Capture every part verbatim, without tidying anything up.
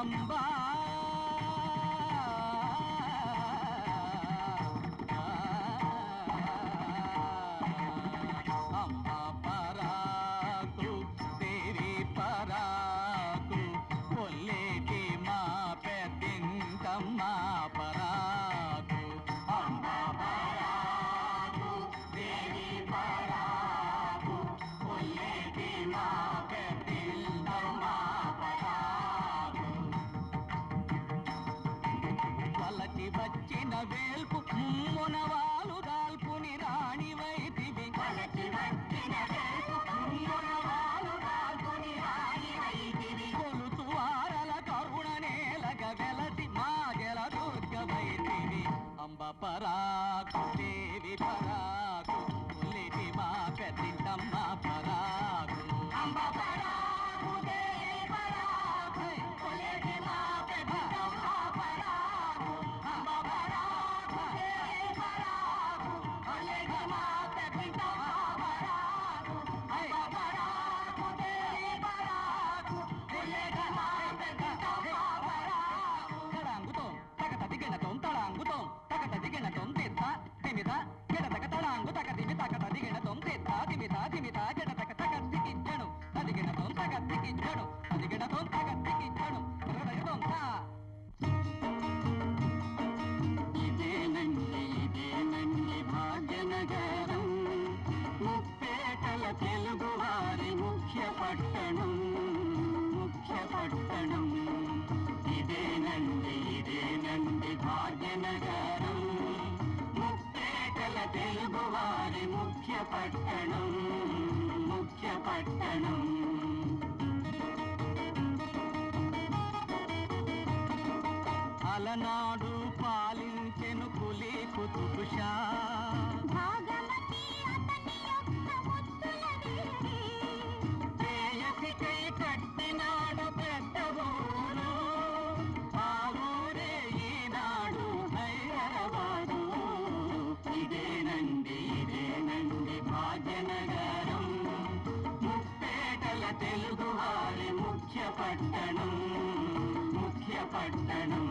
అంబా అంబా పరాకు దేవి పరాకు కొల్లేటి మా పెద్దింటమ్మ పరాకు అంబా పరాకు దేవి పరాకు కొల్లేటి మా పెద్దింటమ్మ పరాకు వలచి వచ్చిన వేల్పు ముమ్మున వాలు దాల్పుని రాణి వైదివి వలచి వచ్చిన వేల్పు ముమ్మున వాలు దాల్పుని రాణి వైదివి కొలుతు వారల కరుణ నేలగ వెలసి మాగెల దుర్గ వైదివి అంబ పరాకు దేవి పరాకు కొల్లేటి మా పెద్దింటమ్మ పరాకు అంబ పరాకు దేవి పరాకు కొల్లేటి మా పెద్దింటమ్మ పరాకు అంబ పరాకు దేవి పరాకు కొల్లేటి మా పెద్దింటమ్మ పరాకు అంబ పరాకు దేవి పరాకు కొల్లేటి మా పెద్దింటమ్మ పరాకు తడాంగుతో తగ తదిగినతో తడాంగుతో తగ తదిగినతో తిత్త తిమిత గిడతక తడాంగు తగ తిమి తగ తదిగినతో తిత్త తిమిత తిమిత గిడతక తగ దిగిచ్చను తదిగినతో తగ దిగిచ్చను తదిగినతో తగ దిగిచ్చను తగదగతో తా ఇదేనండి ఇదేనండి భాగ్యనగరం ముప్పేటల తెలుగువారి ముఖ్య పట్టణం ముఖ్య పట్టణం ఇదేనండి ఇదేనండి భాగ్యనగరం ముప్పేటల తెలుగువారి ముఖ్య పట్టణం ముఖ్య పట్టణం అలనాడు పాలించెను కులి కుతుబుషా ప్రేయసికై కట్టినాడు పెద్ద ఊరు ఆ ఊరే ఈనాడు హైదరాబాదు ఇదేనండి ఇదేనండి భాగ్యనగరం ముప్పేటల తెలుగువారి ముఖ్య పట్టణం ముఖ్య పట్టణం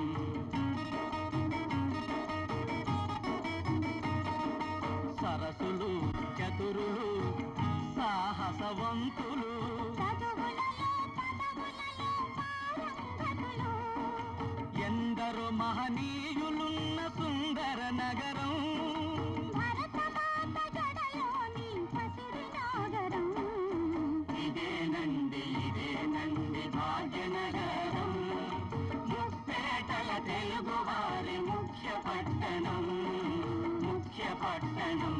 సరసులు చతురులు సాహసవంతులు ఎందరో మహనీయులున్న సుందర నగరం ఇదేనండి ఇదేనండి భాగ్యనగరం ముప్పేటల తెలుగువారి ముఖ్య పట్టణం ముఖ్య పట్టణం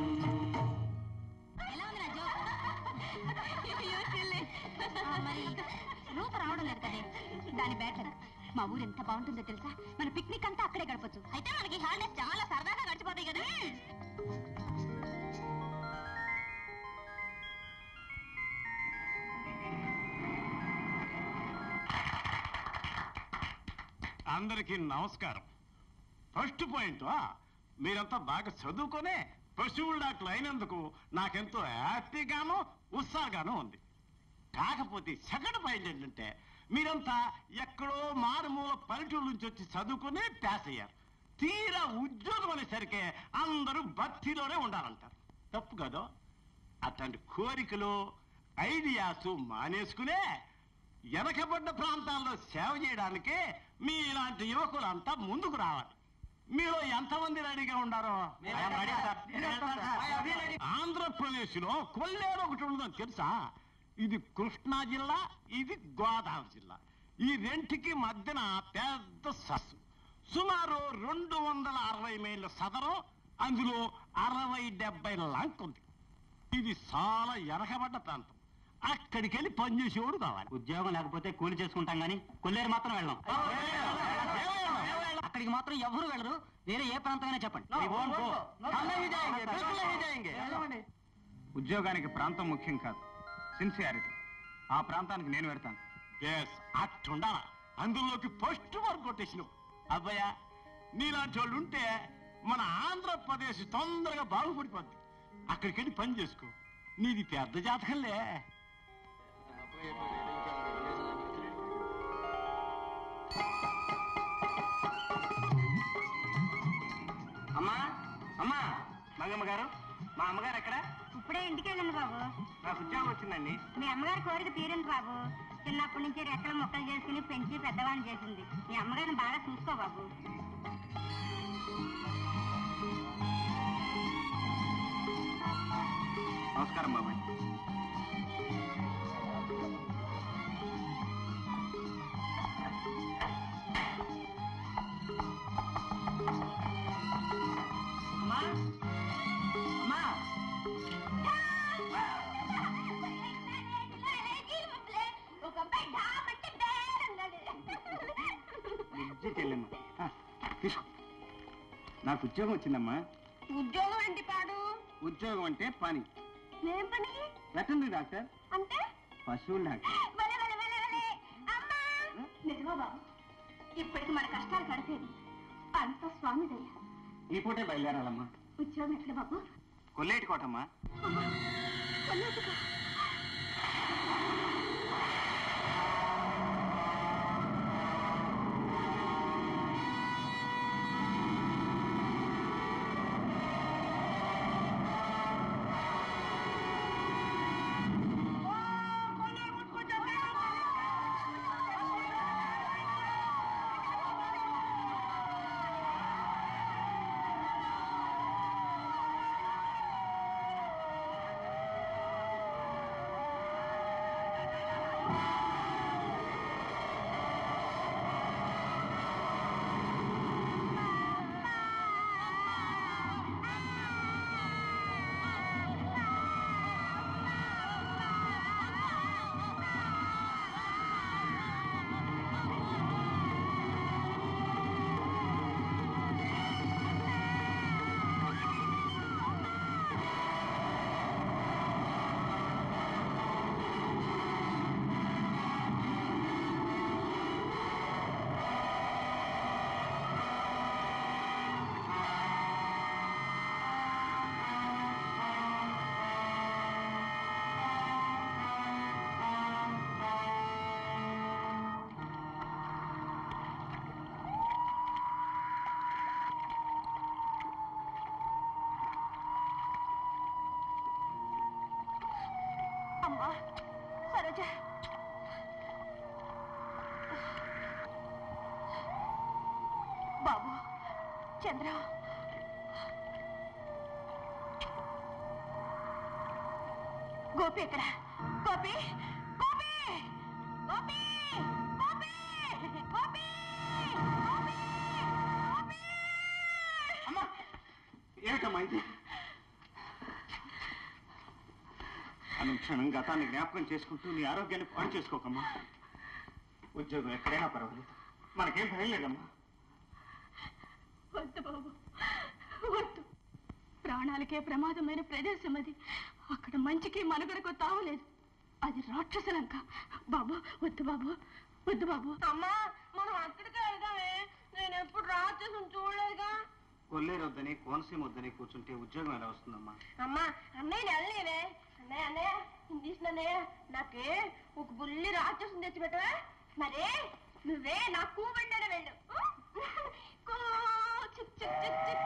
రూప రావడం లేదు కదే దాని బ్యాటర్ మా ఊరు ఎంత బాగుంటుందో తెలుసా మన పిక్నిక్ అంతా అక్కడే గడపచ్చు అయితే మనకి హాలిడేస్ చాలా సరదాగా గడిచిపోతాయి కదా అందరికీ నమస్కారం. ఫస్ట్ పాయింట్ మీరంతా బాగా చదువుకునే పశువుల డాక్టర్ అయినందుకు నాకెంతో హ్యాపీగానో ఉత్సాహంగానో ఉంది. కాకపోతే సెకండ్ పాయింట్ ఏంటంటే మీరంతా ఎక్కడో మారుమూల పల్లెటూరు నుంచి వచ్చి చదువుకుని పాస్ అయ్యారు. తీరా ఉద్యోగం అనేసరికి అందరూ భక్తిలోనే ఉండాలంటారు. తప్పు కదా? అట్లాంటి కోరికలు ఐడియాస్ మానేసుకునే వెనకబడ్డ ప్రాంతాల్లో సేవ చేయడానికి మీ ఇలాంటి యువకులంతా ముందుకు రావాలి. మీలో ఎంతమంది రెడీగా ఉండారో? ఆంధ్రప్రదేశ్ లో కొల్లేరు ఒకటి ఉండదని తెలుసా? ఇది కృష్ణా జిల్లా, ఇది గోదావరి జిల్లా. ఈ రెంటికి మధ్యన పెద్ద సస్సు సుమారు రెండు వందల అరవై మైళ్ళ సదరం, అందులో అరవై డెబ్బై లంక్ ఉంది. ఇది చాలా వెనకబడ్డ ప్రాంతం. అక్కడికి వెళ్ళి పనిచేసేవాడు కావాలి. ఉద్యోగం లేకపోతే కూలి చేసుకుంటాం గానీ కొల్లేరు మాత్రం వెళ్ళాం. అక్కడికి మాత్రం ఎవరు వెళ్ళరు. వేరే ఏ ప్రాంతమైనా చెప్పండి. ఉద్యోగానికి ప్రాంతం ముఖ్యం కాదు, సిన్సియారిటీ. ఆ ప్రాంతానికి నేను పెడతాను. అట్టుండాలా? అందులోకి ఫస్ట్ వర్క్ కొట్టేసినావు. అబ్బాయ, నీలాంటి వాళ్ళు ఉంటే మన ఆంధ్రప్రదేశ్ తొందరగా బాగుపడిపోద్ది. అక్కడికి వెళ్ళి పని చేసుకో. నీది పెద్ద జాతకంలే. అమ్మా మంగమ్మ గారు, మా అమ్మగారు ఎక్కడ? ఇప్పుడే ఇంటికి వెళ్ళండి బాబు. నాకు ఉద్యోగం వచ్చిందండి. మీ అమ్మగారి కోరిక తీరింది బాబు. చిన్నప్పటి నుంచి రెక్కల మొక్కలు చేసుకుని పెంచి పెద్దవాడిని చేసింది. మీ అమ్మగారిని బాగా చూసుకో బాబు. నమస్కారం బాబాయ్. అమ్మా అమ్మా తీసుకో. నాకు ఉద్యోగం వచ్చిందమ్మా. ఉద్యోగం ఏంటి పాడు? ఉద్యోగం అంటే పని. ఏం పని? Veterinary doctor. అంటే పశువుల డాక్టర్. నిజమా బాబు? ఇప్పటికి మన కష్టాలు కడితేది అంత స్వామి దయ్యా. ఈ పూటే బయలుదేరాలమ్మా. ఉద్యోగం ఎక్కడ బాబు? కొల్లేటి కోటమ్మా. అమ్మా సరోజ, బాబు, చంద్ర, గోపి ఎక్కడ? గోపి, గోపి, గోపి, గోపి, గోపి, గోపి, గోపి. అమ్మా ఏమిటమ్మా ఇది? అనుక్షణం గతాన్ని జ్ఞాపకం చేసుకుంటూ నీ ఆరోగ్యాన్ని పాడు చేసుకోకమ్మా. ఉద్యోగం ఎక్కడైనా పర్వాలేదు, మనకేం భయం లేదమ్మా. వద్దు బాబు, వద్దు. ప్రాణాలకే ప్రమాదమైన ప్రదేశం అది. అక్కడ మంచికి మనుగడకు తావలేదు. అది రాక్షసలంక. బాబు వద్దు బాబు, వద్దు బాబు. అమ్మా మనం అక్కడికి వెళ్దామే. నేను ఎప్పుడు రాక్షసం చూడలేదుగా. కొల్లేరు వద్దని కోనసీమ వద్దని కూర్చుంటే ఉద్యోగం ఎలా వస్తుందమ్మా? అమ్మా అన్నయ్య వెళ్ళలేవే. అన్నయ్య అన్నయ్య ఇంగ్లీష్ అన్నయ్య నాకే ఒక బుల్లి రాక్షసం తెచ్చిపెట్టవా? మరే నువ్వే నా కూబంటానే వెళ్ళు. కూ చిక్ చిక్ చిక్ చిక్.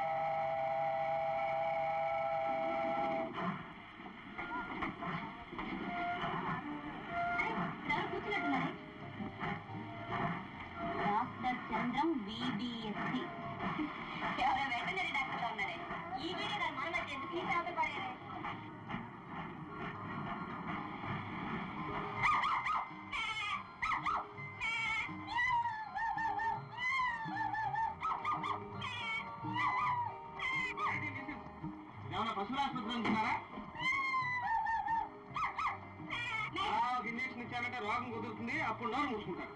కూర్చున్నట్టున్నారే. డాక్టర్ చంద్రం బీబీఎస్సి. ఎవరో వెటనరీ డాక్టర్ గా ఉన్నారే. ఈ వీడియో దాని మన మధ్య ఎందుకు ఈ సేవలు పడేయాలి? ఏమన్నా పశువుల ఆసుపత్రి అనుకున్నారా? ఒక ఇంజక్షన్ ఇచ్చానంటే రోగం కుదురుతుంది, అప్పుడు నోరు మూసుకుంటారు.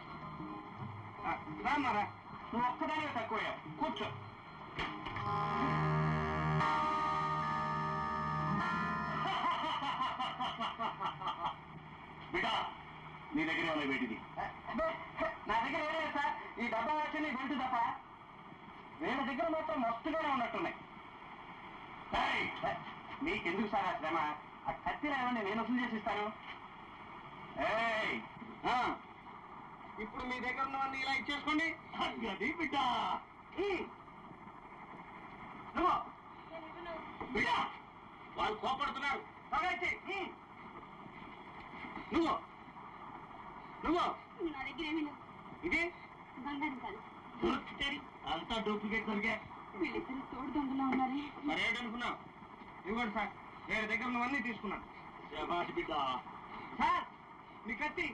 రామారా, నువ్వు ఒక్కదానే తక్కువ. కూర్చో. బిడ్డ నీ దగ్గర ఏమైనా వేడిది? నా దగ్గర ఏమైనా సార్, ఈ డబ్బా వచ్చి నీ గొంతు తప్ప వీళ్ళ దగ్గర మాత్రం మస్తుగానే ఉన్నట్టున్నాయి. మీకెందుకు సార్ ఆ శ్రమ? ఆ కత్తిలో ఏమన్నా నేను వసూలు చేసి ఇస్తాను. ఇప్పుడు మీ దగ్గర ఉన్నవన్నీ ఇలా ఇచ్చేసుకోండి. అది బిడ్డ నువ్వు బిడ్డ వాళ్ళు కోపడుతున్నారు నువ్వు నువ్వు నా దగ్గర ఏమీ లేవు. ఇది బంగారం కాదు. అంతా డూప్లికేట్ దొరికా వీళ్ళిద్దరు తోడు దొంగలా ఉన్నారే. మరేటనుకున్నావు ఇవ్వండి సార్ వేరే దగ్గర నువ్వన్నీ తీసుకున్నాను శభాష్ బిడ్డ సార్ నీ కత్తి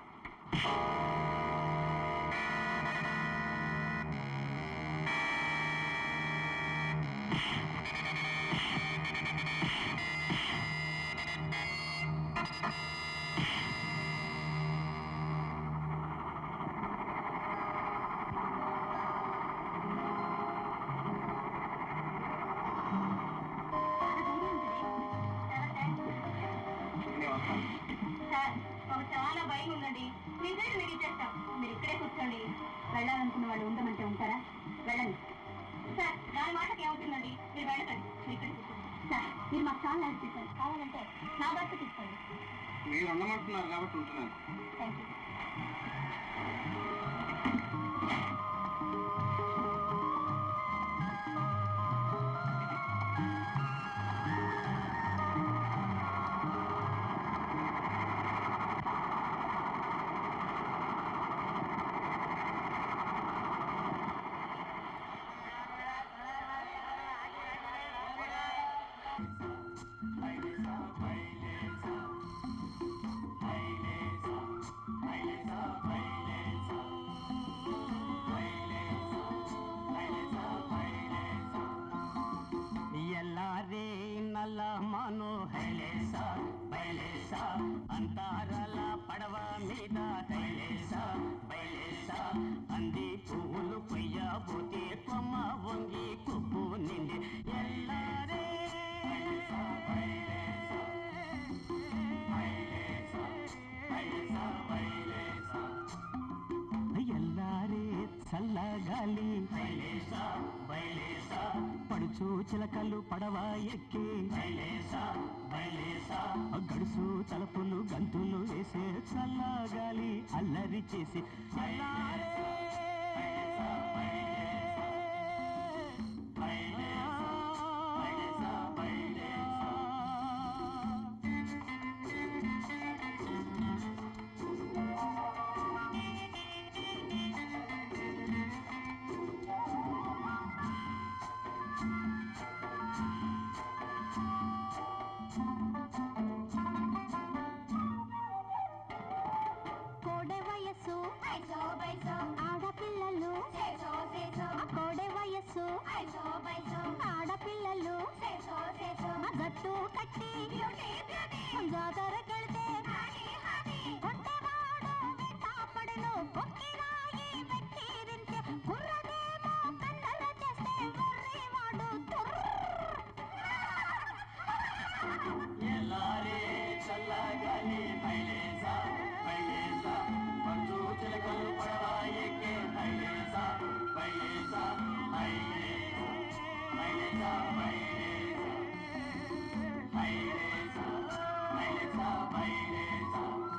సార్ మాకు చాలా భయం ఉందండి. మీ సైడ్ మీరు ఇచ్చేస్తాం. మీరు ఇక్కడే కూర్చోండి. వెళ్ళాలనుకున్న వాళ్ళు ఉండమంటే ఉంటారా? వెళ్ళండి సార్. దాని మాటకి ఏమవుతుందండి? మీరు వెళ్ళకండి. మీరు ఇక్కడే కూర్చోండి. సార్ మీరు మాకు చాలా హెల్ప్ చేశారు. కావాలంటే నా బస్సు తీసుకోండి. మీరు ఉండమంటున్నారు కాబట్టి ఉంటున్నాను. Thank you. ಎಲ್ಲಾರೇ ನಲ್ಲ ಮಾನೋ ಹೈಲೇಸ ಬೈಲೇಸ అంతారాల పడవ మీద హైలేస బైలేస అంది పువ్వులు కొయ్యబోతే కొమ్మ వంగి కొప్పు నిండి ఎల్లారే ఎల్లారే చల్లగాలి హైలేస బైలేస పడుచు చిలకలు పడవ ఎక్కి హైలేస బైలేస గడుసు తలుపులు గంతులు వేసే చల్లగాలి అల్లరి చేసి ఎల్లారే ఆడపిల్లలు కోడె వయస్సు ఆడపిల్లలు జట్టు కట్టి జాతరకెళ్తే కొంటెవాడు వెంటాపడెను కొక్కిరాయి వెట్టిరింటే కుర్రదేమో కన్నర చేస్తే వర్రేవాడు ఎల్లారే చల్లగాలి బైలేస బైలేస పడుచు చిలకలు పడవ ఎక్కే హైలేస బైలేస హైలేస హైలేస బైలేస హైలేస హైలేస బైలేస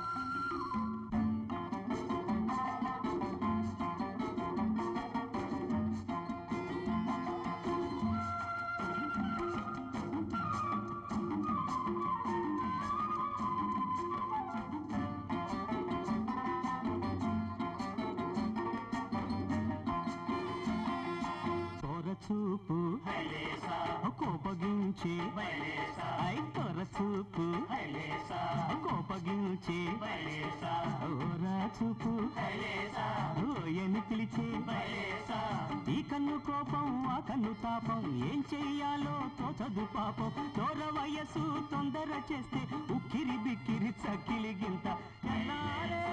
చూపు కోపగించే ఐ తొర చూపు కోపగించే ఓరా చూపు ఓయని పిలిచే ఈ కన్ను కోపం ఆ కన్ను తాపం ఏం చెయ్యాలో తోచదు పాపం తోర వయసు తొందర చేస్తే ఉక్కిరి బిక్కిరి చక్కిలి గింత ఎల్లారే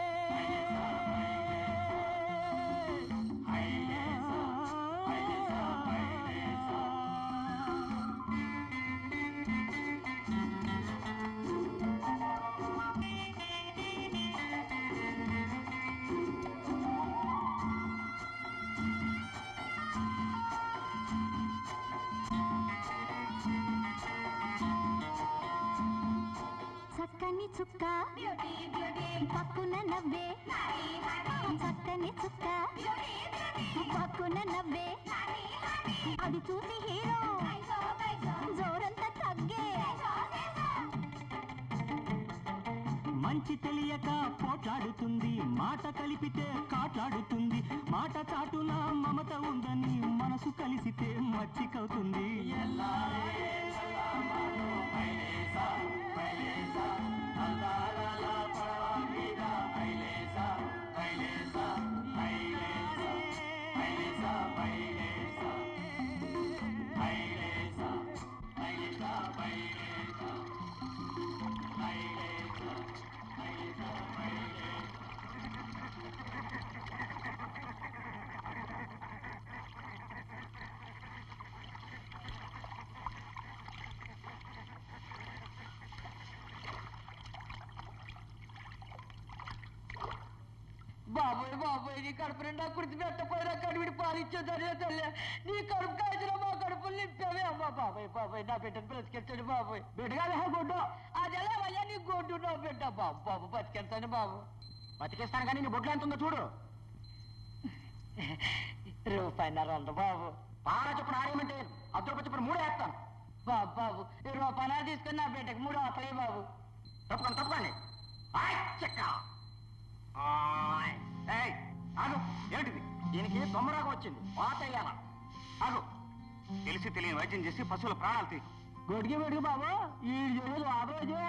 చక్కని చుక్క పక్కున నవ్వే చక్కని చుక్క పక్కున నవ్వే అది చూసి హీరో జోరంతా తగ్గే. మంచి తెలియక పోట్లాడుతుంది, మాట కలిపితే కాట్లాడుతుంది. మాట చాటున మమత ఉందని మనసు కలిసితే మచ్చికవుతుంది. బాబోయ్ బాబోయ్, నీ కడుపు నిండా కుడిచి పెట్టపోయినా కడుపుడి పాలిచ్చేదనే తల్లి. నీ కడుపు కాల్చిన మా కడుపులు నింపావే అమ్మా. బాబాయ్ బాబాయ్, నా బిడ్డను బ్రతికెళ్తాడు బాబోయ్. బిడ్డగా గొడ్డు అది ఎలా అయ్యా నీ గొడ్డు నా బిడ్డ. బాబు బాబు బతికెళ్తాను బాబు. బతికేస్తాను కానీ నీ బొడ్లు ఎంత ఉందో చూడు. రూపాయిన్నర ఉంది బాబు. పారా చొప్పున ఆడేయమంటే అర్ధ రూపాయి చొప్పున మూడే వేస్తాను. బాబు బాబు, ఈ రూపాయిన్నర తీసుకుని నా బిడ్డకి మూడు అసలే బాబు. తప్పకండి తప్పకండి. చెక్క ఆగు. ఏమిటిది? దీనికి దొమ్మరాగా వచ్చింది. వాత అయ్యాలా? ఆగు. తెలిసి తెలియని వైద్యం చేసి పశువుల ప్రాణాలు తీ. గొడిగి గొడిగి బాబు, ఈ చేసేది ఆరోజే.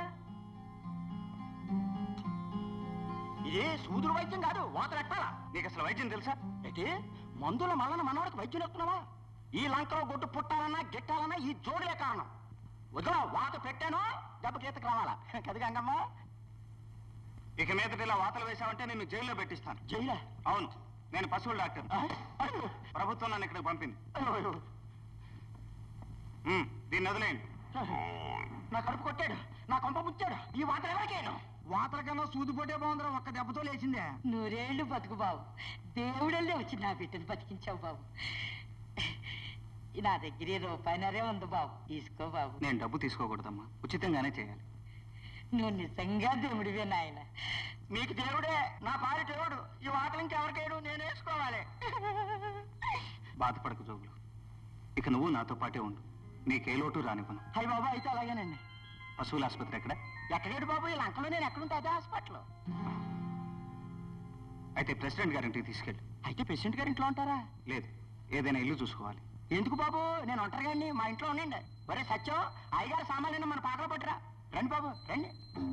ఇది సూదుడు వైద్యం కాదు, వాత పెట్టాలా? నీకు అసలు వైద్యం తెలుసా? అయితే మందుల మల్లన మనవాడికి వైద్యం చెప్తున్నావా? ఈ లంకలో గొడ్డు పుట్టాలన్నా గిట్టాలన్నా ఈ జోడులే కారణం. వదిలా వాత పెట్టాను, దెబ్బ గీతకు రావాలా? కది గంగమ్మ. ఇక మీదట ఇలా వాతలు వేశావంటే నిన్ను జైల్లో పెట్టిస్తాను. జైలా? అవును, నేను పశువుల డాక్టర్. ప్రభుత్వం నన్ను ఇక్కడికి పంపింది. దీన్ని వదిలేయండి. నా కడుపు కొట్టాడు, నా కొంప ముచ్చాడు. ఈ వాతలు ఎవరికేను? వాతల కన్నా సూది పోటే బాగుందిరా, ఒక్క దెబ్బతో లేచిందే. నూరేళ్లు బతుకు బాబు. దేవుడల్లే వచ్చి నా బిడ్డను బతికించావు బాబు. నా దగ్గర రూపాయినరే ఉంది బాబు, తీసుకో బాబు. నేను డబ్బు తీసుకోకూడదమ్మా, ఉచితంగానే చేయాలి. నువ్వు నిజంగా దేవుడివే నాయన. మీకు దేవుడే, నా పాలి దేవుడు. ఈ వాతలు ఇంకెవరికేడు, నేను వేసుకోవాలి. బాధపడకు జోగులు, ఇక నువ్వు నాతో పాటే ఉండు. నీకే లోటు రానివ్వను. అయ్యి బాబు, అయితే అలాగేనండి. పశువుల ఆసుపత్రి ఎక్కడ? ఎక్కడేడు బాబు, ఈ లంకలో నేను ఎక్కడుంటే అదే హాస్పిటల్. అయితే ప్రెసిడెంట్ గారింటికి తీసుకెళ్ళి. అయితే ప్రెసిడెంట్ గారి ఇంట్లో ఉంటారా? లేదు, ఏదైనా ఇల్లు చూసుకోవాలి. ఎందుకు బాబు, నేను ఒంటరిగాండి, మా ఇంట్లో ఉండండి. ఒరే సత్యం, అయ్యగారు సామాన్లు మన పాకలో పట్టురా. రండి బాబు రండి.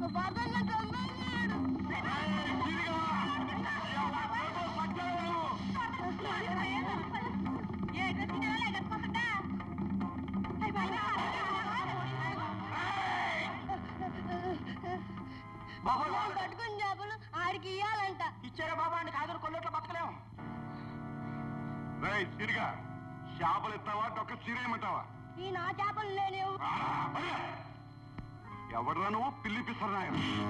పట్టుకుని చేపలు ఆడికి ఇయ్యాలంట. ఇచ్చారా బాబా అంటే కాదు, కొల్లట్లో బతకలేము. తిరిగా చేపలు ఇస్తావా, డొక్క చీరేయమంటావా? ఈ నా చేపలు లేనివు. ఎవడరా నువ్వు? పిల్లి పిస్తరా?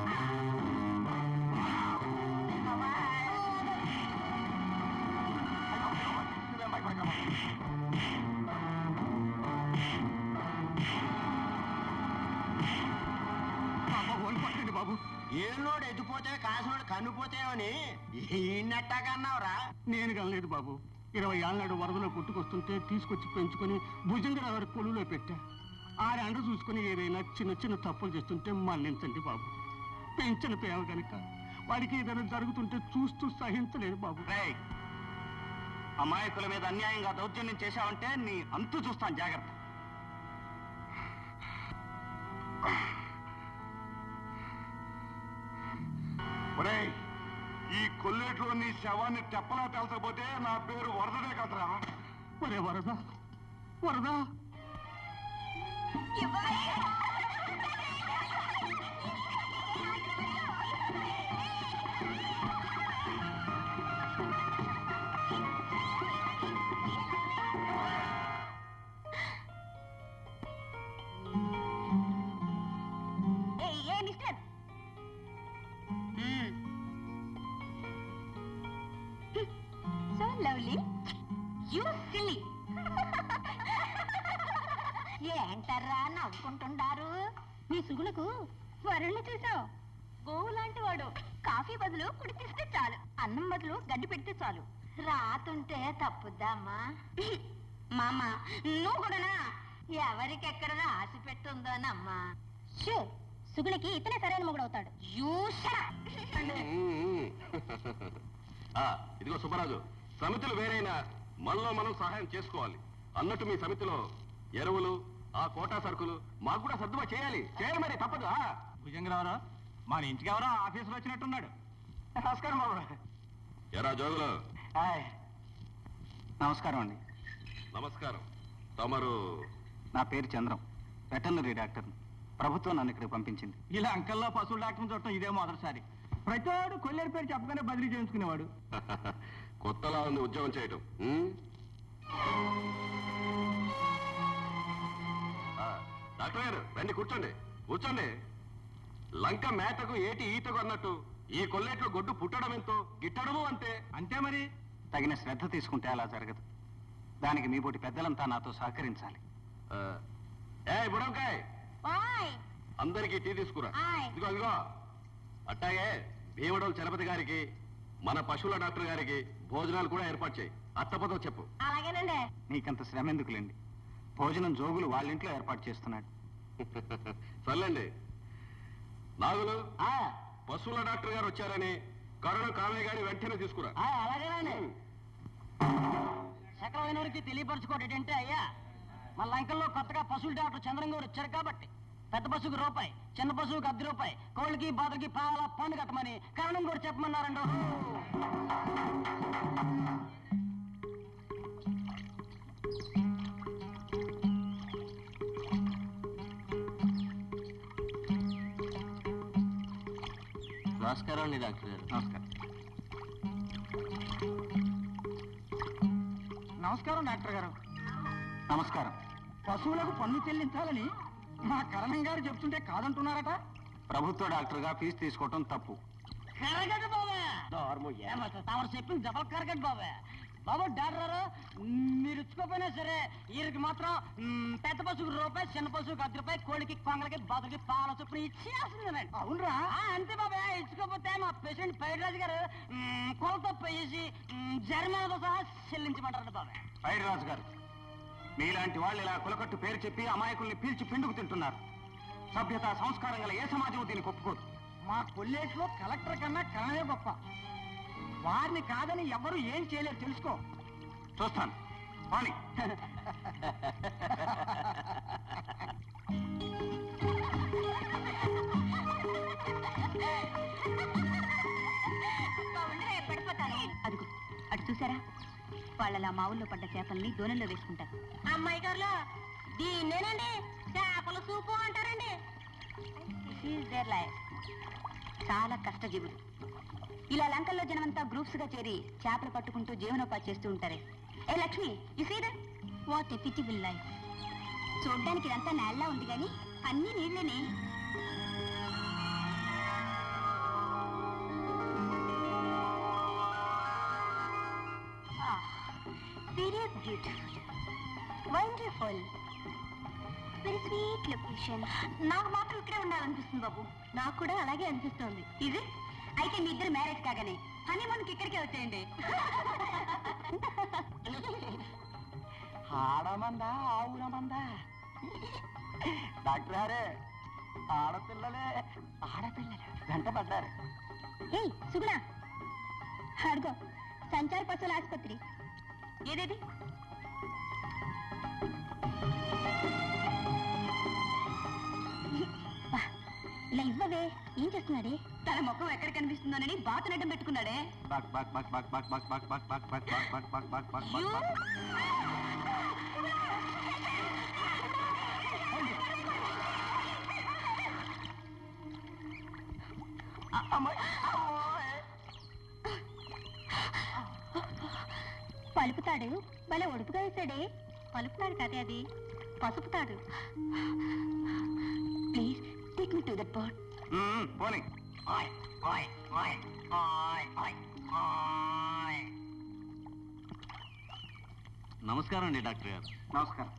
బాబు, ఏళ్ళోడు ఎదిపోతే కాసినోడు కన్నుపోతే అని ఈయనట్టాకన్నావురా? నేను కనలేదు బాబు. ఇరవై ఏళ్ళ నాడు వరదలో కొట్టుకొస్తుంటే తీసుకొచ్చి పెంచుకొని భుజంగా వారి కొలువులో పెట్టా. ఆడ అండ చూసుకుని ఏదైనా చిన్న చిన్న తప్పులు చేస్తుంటే మన్నించండి బాబు. పెంచిన పేవ కనుక వాడికి ఏదైనా జరుగుతుంటే చూస్తూ సహించలేదు బాబు. అమాయకుల మీద అన్యాయంగా దౌర్జన్యం చేశావంటే నీ అంతు చూస్తాను, జాగ్రత్త. ఒరేయ్, ఈ కొల్లేట్లో నీ శవాన్ని తెప్పలా తెలసపోతే నా పేరు వరదనే కదరా. ఒరే వరద, వరద So lovely. You silly. ఏంటర్రా నవ్వుకుంటున్నారు? మీ సుగుణకు వరుణ్ణి చూసావు. గోవు లాంటి వాడు. కాఫీ బదులు కుడిపిస్తే చాలు, అన్నం బదులు గడ్డి పెడితే చాలు. రాతుంటే తప్పుద్దామా? మామ నువ్వు కూడానా? ఎవరికెక్కడ ఆశ పెట్టుందోనమ్మా. షూ సుగుణికి ఇతనే సరైన మొగుడవుతాడు. ఇదిగో సుబ్బరాజు, సమితులు వేరైనా మనలో మనం సహాయం చేసుకోవాలి అన్నట్టు మీ సమితిలో ఎరువులు, ఆ కోటా సరుకులు మాకు కూడా సర్దుబాటు చేయాలి. చేయాలి మరి, తప్పదు. భుజంగరావు మన ఇంటికి ఎవరో ఆఫీసులో వచ్చినట్టున్నాడు. నమస్కారం బాబు. ఎరా జోగులు. నమస్కారం అండి. నమస్కారం. తమరు? నా పేరు చంద్రం, వెటర్నరీ డాక్టర్. ప్రభుత్వం నన్ను ఇక్కడికి పంపించింది. ఇలా అంకల్లో పశువుల డాక్టర్ చూడటం ఇదే మొదటిసారి. ప్రతివాడు కొల్లేరు పేరు చెప్పగానే బదిలీ చేయించుకునేవాడు. కొత్తలా ఉంది ఉద్యోగం చేయటం. ఉమ్? ఆ, డాక్టర్ గారు రండి, కూర్చోండి కూర్చోండి. లంక మేతకు ఏటి ఈతకు అన్నట్టు ఈ కొల్లేట్లో గొడ్డు పుట్టడం ఎంతో గిట్టడము అంతే. అంతే మరి. తగిన శ్రద్ధ తీసుకుంటే అలా జరగదు. దానికి మీ పోటీ పెద్దలంతా నాతో సహకరించాలి. ఆ, ఏ బుడంకాయ్, అందరికీ టీ తీసుకురా. ఇదిగో ఇదిగో. అట్టాగే భీమడోలు చలపతి గారికి, మన పశువుల డాక్టర్ గారికి భోజనాలు కూడా ఏర్పాటు చేయి. అత్తపదో చెప్పు. అలాగేనండి. నీకంత శ్రమ ఎందుకులేండి, భోజనం జోగులు వాళ్ళ ఇంట్లో ఏర్పాటు చేస్తున్నాడు. సర్లేండి. నాగులు, పశువుల డాక్టర్ గారు వచ్చారని కరుణ కామయ్య గారి వెంటనే తీసుకురా. అలాగేనండి. సకలమైనవరికి తెలియపరచుకోవడం ఏంటంటే అయ్యా, మన లంకల్లో కొత్తగా పశువుల డాక్టర్ చంద్రం గారు వచ్చారు కాబట్టి పెద్ద పశువుకి రూపాయి, చిన్న పశువుకి అర్ధ రూపాయి, కోళ్ళకి బాధలకి పాల పండు కట్టమని కరణం కూడా చెప్పమన్నారండి. నమస్కారం అండి డాక్టర్ గారు. నమస్కారం. నమస్కారం డాక్టర్ గారు. నమస్కారం. పశువులకు పన్ను చెల్లించాలని మా కరణం గారు చెప్తుంటే కాదంటున్నారట. ప్రభుత్వ డాక్టర్ గా ఫీజు తీసుకోవటం తప్పు. కరగదు బాబా, తమరు చెప్పింది డబల్ కరగదు బాబా. బాబు డాక్టర్ గారు, మీరు ఇచ్చుకోపోయినా సరే వీరికి మాత్రం పెద్ద పశువుకి రూపాయి, చిన్న పశువుకి అర్ధ రూపాయి, కోడికి కొంగలకి బాతులకి పాల చొప్పున ఇచ్చేయాల్సిందేనండి. అవునరా? అంతే బాబా. ఇచ్చుకోకపోతే మా పేషెంట్ పైడిరాజు గారు కొలత వేసి జరిమానాతో సహా చెల్లించమంటారు బాబా. పైడిరాజు గారు, మీలాంటి వాళ్ళు ఇలా కులకట్టు పేరు చెప్పి అమాయకుల్ని పీల్చి పిండుకు తింటున్నారు. సభ్యత సంస్కారం గల ఏ సమాజం దీనికి ఒప్పుకోదు. మా కొల్లేట్లో కలెక్టర్ కన్నా కరణమే గొప్ప. వారిని కాదని ఎవరు ఏం చేయలేరు, తెలుసుకో. చూస్తాను. వాణి అదిగో అటు చూసారా, వాళ్ళలా మావుల్లో పడ్డ చేపల్ని దోనెల్లో వేసుకుంటారు. అమ్మాయి గారులో దీన్నేనండి చేపల సూపు అంటారండి. చాలా కష్టజీవులు. ఇలా లంకల్లో జనమంతా గ్రూప్స్ గా చేరి చేపలు పట్టుకుంటూ జీవనోపాధి చేస్తూ ఉంటారే. ఏ Lakshmi, you see that? What a pitiable life. చూడ్డానికి ఇదంతా నేల్లా ఉంది కానీ అన్ని నీళ్లేనే. Very beautiful, wonderful, very sweet location. నాకు మాత్రం ఇక్కడే ఉండాలనిపిస్తుంది బాబు. నాకు కూడా అలాగే అనిపిస్తుంది. ఇది అయితే మీ ఇద్దరు మ్యారేజ్ కాగానే హనీమూన్కి ఇక్కడికే వచ్చేయండి. ఆడమందా ఆవురమందా? డాక్టర్ గారే, ఆడపిల్లలే ఆడపిల్లలే వెంట పడ్డారు. ఏ సుగుణ, అడుగో సంచార పశువుల ఆసుపత్రి ఏదేది? ఇలా ఇవ్వవే. ఏం చేస్తున్నాడే? తన ముఖం ఎక్కడ కనిపిస్తుందోనని బాతు నడ్డం పెట్టుకున్నాడే. బాక్ బాక్ బాక్ బాక్ బాక్ బాక్ బాక్ బాక్ బాక్ బాక్ బాక్ బాక్ బాక్ బాక్ బాక్ బాక్ బాక్. పలుపుతాడు, భలే ఒడుపుగా వేసాడే. పలుపుతాడు కదే, అది పసుపుతాడు. Please take me to that bird. పోనీ. నమస్కారం అండి డాక్టర్ గారు. నమస్కారం.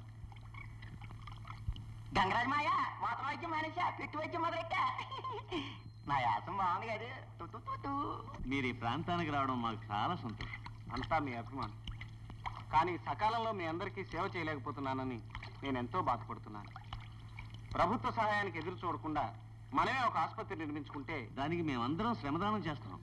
గంగరాజు మాయ మాత్రం వైద్యం మానేసా, పెట్టు వైద్యం మొదలెట్టా. నా యాసం బాగుంది కదా. టు టు టు టు. మీరు ఈ ప్రాంతానికి రావడం మాకు చాలా సంతోషం. అంతా మీ అభిమానం. కానీ సకాలంలో మీ అందరికీ సేవ చేయలేకపోతున్నానని నేను ఎంతో బాధపడుతున్నాను. ప్రభుత్వ సహాయానికి ఎదురు చూడకుండా మనమే ఒక ఆసుపత్రి నిర్మించుకుంటే దానికి మేమందరం శ్రమదానం చేస్తున్నాం.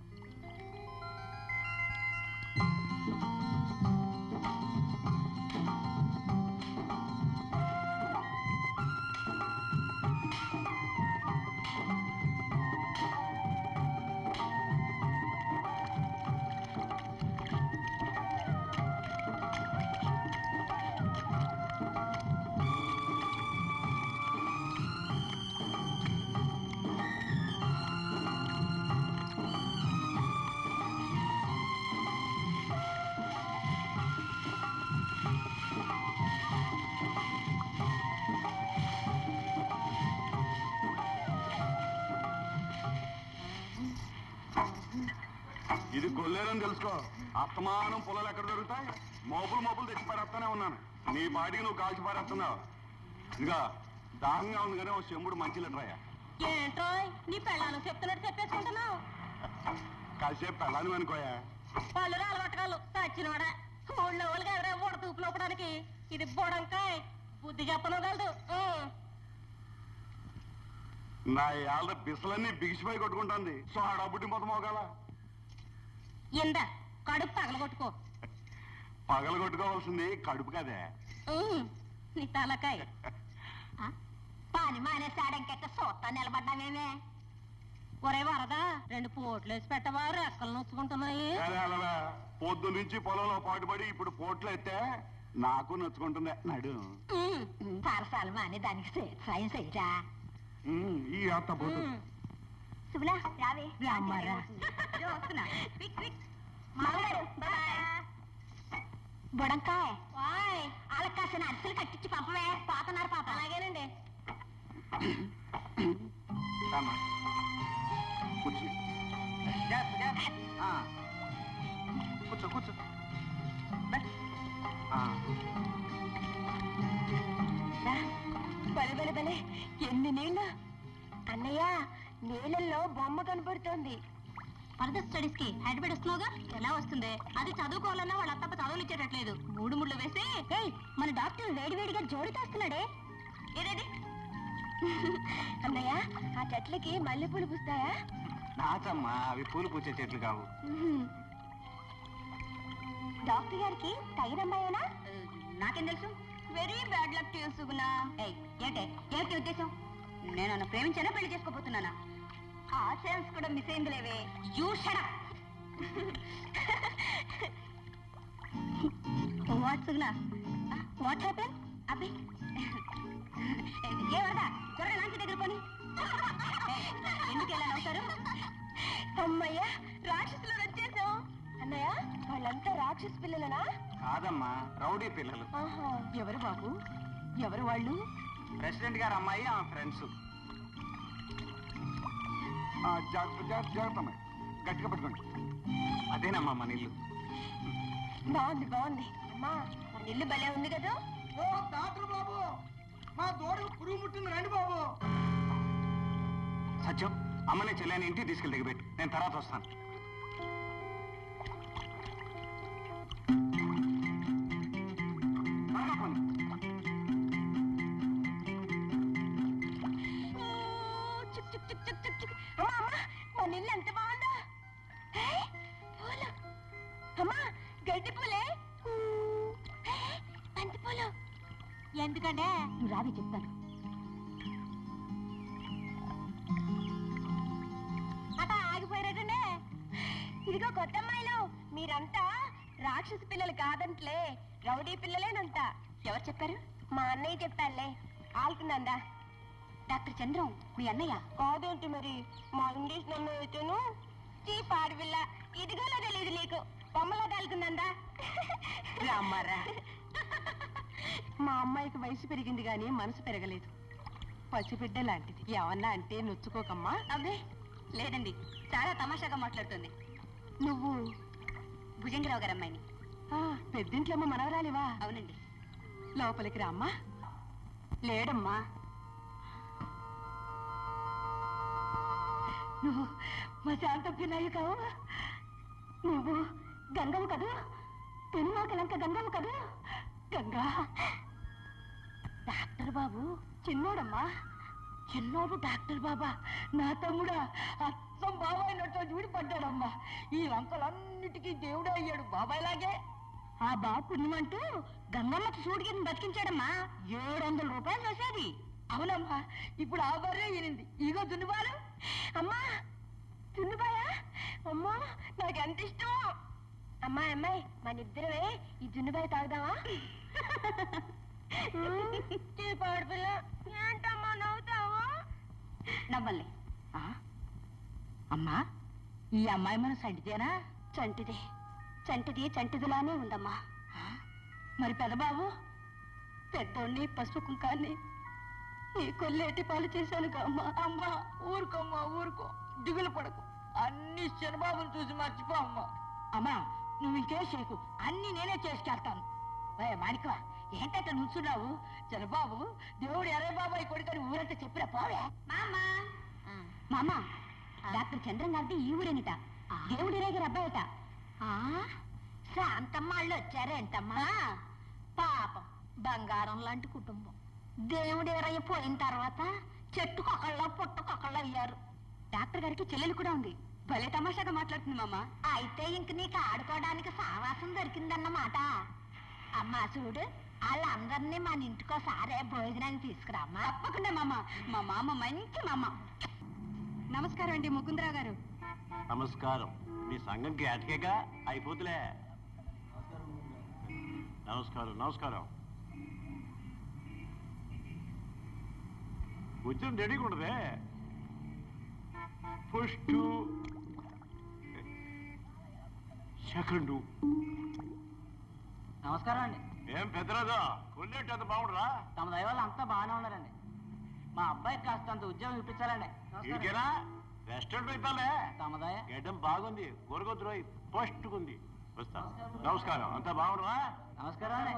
ఇది గొల్లేరని తెలుసుకో. అస్తమానం పొలాలు ఎక్కడ దొరుకుతాయి? మోపులు మోపులు తెచ్చి పారేస్తూనే ఉన్నాను. నీ బాటికి నువ్వు కాల్చి పారేస్తున్నావు. ఇంకా దాహంగా ఉంది కానీ ఓ చెంబుడు మంచి లిటరయ్యా. ఏంట్రో నీ పెళ్ళాను చెప్తున్నట్టు చెప్పేసుకుంటున్నావు. కాసేపు పెళ్ళాను అనుకోయా. పళ్ళు అలవాటుకాలు చచ్చినవాడా ఊళ్ళో వాళ్ళకి ఎవరే ఊడ తూపు లోపడానికి ఇది బుడంకాయ బుద్ధి చెప్పనగలదు. నా ఏళ్ళ బిసలన్నీ బిగిసిపోయి కొట్టుకుంటుంది. సో ఆ డబ్బుటి మొత్తం మోగాల ఇందా కడుపు పగల కొట్టుకో. పగలు కొట్టుకోవాల్సింది కడుపు కదే. నీ తలకాయ పని మానేసాడంకెక్క సొత్తా నిలబడ్డావేమే. ఒరే వరదా రెండు పోట్లు వేసి పెట్టవా? రెక్కలు నొచ్చుకుంటున్నాయి. పొద్దు నుంచి పొలంలో పాటుపడి ఇప్పుడు పోట్లు ఎత్తే నాకు నొచ్చుకుంటుంది నడు. సరసాలు మాని దానికి సాయం చేయరా. ఈ అత్త పోతు శుభ్లా రావే రామ్మారా బుడంకాయ వాళ్ళకి కాసిన అరిసెలు కట్టించి పంపవే. పోతున్నారు పాప. అలాగేనండి. కూర్చో కూర్చో కూర్చో. బలే బలే బలే ఎన్ని నీళ్ళు. అన్నయ్య నీళ్ళల్లో బొమ్మ కనపడుతోంది. ఫర్దర్ స్టడీస్ కి హైదరాబాద్ వస్తున్నావుగా? ఎలా వస్తుంది? అది చదువుకోవాలన్నా వాళ్ళ అత్తప్ప చదువులు ఇచ్చేటట్లేదు. మూడు ముళ్ళు వేసి మన డాక్టర్ వేడివేడిగా జోడి చేస్తున్నాడే. ఏదేది అన్నయ్య ఆ చెట్లకి మల్లెపూలు పూస్తాయా? నాచమ్మా, అవి పూలు పూచే చెట్లు కావు. డాక్టర్ గారికి తగిన అమ్మాయేనా? నాకేం తెలుసు. Very bad luck to you Suguna. ఏంటే ఏంటి ఉద్దేశం? నేను ప్రేమించానా పెళ్లి చేసుకోబోతున్నానా? ఆ ఛాన్స్ కూడా మిస్ అయింది లేవే. You shut up. What Suguna? What happen? అబ్బే ఏ వరదా త్వరగా లాంచి దగ్గర పోని. ఎందుకు ఎలా నవ్వుతారు? అమ్మయ్యా రాక్షసులు వచ్చేసాం. అన్నయ్య వాళ్ళంతా రాక్షసు పిల్లలనా? కాదమ్మా, రౌడీ పిల్లలు. ఎవరు బాబు? ఎవరు వాళ్ళు? ప్రెసిడెంట్ గారు అమ్మాయి, ఆమె ఫ్రెండ్స్. జాగ్రత్త గట్టిగా పట్టుకోండి. అదేనమ్మా మన ఇల్లు. బాగుంది బాగుంది. అమ్మా మన ఇల్లు భలే ఉంది కదా. డాక్టర్ బాబు, మా దూడకు పురుగు ముట్టింది, రండి బాబు. సత్యం, అమ్మని చెల్లెని ఇంటికి తీసుకెళ్ళి దిగబెట్టు. నేను తర్వాత వస్తాను. మన ఇల్లు ఎంత బాగుందా? పూలు అమ్మా, గడ్డి పూలే. బంతి పూలు. ఎందుకంటే నువ్వు రావి చెప్తాను. అట ఆగిపోయారటండే. ఇదిగో కొత్త అమ్మాయిలు, మీరంతా రాక్షస పిల్లలు కాదంట్లే, రౌడీ పిల్లలేనంట. ఎవరు చెప్పారు? మా అన్నయ్య చెప్పాలే. ఆలుతుందా? డాక్టర్ చంద్రం మీ అన్నయ్య? కాదేంటి మరి, మా ఇంగ్లీష్ అన్నయ్య అయితేను చీ పాడిపిల్ల. ఇదిగోలో తెలియదు నీకు, బొమ్మలో కాలుతుందా? రామ్మారా, మా అమ్మాయికి వయసు పెరిగింది గాని మనసు పెరగలేదు. పసిబిడ్డ లాంటిది. ఏమన్నా అంటే నొచ్చుకోకమ్మా. అబ్బే లేదండి, చాలా తమాషాగా మాట్లాడుతుంది. నువ్వు భుజంగరావు గారు అమ్మాయిని. పెద్దింట్లమ్మ మనవరాలివా? అవునండి. లోపలికి రామ్మా. లేడమ్మా. నువ్వు మా శాంత పిల్లయ్య కావు? నువ్వు గంగవు కదూ? పెనుమాకలంక గంగమ్మ కదా? గంగా డాక్టర్ బాబు చిన్నోడమ్మా. చిన్నోడు డాక్టర్ బాబా. నా తమ్ముడా అచ్చం బాబాయ్ నోట్లో చూడి పడ్డాడమ్మా. ఈ లంకలన్నిటికీ దేవుడే అయ్యాడు బాబాయ్ లాగే. ఆ బాబు పుణ్యమంటూ గంగమ్మకి సూడికి బతికించాడమ్మా. ఏడు వందల రూపాయలు వేసేది. అవునమ్మా, ఇప్పుడు ఆ బర్రే ఈనింది. ఇగో దున్నుబాలు. అమ్మా దున్నుబాయా? అమ్మా నాకు ఎంత ఇష్టం. అమ్మాయి అమ్మాయి మన ఇద్దరమే ఈ దున్నుబాయి తాగుదామా? పాడుపిల్ల ఏంటమ్మా నవ్వుతావా? నవ్వలే. అమ్మా ఈ అమ్మాయి మన చంటిదేనా? చంటిదే. చంటిది చంటిదిలానే ఉందమ్మా. మరి పెదబాబు? పెద్దోడిని పసుపు కుంకాన్ని ఈ కొల్లేటి పాలు చేశానుగా అమ్మా. అమ్మా ఊరుకోమ్మా ఊరుకో, దిగులు పడకు. అన్ని శనబాబుని చూసి మర్చిపో అమ్మా. అమ్మా నువ్వు ఇంకే చేయకు, అన్ని నేనే చేసుకెళ్తాను. మాణికవా ఏంటంటే నుంచున్నావు? చంద్రబాబు దేవుడు ఎరే బాబాయ్ కొడుకని ఊరంతా చెప్పిన పోవే. మామ డాక్టర్ చంద్రం గారిది ఈ ఊరేనిట. దేవుడు ఎరే గారి అబ్బాయిట. శాంతమ్మాళ్ళు వచ్చారేంటమ్మా? పాపం బంగారం లాంటి కుటుంబం. దేవుడు ఎరయ్య పోయిన తర్వాత చెట్టుకొకళ్ళ పుట్టకొకళ్ళ అయ్యారు. డాక్టర్ గారికి చెల్లెలు కూడా ఉంది. భలే తమాషాగా మాట్లాడుతుంది మామ. అయితే ఇంక నీకు ఆడుకోవడానికి సావాసం దొరికిందన్నమాట. అమ్మా చూడు, వాళ్ళందరినీ మన ఇంటికోసారే భోజనానికి తీసుకురామ్మా. తప్పకుండా మామ. మా మామ మంచి మామ. నమస్కారం అండి ముకుందరావు గారు. నమస్కారం. మీ సంఘం గ్యాటికేగా అయిపోతులే. నమస్కారం నమస్కారం. కొంచెం రెడీగా ఉండదే. First second. నమస్కారం అండి. ఏం పెద్దరాజా కొల్లేటి అంత బాగుండరా? తమ దయ వల్ల అంతా బాగానే ఉన్నారండి. మా అబ్బాయికి కాస్త అంత ఉద్యోగం ఇప్పించాలండి. ఇంకేనా రెస్టారెంట్ అయితాలే. తమ దయ. గడ్డం బాగుంది, గొరగొద్దు రోయ్ పోస్ట్కుంది. వస్తా. నమస్కారం. అంతా బాగుండరా? నమస్కారం అండి.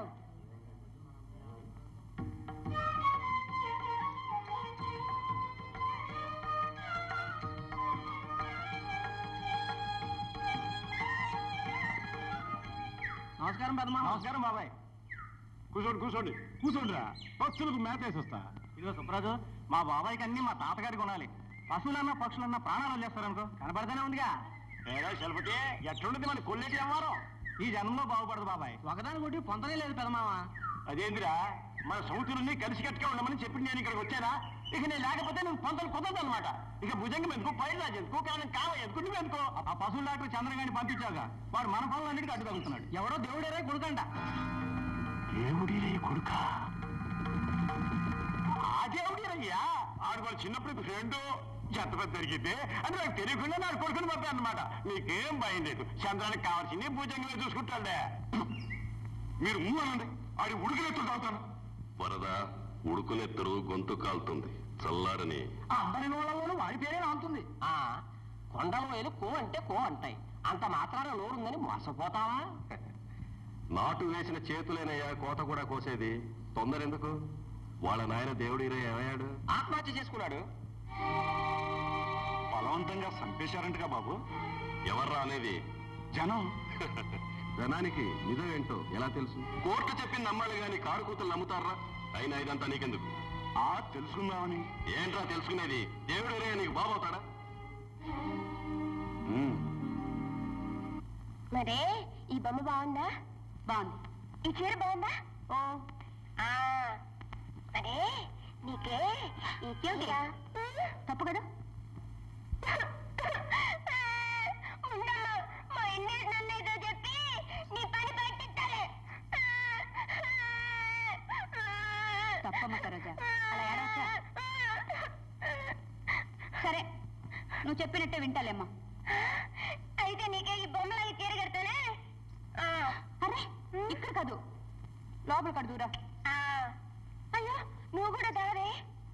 నమస్కారం పెద్దమా. నమస్కారం బాబాయ్. కూర్చోండి కూర్చోండి కూర్చోండిరా. పక్షులకు మేత వేసి వస్తా. ఇదిగో సుబ్రాజు, మా బాబాయ్కి అన్ని మా తాతగారికి కొనాలి. పశువులన్నా పక్షులన్నా ప్రాణాలు వదిలేస్తారనుకో. కనపడతానే ఉందిగా. ఏదో చలపతి ఎట్లుండదు మన కొల్లేటి వ్యవహారం? ఈ జన్మలో బాగుపడదు బాబాయ్. ఒకదాని కొట్టి పొందనే లేదు పెదమామ. అదేందిరా, మన సౌతులన్నీ కలిసి కట్టుగా ఉండమని చెప్పి నేను ఇక్కడికి వచ్చానా? ఇక నేను లేకపోతే నువ్వు పొందలు పొందదు అనమాట. ఇక భుజంగం ఎందుకు, పైరు రాజు ఎందుకు, కారణం కావ ఎందుకు, నువ్వు ఎందుకో. ఆ పశువుల డాక్టర్ చంద్రగాడిని పంపించావుగా, వాడు మన పనులన్నిటికీ అడ్డు తగ్గుతున్నాడు. ఎవడో దేవుడేరే కొడుకంట. దేవుడిరే కొడుక? ఆ దేవుడిరయ్యా. ఆడు వాళ్ళు చిన్నప్పుడు ఫ్రెండ్ చెత్త పెద్ద జరిగితే అని నాకు తెలియకుండా నాకు కొడుకుని పంపాను అనమాట. నీకేం భయం లేదు. చంద్రానికి కావాల్సింది భుజంగమే చూసుకుంటాడే. మీరు మూడండి, ఆడి ఉడుకునెత్తు తాగుతాను. వరద ఉడుకునెత్తరు గొంతు కాలుతుంది చల్లారని. అందరి నోళ్ళలోనూ వాడి పేరే నాంతుంది. ఆ కొండల వేలు కో అంటే కో అంటాయి. అంత మాత్రాన నోరుందని మోసపోతావా? నాటు వేసిన చేతులేనయ్యా కోత కూడా కోసేది. తొందర ఎందుకు? వాళ్ళ నాయన దేవుడిరే ఏమయ్యాడు? ఆత్మహత్య చేసుకున్నాడు. బలవంతంగా చంపేశారంటగా బాబు. ఎవర్రా అనేది? జనం. జనానికి నిజం ఏంటో ఎలా తెలుసు? కోర్టు చెప్పింది నమ్మాలి గాని కారు కూతులు నమ్ముతారా? అయినా ఇదంతా నీకెందుకు? ఆ తెలుసుకుందామని. ఏంట్రా తెలుసుకునేది? దేవుడిరే నీకు బాబవుతాడా? మరే ఈ బొమ్మ బాగుందా? బాగుంది. ఈ చీర బాగుందా? ఓ మరే నీకే ఈ చీర తప్పు కదా? మా ఇన్ని నన్ను ఏదో చెప్పి నీ పని పట్టించాలి. తప్పమ్మ సరోజా, అలా ఏడవచ్చా? సరే నువ్వు చెప్పినట్టే వింటాలేమ్మా. అయితే నీకే ఈ బొమ్మలకి చీర కడతానే. అరే ఇక్కడ కాదు, లోపల కడు దూరా. అయ్యో నువ్వు కూడా దారే.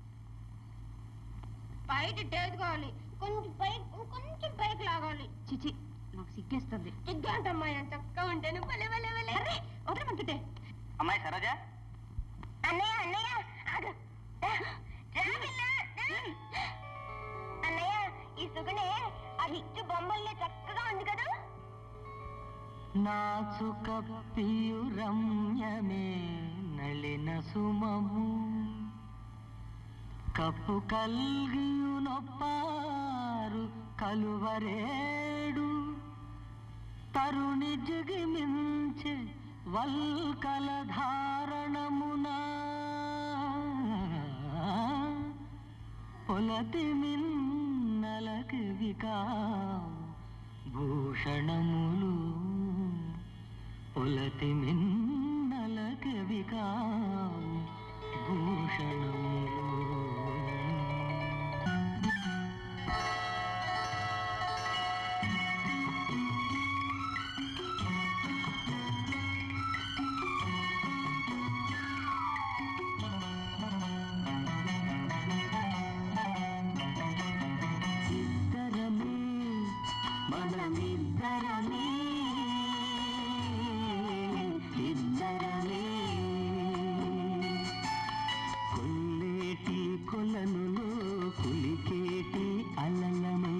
బయట టేజ్ కావాలి, కొంచెం పైకి కొంచెం పైకి లాగాలి. చిచి నాకు సిగ్గేస్తుంది. సిగ్గంటమ్మా, నేను చక్కగా ఉంటాను. భలే భలే భలే. అరే వదలమంటుంటే. అమ్మాయి సరోజా. అన్నయ్య అన్నయ్య ఆగు. అన్నయ్య ఈ సుగనే ఆ హిచ్చు బొమ్మల్ని చక్కగా ఉంది కదా. నాచుక పియు రమ్యమే నళిన సుమము కప్పు కల్గియు నొప్పారు కలువరేడు తరుణి జగిమించే వల్కల ధారణమునా పొలతి మిన్నలకి వికా భూషణములు పొలతి మిన్నలకి వికా భూషణములు మనమిద్దరమే ఇద్దరమే కొల్లేటి కొలనులో కులికేటి అలలమే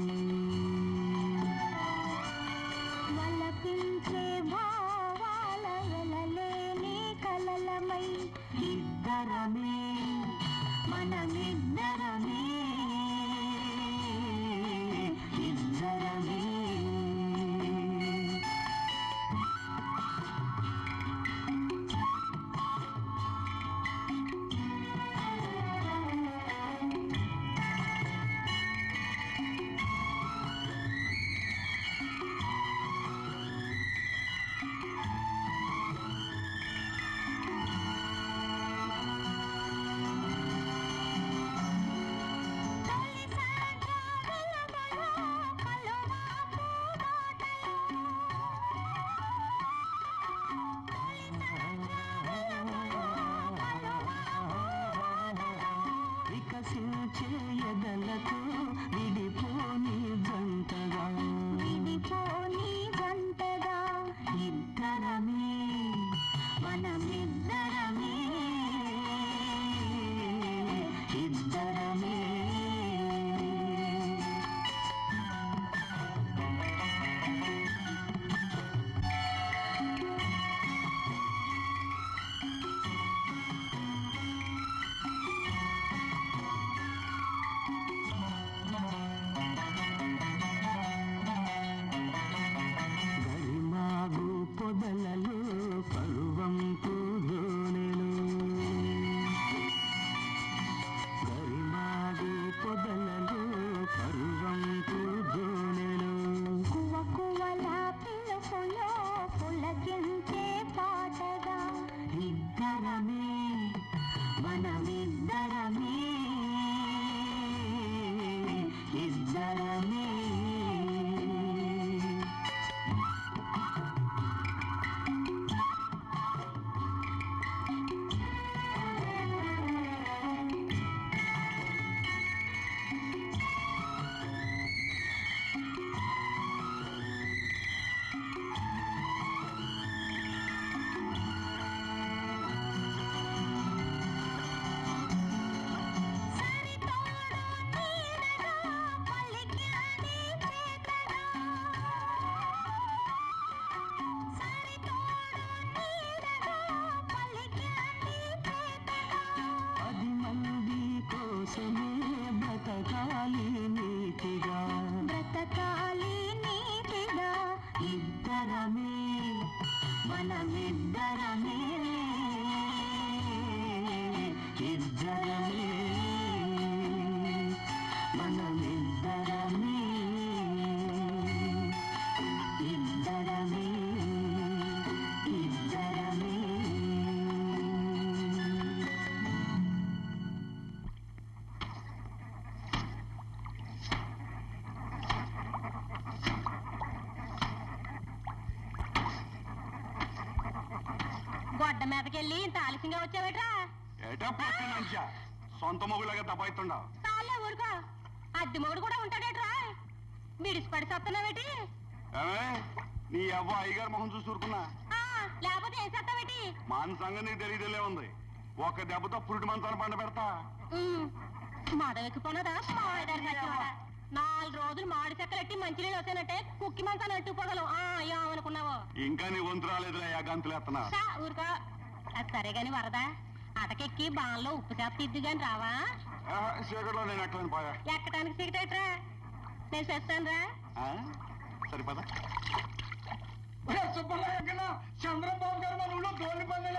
వలపించే భావాల వెలలేని కలలమై ఇద్దరమే మనమిద్దరమే ఇద్దరమే చేయగలతో విడిపోని జంటగా విడిపోని జంటగా ఇద్దరమే మనమిద్దరమే ఇద్దరమే పొదలలో పరువంపు దోణెలు గరిమాడి పొదలలో పరువంపు దోణెలు కువ కువల పిలుపులో పులకించే పాటగా ఇద్దరమే మనమిద్దరమే ఇద్దరమే బ్రతకాలి నీతిగా బ్రతకాలి నీతిగా ఇద్దరమే మనమిద్దరమే ఇద్దరమే మనమిద్దరమే ఇద్దరమే ఇద్దరమే గొడ్డ మీదకెళ్ళి ఇంత ఆలస్యంగా వచ్చావేట్రా ఏటా పచ్చి మంచి సొంత మొగులాగా దబాయిస్తుండవు చాలే ఊరుకో అద్దె మొగుడు కూడా ఉంటాడేట్రా బిడిసిపడి సత్తనావేటి ఏమే నీ అవ్వ అయ్యగారు మొహం చూసి ఊరుకున్నా లేకపోతే ఏం సత్తావేటి మానసంగా నీకు తెలియదలే ఉంది ఒక దెబ్బతో పురుటి మంచాలు పండ పెడతా మాడవెక్కిపోనదా మాడదారి నాలుగు రోజులు మాడి చెక్కలెట్టి మంచినీళ్ళు వస్తానంటే కుక్కి మంచాన్ని అంటుకోగలం ఏమనుకున్నావో. ఇంకా నీ వంతు రాలేదురా గంతులు ఎత్తనా. ఊరుకో. అది సరే గాని వరదా అటకెక్కి బాన్లో ఉప్పు చేప తిద్దు గాని రావా? చీకట్లో నేను ఎక్కలేని పోయా. ఎక్కడానికి సిగటేట్రా నేను చేస్తాను రా. సరిపదా చంద్రబాబు గారు మన ఊళ్ళో దోని పండుగ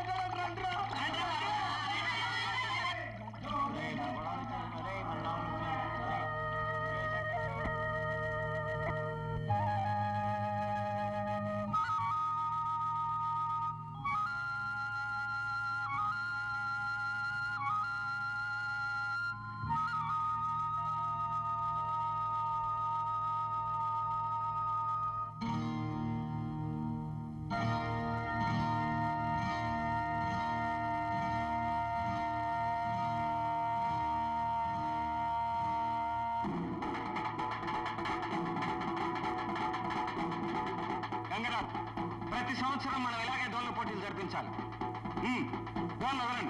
ప్రతి సంవత్సరం మనం ఇలాగే డోన్ల పోటీలు జరిపించాలి. డోన్లు వదలండి.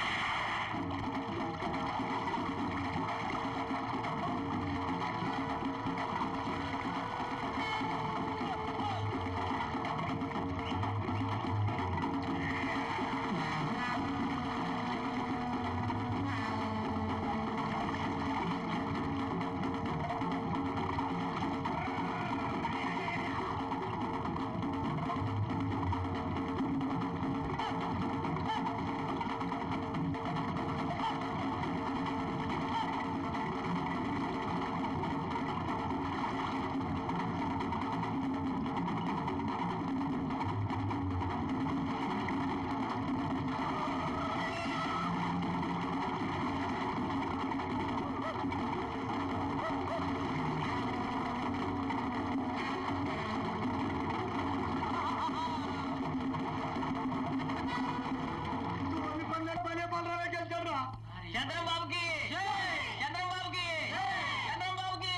చంద్రబాబుకి చంద్రబాబుకి చంద్రబాబుకి.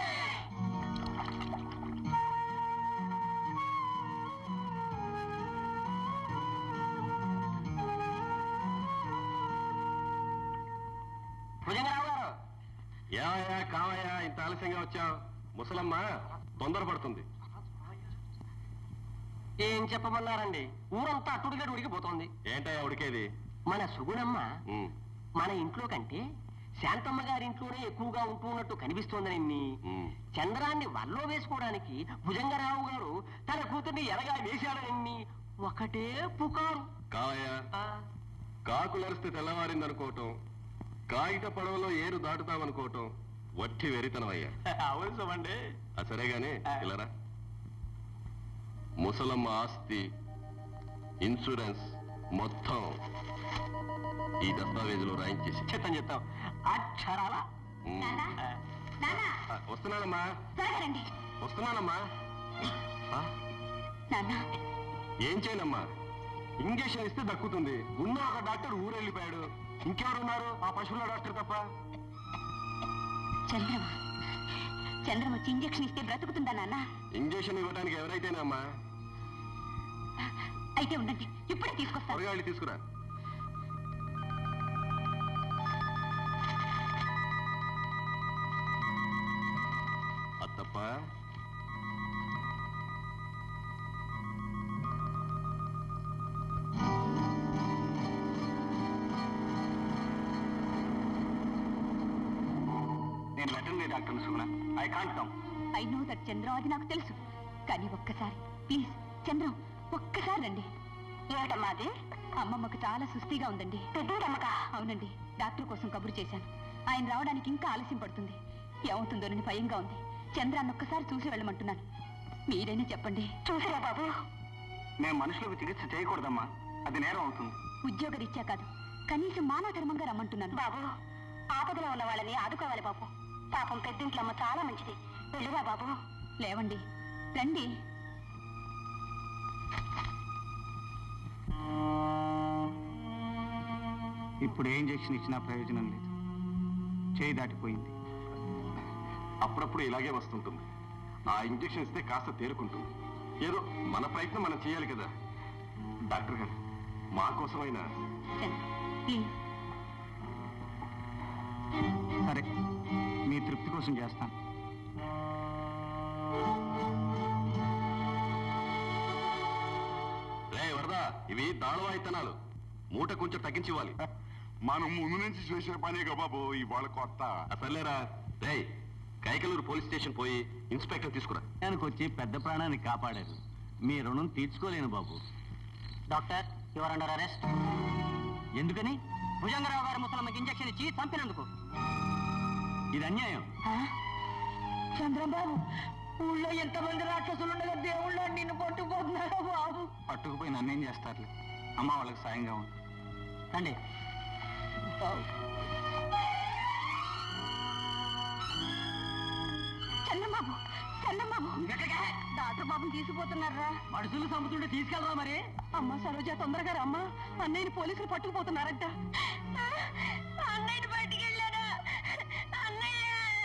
భుజంగరావు గారు. ఏమయ్యా కావయ్యా ఇంత ఆలస్యంగా వచ్చావు? ముసలమ్మ తొందరపడుతుంది. ఏం చెప్పమన్నారండి? ఊరంతా అట్టుడిగా ఉడికిపోతోంది. ఏంటయ్యా ఉడికేది? మన సుగుణమ్మ ఉమ్, మన ఇంట్లో కంటే శాంతమ్మ గారింట్లోనే ఎక్కువగా ఉంటూ ఉన్నట్టు కనిపిస్తోందని ఉమ్. చంద్రాన్ని వల్లో వేసుకోవడానికి భుజంగరావు గారు తన కూతుర్ని ఎరగా వేశాడని ఒకటే పుకారు. కావయ్యా కాకులరిస్తే తెల్లవారిందనుకోవటం, కాగిట పడవలో ఏరు దాటుతామనుకోవటం వట్టి వెరితనమయ్యా. అవసరమండి. అది సరేగాని ఇలారా. ముసలమ్మ ఆస్తి, ఇన్సూరెన్స్ మొత్తం ఈ దస్తావేజులో రాయించేసి చెప్తాం చెప్తాం అక్షరాల. ఉమ్. నానా ఆ, వస్తున్నానమ్మా త్వరగా రండి. వస్తున్నానమ్మా. ఆ, నాన్నా ఏం చేయనమ్మా? ఇంజక్షన్ ఇస్తే దక్కుతుంది. ఉన్న ఒక డాక్టర్ ఊరెళ్ళిపోయాడు. ఇంకెవరున్నారు ఆ పశువుల డాక్టర్ తప్ప? చంద్రమ చంద్రమ వచ్చి ఇంజక్షన్ ఇస్తే బ్రతుకుతుందా నాన్న? ఇంజక్షన్ ఇవ్వడానికి ఎవరైతేనమ్మా. అయితే ఉండండి, ఇప్పుడే తీసుకొస్తాను. త్వరగా వెళ్ళి తీసుకురా. అత్తప్ప నేను veterinary doctor Suguna. I can't come. I know that Chandram, అది నాకు తెలుసు. కానీ ఒక్కసారి ప్లీజ్ చంద్రం, ఒక్కసారి రండి. ఏమిటమ్మా అది? అమ్మమ్మకు చాలా సుస్థిగా ఉందండి. పెద్దమ్మక? అవునండి, డాక్టర్ కోసం కబురు చేశాను. ఆయన రావడానికి ఇంకా ఆలస్యం పడుతుంది. ఏమవుతుందోనని భయంగా ఉంది. చంద్రాన్ని ఒక్కసారి చూసి వెళ్ళమంటున్నాను. మీరైనా చెప్పండి. చూసిరా బాబు. మేము మనుషులకు చికిత్స చేయకూడదమ్మా, అది నేరం అవుతుంది. ఉద్యోగరీత్యా కాదు, కనీసం మానవ ధర్మంగా రమ్మంటున్నాను. బాబు, ఆపదలో ఉన్న వాళ్ళని ఆదుకోవాలి బాబు. పాపం పెద్దింట్లో అమ్మ చాలా మంచిది. వెళ్ళిరా బాబు. లేవండి, రండి. ఇప్పుడు ఏ ఇంజక్షన్ ఇచ్చినా ప్రయోజనం లేదు. చేయి దాటిపోయింది. అప్పుడప్పుడు ఇలాగే వస్తుంటుంది. ఆ ఇంజక్షన్ ఇస్తే కాస్త తేరుకుంటుంది. ఏదో మన ప్రయత్నం మనం చేయాలి కదా. డాక్టర్ గారు, మా కోసమైనా. ప్లీజ్. సరే, మీ తృప్తి కోసం చేస్తాను. చూసారా, ఇవి దాళవాయితనాలు. మూట కొంచెం తగ్గించి ఇవ్వాలి. మనం ముందు నుంచి చేసే పనే కదా బాబు, ఇవాళ కొత్త. అసలేరా రేయ్, కైకలూరు పోలీస్ స్టేషన్ పోయి ఇన్స్పెక్టర్ తీసుకురా. వచ్చి పెద్ద ప్రాణాన్ని కాపాడారు. మీ రుణం తీర్చుకోలేను బాబు. Doctor you're under arrest. ఎందుకని? భుజంగరావు గారి ముసలమ్మకి ఇంజక్షన్ ఇచ్చి చంపినందుకు. ఇది అన్యాయం. చంద్రబాబు, ఊళ్ళో ఎంతమంది రాక్షసులు ఉండగా దేవుళ్ళ నిన్ను పట్టుకుపోతున్నారా బాబు? పట్టుకుపోయి నన్నేం చేస్తారు? అమ్మ వాళ్ళకి సాయంగా ఉంది. రండి. చంద్రబాబు, చంద్రబాబు, డాక్టర్ బాబుని తీసుకుపోతున్నారా? మనుషులు చంపుతుంటే తీసుకెళ్ళరా మరి? అమ్మ సరోజ, తొందరగా రమ్మా. అన్నయ్యని పోలీసులు పట్టుకుపోతున్నారంట. అన్నయ్యని బయటికెళ్ళారా? అన్నయ్య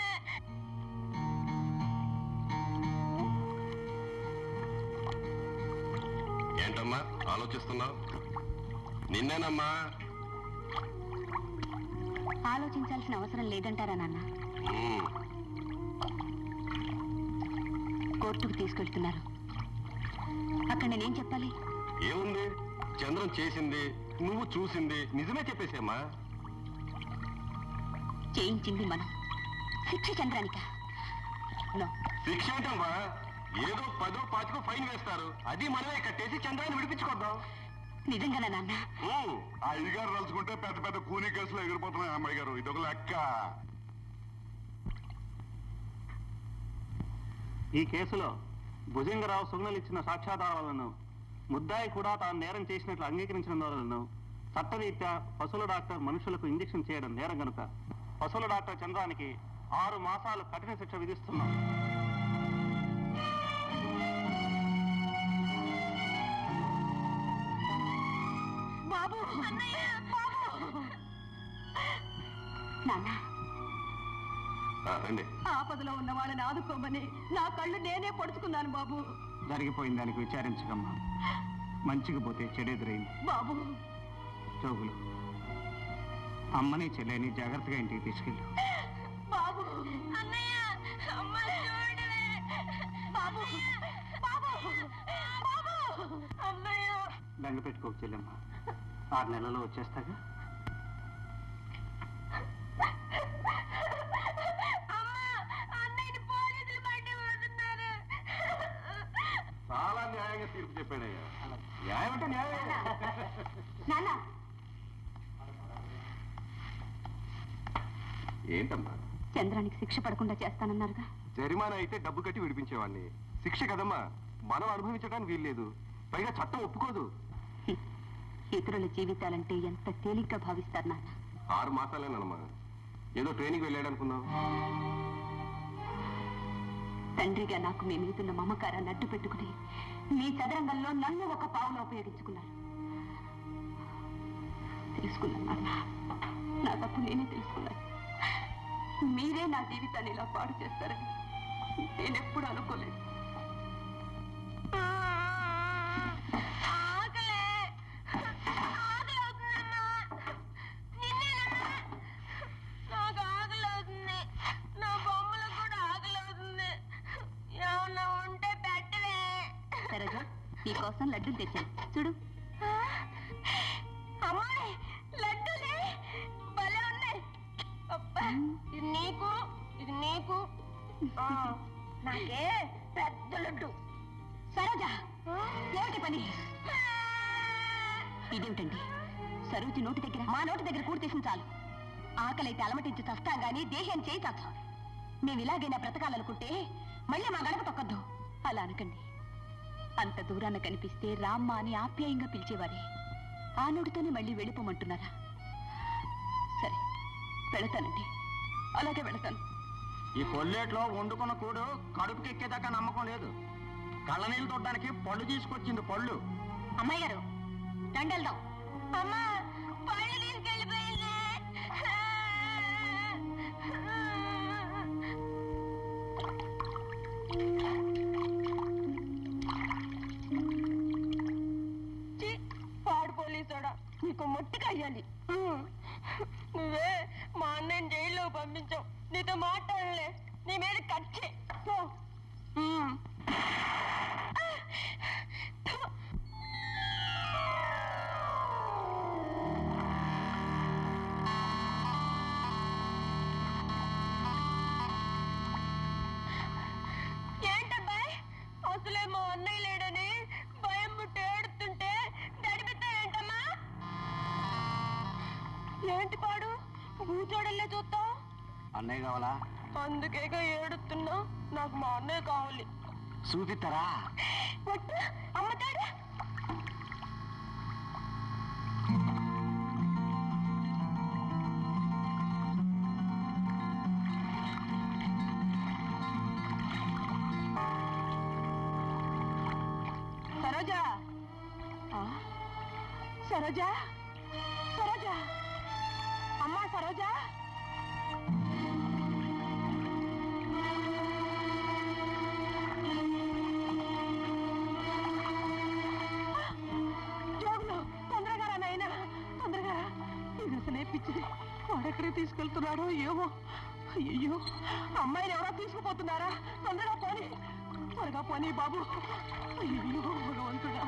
ఏంటమ్మా ఆలోచిస్తున్నావు? నిన్నేనమ్మా. ఆలోచించాల్సిన అవసరం లేదంటారా నాన్న? ఉమ్, కోర్టుకు తీసుకెళ్తున్నారు. అక్కడ నేనేం చెప్పాలి? ఏముంది, చంద్రం చేసింది నువ్వు చూసింది నిజమే చెప్పేసేమ్మా. చేయించింది మనం, శిక్ష చంద్రానిక? నో. శిక్ష ఏంటమ్మా? ఏదో పదో పాతికో ఫైన్ వేస్తారు, అది మనమే కట్టేసి చంద్రాన్ని విడిపించుకోద్దాం. నిజంగానా నాన్న? ఉమ్, ఆ అయ్యగారు తలుచుకుంటే పెద్ద పెద్ద కూనీ కేసులు ఎగిరిపోతున్నాయి అమ్మాయి గారు. ఇదొక లెక్క. ఈ కేసులో భుజంగరావు సుగుణలు ఇచ్చిన సాక్ష్యాధారాలను, ముద్దాయి కూడా తాను నేరం చేసినట్లు అంగీకరించిన వలన చట్టరీత్యా పశువుల డాక్టర్ మనుషులకు ఇంజెక్షన్ చేయడం నేరం కనుక పశువుల డాక్టర్ చంద్రానికి ఆరు మాసాలు కఠిన శిక్ష విధిస్తున్నాం. బాబు, అన్నయ్య, బాబు. నాన్న, ఆ, రండి. ఆపదలో ఉన్న వాళ్ళని ఆదుకోమని నా కళ్ళు నేనే పొడుచుకున్నాను బాబు. జరిగిపోయిన దానికి విచారించకమ్మా. మంచికి పోతే చెడెదురైంది. బాబు, జోగులు, అమ్మని చెల్లెని జాగ్రత్తగా ఇంటికి తీసుకెళ్ళు. బాబు, అన్నయ్య, అమ్మ చూడవే. బాబు, బాబు, బాబు, అన్నయ్య. బెంగ పెట్టుకోకు చెల్లెమ్మ, ఆరు నెలల్లో వచ్చేస్తాగా. చాలా న్యాయంగా తీర్పు చెప్పాడయ్యా. న్యాయం అంటే న్యాయం. నాన్న, ఏంటమ్మా? చంద్రానికి శిక్ష పడకుండా చేస్తానన్నారుగా. జరిమానా అయితే డబ్బు కట్టి విడిపించేవాడిని. శిక్ష కదమ్మా, మనం అనుభవించడానికి వీల్లేదు. పైగా చట్టం ఒప్పుకోదు. ఇతరుల జీవితాలంటే ఎంత తేలిగ్గా భావిస్తారు నాన్న. ఆరు మాసాలేనమ్మా, ఏదో ట్రైనింగ్ వెళ్ళాడు అనుకున్నావు. తండ్రిగా నాకు మీ మీదున్న మమకారాన్ని అడ్డు పెట్టుకుని మీ చదరంగంలో నన్ను ఒక పావులో ఉపయోగించుకున్నారు. తెలుసుకున్నాను నాన్న, నా తప్పు నేనే తెలుసుకున్నాను. మీరే నా జీవితాన్ని ఇలా పాడు చేస్తారని నేనెప్పుడు అనుకోలేదు. నాకు ఆకలి అవుతుంది, నా బొమ్మలకు కూడా ఆకలి అవుతుంది. ఏమన్నా ఉంటే పెట్టవే. సరోజ, నీకోసం లడ్డూలు తెచ్చాను, చూడు. అమ్మాయి, లడ్డూలే భలే ఉన్నాయి. అబ్బా, ఇది నీకు, ఇది నీకు. ఆ, నాకే పెద్ద లడ్డు. సరోజ, ఏమిటి పని? ఇదేమిటండి, సరోజి నోటి దగ్గర మా నోటి దగ్గర కూడి తీసిన చాలు. ఆకలైతే అలమటించి చస్తాం గానీ దేహం చేయి చాచు. మేము ఇలాగైనా బ్రతకాలనుకుంటే మళ్ళీ మా గడప తొక్కద్దు. అలా అనకండి. అంత దూరాన కనిపిస్తే రామ్మ అని ఆప్యాయంగా పిలిచేవారే, ఆ నోటితోనే మళ్ళీ వెళ్ళిపోమంటున్నారా? సరే, వెళతానండి, అలాగే వెళతాను. ఈ కొల్లేట్లో వండుకున్న కూడు కడుపుకెక్కేదాకా నమ్మకం లేదు. కళ్ళ నీళ్ళు తొట్టడానికి పళ్ళు తీసుకొచ్చింది. పళ్ళు. అమ్మాయి గారు, రండి వెళ్దాం. అమ్మా, పళ్ళు తీసుకెళ్ళిపోయింది. పాడు పోలీసుడా, నీకు మొట్టిగా అయ్యాలి. నువ్వే మా అన్నయ్యని జైల్లో పంపించావు. నీతో మాట్లాడలే, నీ మీద కచ్చే. లోపలే మా అన్నయ్య లేడని భయం పుట్టి ఏడుతుంటే దడిపెట్టారేంటమ్మా? ఏంటి పాడు కూర్చోడల్లే చూస్తావు? అన్నయ్య కావాలా? అందుకేగా ఏడుతున్నా. నాకు మా అన్నయ్య కావాలి. చూపిస్తారా? అమ్మతాడు. సరోజా, సరోజా, సరోజా, అమ్మా సరోజా. పిచ్చిది వాడెక్కడే తీసుకెళ్తున్నాడో ఏమో. అయ్యో, అమ్మాయిని ఎవరో తీసుకుపోతున్నారా? తొందరగా పోనీ, త్వరగా పోనీ బాబు. అయ్యో భగవంతుడా.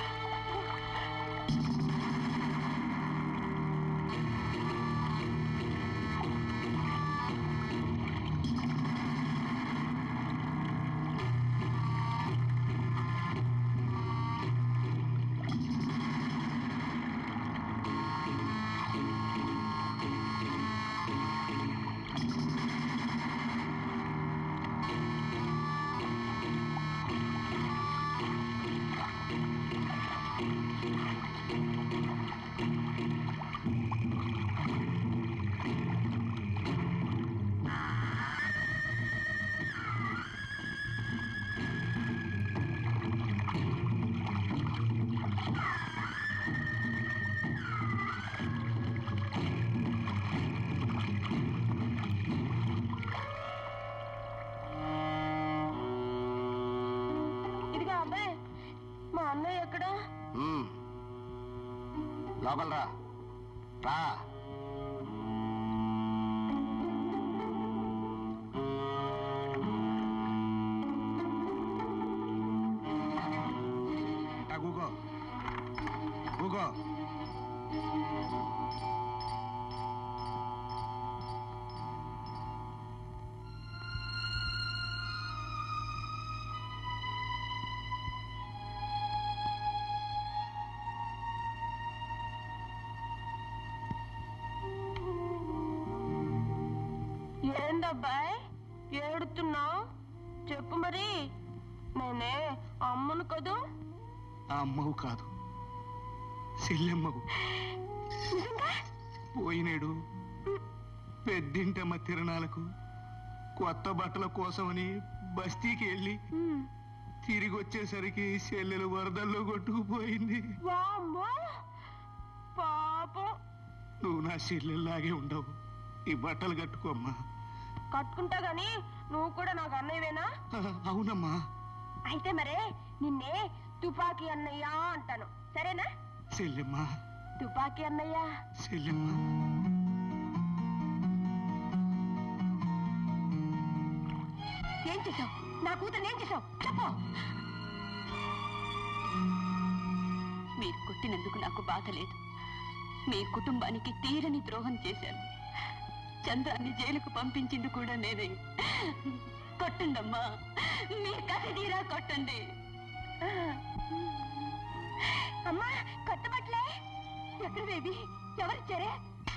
లోపల రా రా. గూగో గూగో ఏందబ్బాయ్ ఏడుతున్నావు? చెప్పు మరి. నేనే అమ్మను కదూ? అమ్మవు కాదు, చెల్లెమ్మవు. పోయినాడు పెద్దింటమ్మ తిరణాలకు కొత్త బట్టల కోసమని బస్తీకి వెళ్ళి తిరిగి వచ్చేసరికి చెల్లెలు వరదల్లో కొట్టుకుపోయింది. పాపం. నువ్వు నా చెల్లెల్లాగే ఉండవు. ఈ బట్టలు కట్టుకోమ్మా. కట్టుకుంటా గాని నువ్వు కూడా నాకు అన్నయ్యవేనా? అవునమ్మా. అయితే మరే నిన్నే తుపాకీ అన్నయ్య అంటాను, సరేనా? చెల్లెమ్మా. తుపాకీ అన్నయ్య. చెల్లెమ్మా. ఏం చేసావు? నా కూతురు ఏం చేసావు చెప్పు. మీరు కొట్టినందుకు నాకు బాధ లేదు. మీ కుటుంబానికి తీరని ద్రోహం చేశాను. చంద్రాన్ని జైలుకు పంపించింది కూడా నేనే. కొట్టండమ్మా, మీ కసి తీరా కొట్టండి. అమ్మా కొట్టబట్లే ఎక్కడ బేబీ? ఎవరిచ్చారే?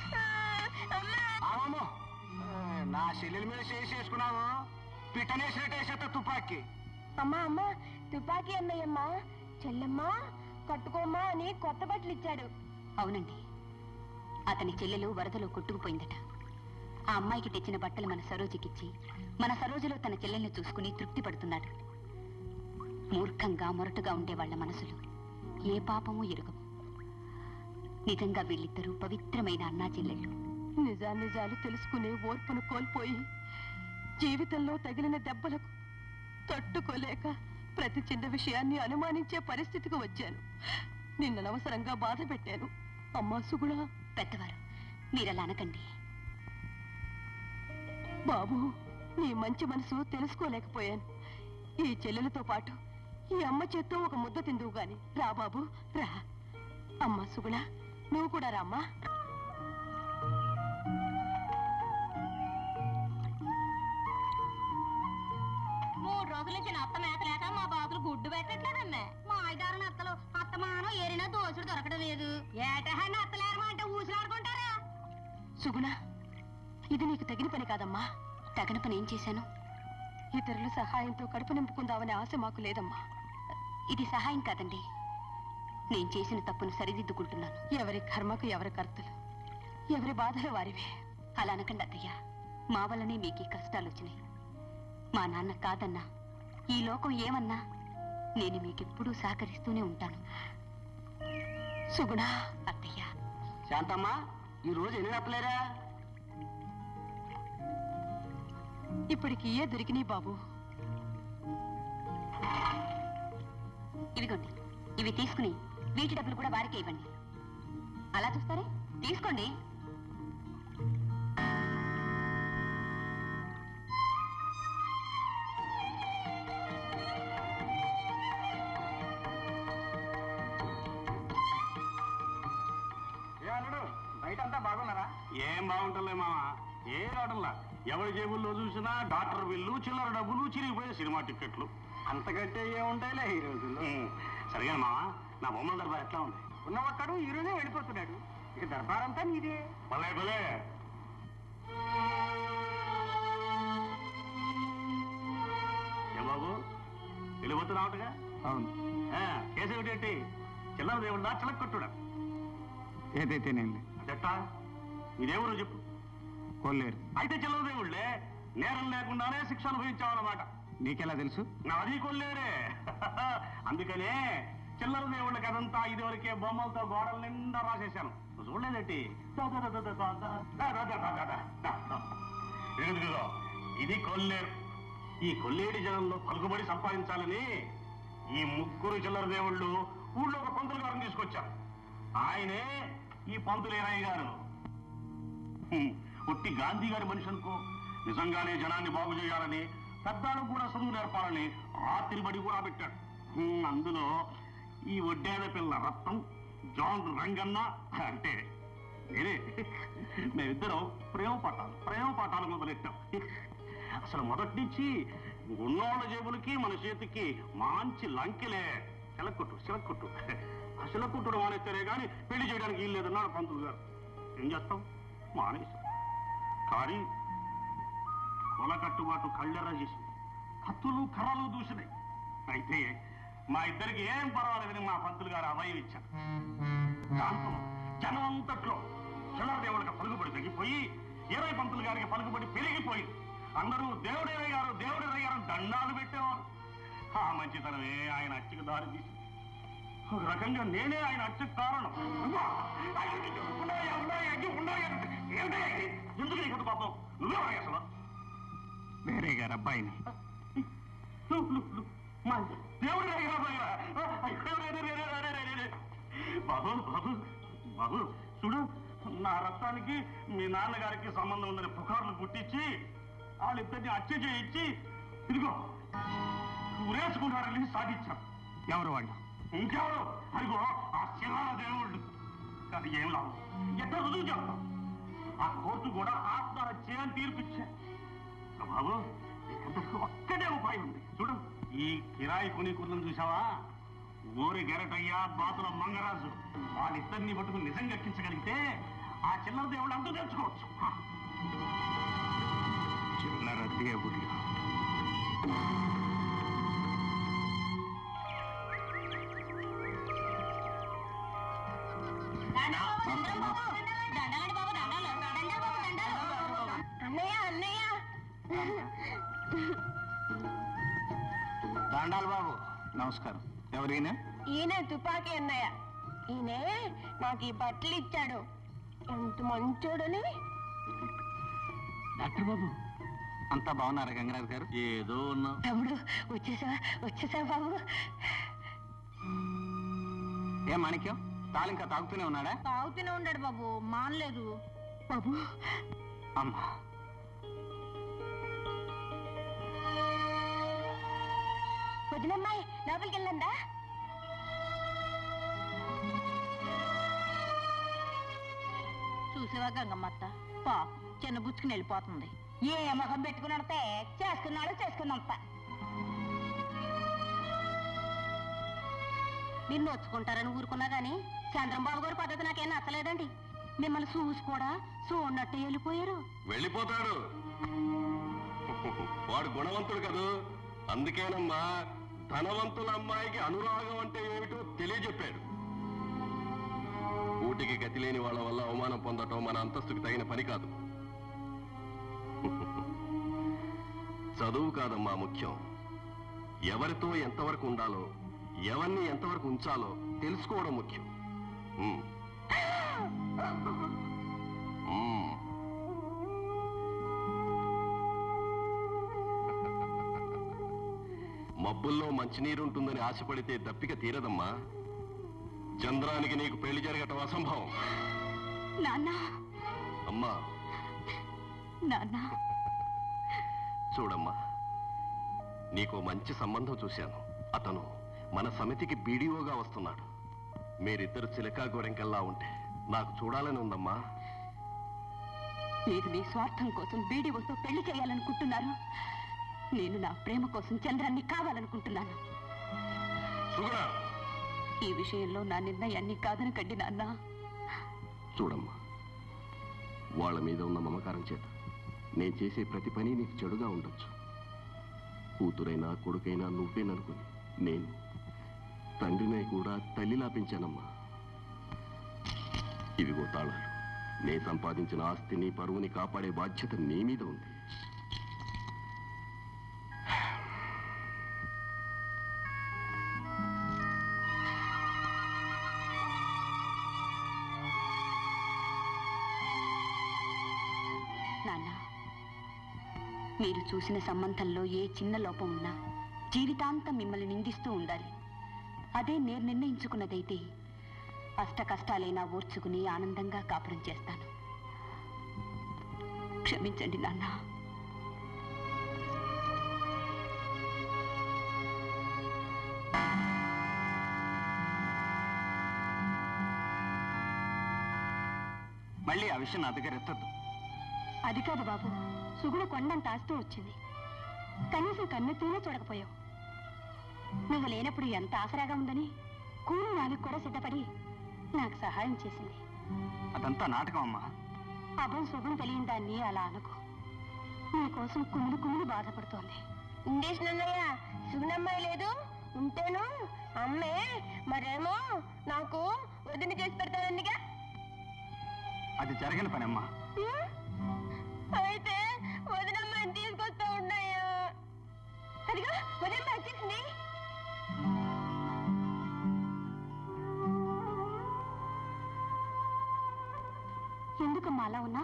అవును, నా చెల్లెల మీద చేసేసుకున్నావు. పిట్టనేసేటేసేట తుపాకీ. అమ్మా అమ్మా తుపాకీ అన్నయ్యమ్మా. చెల్లెమ్మా కట్టుకోమ్మా అని కొత్త బట్టలు ఇచ్చాడు. అవునండి, అతని చెల్లెలు వరదలో కొట్టుకుపోయిందట. ఆ అమ్మాయికి తెచ్చిన బట్టలు మన సరోజకిచ్చి మన సరోజలో తన చెల్లెల్ని చూసుకుని తృప్తి పడుతున్నాడు. మూర్ఖంగా మొరటుగా ఉండే వాళ్ళ మనసులు ఏ పాపమూ ఎరుగవు. నిజంగా వీళ్ళిద్దరూ పవిత్రమైన అన్నా చెల్లెళ్ళు. నిజా నిజాలు తెలుసుకునే ఓర్పును కోల్పోయి జీవితంలో తగిలిన దెబ్బలకు తట్టుకోలేక ప్రతి చిన్న విషయాన్ని అనుమానించే పరిస్థితికి వచ్చాను. నిన్ననవసరంగా బాధ పెట్టాను. అమ్మా సుగుణ. పెద్దవారు, మీరలా అనకండి. బాబు, నీ మంచి మనసు తెలుసుకోలేకపోయాను. ఈ చెల్లెలతో పాటు ఈ అమ్మ చేత్తో ఒక ముద్ద తిందువు గాని. రా బాబు రా. అమ్మా సుగుణ, నువ్వు కూడా రామ్మా. ఓ మూడు రోజుల నుంచి అత్త మేకలేక మా బాతులు గుడ్డు పెట్టట్లేదమ్మే. మా ఐదారు అత్తలు అత్తమానం ఏరినా దోసుడు దొరకడం లేదు. ఏటహాన్ని అత్తలేరమా అంటే ఊసిలాడుకుంటారా? సుగుణ, ఇది నీకు తగిన పని కాదమ్మా. తగిన పని ఏం చేశాను? ఇతరుల సహాయంతో కడుపు నింపుకుందామనే ఆశ మాకు లేదమ్మా. ఇది సహాయం కాదండి, నేను చేసిన తప్పును సరిదిద్దుకుంటున్నాను. ఎవరి కర్మకు ఎవరి కర్తలు, ఎవరి బాధలు వారివే. అలా అనకండి అత్తయ్య, మా వల్లనే మీకు ఈ కష్టాలు వచ్చినాయి. మా నాన్న కాదన్నా, ఈ లోకం ఏమన్నా నేను మీకెప్పుడూ సహకరిస్తూనే ఉంటాను. సుగుణ. అత్తయ్య. శాంతమ్మా, ఈ రోజు ఎన్ని నప్పలేరా? ఇప్పటికి ఏ దొరికినాయి బాబు? ఇవిగోండి, ఇవి తీసుకుని వీటి డబ్బులు కూడా వారికే ఇవ్వండి. అలా చూస్తారే, తీసుకోండి. బయట అంతా బాగున్నారా? ఏం బాగుంటుందిలే మామ, ఏ రావడంలా. ఎవరి జేబుల్లో చూసినా డాక్టర్ బిల్లు, చిల్లర డబ్బులు, చిరిగిపోయే సినిమా టిక్కెట్లు. అంతకంటే ఏముంటాయిలే ఈ రోజుల్లో. సరిగా మామ, నా బొమ్మల దర్బార్ ఎట్లా ఉంది? ఉన్న ఒక్కడు ఈ రోజే వెళ్ళిపోతున్నాడు. ఇక దర్బారంతా నీదే. భలే భలే. ఏం బాబు, వెళ్ళిపోతున్నావుగా? అవును. కేసు ఏమిటి? చిల్లర దేవుడా, చిలక కొట్టుడా? ఏదైతేనేండి. అదెట్టా? ఇదేమో చెప్పు. కొల్లేరు. అయితే చిల్లర దేవుళ్ళే, నేరం లేకుండానే శిక్ష అనుభవించామన్నమాట. నీకెలా తెలుసు? నాది కొల్లేరే. అందుకనే చిల్లర దేవుళ్ళ కదంతా ఇదివరకే బొమ్మలతో గోడల నిండా రాసేశాను. చూడలేదటి? ఎదుగుదో, ఇది కొల్లేరు. ఈ కొల్లేడి జనంలో పలుకుబడి సంపాదించాలని ఈ ముగ్గురు చిల్లర దేవుళ్ళు ఊళ్ళో ఒక పంతులు గారిని తీసుకొచ్చారు. ఆయనే ఈ పంతులేరయ్య గారు. ఒట్టి గాంధీ గారి మనిషి అనుకో, నిజంగానే జనాన్ని బాగు చేయాలని, పెద్దాడు కూడా చదువు నేర్పాలని రాత్రి బడి కూడా పెట్టాడు. అందులో ఈ వడ్డేద పిల్ల రత్నం, జాన్ రంగన్న అంటే నేనే. మేమిద్దరం ప్రేమ పాఠాలు ప్రేమ పాఠాలు మొదలెట్టాం. అసలు మొదటి నుంచి ఉన్నోళ్ళ జేబులకి మన చేతికి మంచి లంకెలే. చిలకొట్టు చిలకొట్టు ఆ చిలకొట్టుడు మానేస్తేనే కానీ పెళ్లి చేయడానికి వీలు లేదన్నాడు పంతులు గారు. ఏం చేస్తాం, మానేస్తాం. కానీ కొల కట్టుబాటు కళ్ళెర్ర చేసింది, కత్తులు కర్రలు దూసినాయి. అయితే మా ఇద్దరికి ఏం పర్వాలేదని మా పంతులు గారు అభయం ఇచ్చారు. దాంతో జనం అంతట్లో చిల్లర దేవుడికి పలుకుబడి తగ్గిపోయి ఇరవై పంతులు గారికి పలుకుబడి పెరిగిపోయింది. అందరూ దేవుడేరయ్య గారు దేవుడేరయ్య గారు దండాలు పెట్టేవారు. ఆ మంచితనమే ఆయన హత్యకు దారి తీసి, ఒక రకంగా నేనే ఆయన హత్యకు కారణం. ఎందుకు నీకు పాపం? నువ్వే అసలు వేరే గారు అబ్బాయిని. దేవుడు బాబు బాబు బాబు చూడు, నా రక్తానికి మీ నాన్నగారికి సంబంధం ఉందని పుకార్లు పుట్టించి వాళ్ళిద్దరిని హత్య చేయించి ఇదిగో ఉరేసుకుంటారని సాధించాం. ఎవరు వాళ్ళు? ఇంకెవరు? అదిగో ఆ శిలాల దేవుళ్ళు. కానీ ఏం లాభం, ఎట్లా రుజువు చేస్తాం? ఆ కోర్టు కూడా ఆత్మహత్య అని తీర్పిచ్చా. బాబు ఒక్కటే ఉపాయం ఉంది చూడు. ఈ కిరాయి కొని కుర్లను చూసావా? ఊరి గెరటయ్యా, బాతుల మంగరాజు, వాళ్ళిద్దరిని పట్టుకుని నిజం గట్టించగలిగితే ఆ చిల్లర దేవుళ్ళు అంతా తెలుసుకోవచ్చు. చిల్లర దేవుళ్ళు. అన్నయ్య అన్నయ్య దండాలు బాబు. నమస్కారం. ఎవరైనా? ఈయన తుపాకీ అన్నయ్య. ఈయనే నాకు ఈ బట్టలు ఇచ్చాడు. ఎంత మంచోడని. డాక్టర్ బాబు, అంతా బాగున్నారా గంగరాజు గారు? ఏదో ఉన్నా. తమ్ముడు వచ్చేసా వచ్చేసా బాబు. ఏ మాణిక్యం, తాళి ఇంకా తాగుతూనే ఉన్నాడా? తాగుతూనే ఉన్నాడు బాబు, మానలేదు బాబు. అమ్మా, వదినమ్మాయి లోపలికి వెళ్ళందా? చూసేవా గంగమ్మత్త పాప చిన్న బుచ్చుకుని వెళ్ళిపోతుంది. ఏ ముఖం పెట్టుకుని వస్తే చేసుకున్నాడు చేసుకున్నంత. మీరు నొచ్చుకుంటారని ఊరుకున్నా గాని చంద్రంబాబు గారి పద్ధతి నాకేం నచ్చలేదండి. మిమ్మల్ని చూసి కూడా చూడనట్టు వెళ్ళిపోయారు. వెళ్ళిపోతాడు, వాడు గుణవంతుడు కదూ. అందుకేనమ్మా ధనవంతుల అమ్మాయికి అనురాగం అంటే ఏమిటో తెలియజెప్పాడు. ఊటికి గతి లేని వాళ్ళ వల్ల అవమానం పొందటం మన అంతస్తుకు తగిన పని కాదు. చదువు కాదమ్మా ముఖ్యం, ఎవరితో ఎంతవరకు ఉండాలో, ఎవరిని ఎంతవరకు ఉంచాలో తెలుసుకోవడం ముఖ్యం. ఉమ్. ఉమ్. మబ్బుల్లో మంచినీరుంటుందని ఆశపడితే దప్పిక తీరదమ్మా. చంద్రానికి నీకు పెళ్లి జరగటం అసంభవం. నాన్న, అమ్మా నాన్న, చూడమ్మా, నీకు మంచి సంబంధం చూశాను. అతను మన సమితికి బీడీఓగా వస్తున్నాడు. మీరిద్దరు చిలకా గోరెంకల్లా ఉంటే నాకు చూడాలని ఉందమ్మా. మీరు మీ స్వార్థం కోసం బీడీఓతో పెళ్లి చేయాలనుకుంటున్నారు. నేను నా ప్రేమ కోసం చంద్రాన్ని కావాలనుకుంటున్నాను. ఈ విషయంలో నా నిర్ణయాన్ని కాదనకండి నాన్న. చూడమ్మా, వాళ్ళ మీద ఉన్న మమకారం చేత నేను చేసే ప్రతి పని నీకు చెడుగా ఉండొచ్చు. కూతురైనా కొడుకైనా నువ్వేననుకుని నేను తండ్రినై కూడా తల్లిలా పెంచానమ్మా. ఇవిగో తాళాలు. నే సంపాదించిన ఆస్తిని పరువుని కాపాడే బాధ్యత నీ మీద ఉంది. నాన్న, మీరు చూసిన సంబంధంలో ఏ చిన్న లోపం ఉన్నా జీవితాంతం మిమ్మల్ని నిందిస్తూ ఉండాలి. అదే నేను నిర్ణయించుకున్నదైతే అష్ట కష్టాలైనా ఓర్చుకుని ఆనందంగా కాపురం చేస్తాను. క్షమించండి నాన్న. మళ్ళీ ఆ విషయం నా దగ్గర ఎత్తద్దు. అది కాదు బాబు, సుగుణ కొండంత ఆస్తూ వచ్చింది. కనీసం కన్నెత్తైనా చూడకపోయావు. నువ్వు లేనప్పుడు ఎంత ఆసరాగా ఉందని కూలి నాలుగు కూడా సిద్ధపడి నాకు సహాయం చేసింది. అదంతా నాటకం అమ్మా. అభం శుభం తెలియని దాన్ని అలా అనుకో. నీకోసం కుమిలి కుమిలి బాధపడుతోంది. ఉండేసినన్నయ్య, సుగుణమ్మాయి లేదు, ఉంటేను అమ్మే మరేమో నాకు వదిన చేసి పెడతానందిగా. అది జరగని పని అమ్మా. అయితే వదినమ్మాయిని తీసుకొస్తా ఉన్నాయా? అదిగా వదినమ్మాయి వచ్చేసింది. ఎందుకమ్మా అలా ఉన్నా?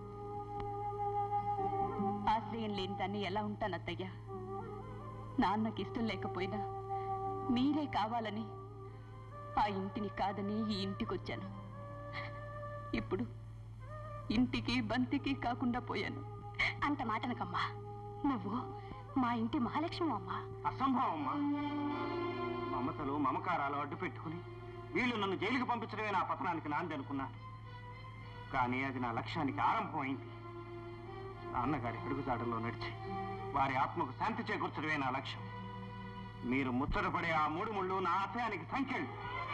ఆశ్రయం లేని దాన్ని ఎలా ఉంటాను అత్తయ్య? నాన్నకి ఇష్టం లేకపోయినా మీరే కావాలని ఆ ఇంటిని కాదని ఈ ఇంటికి వచ్చాను. ఇప్పుడు ఇంటికి బంతికి కాకుండా పోయాను. అంత మాటనకమ్మా. నువ్వు మా ఇంటి మహాలక్ష్మి అమ్మా. అసంభవం అమ్మా. మమతలు మమకారాలు అడ్డు పెట్టుకుని వీళ్ళు నన్ను జైలుకి పంపించడమే నా పతనానికి నాంది అనుకున్నాను. కానీ అది నా లక్ష్యానికి ఆరంభం అయింది. నాన్నగారి అడుగుజాడల్లో నడిచి వారి ఆత్మకు శాంతి చేకూర్చడమే నా లక్ష్యం. మీరు ముచ్చటపడే ఆ మూడు ముళ్ళు నా ఆశయానికి సంఖ్యలు.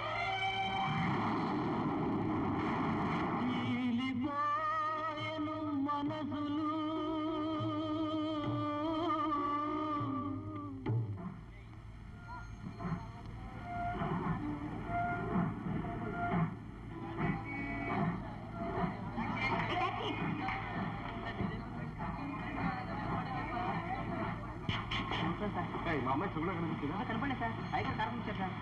మనసులు మా అమ్మాయి చూడ కనిపిస్తుందా? కనపండి సార్, ఐదు కనిపించారు sir.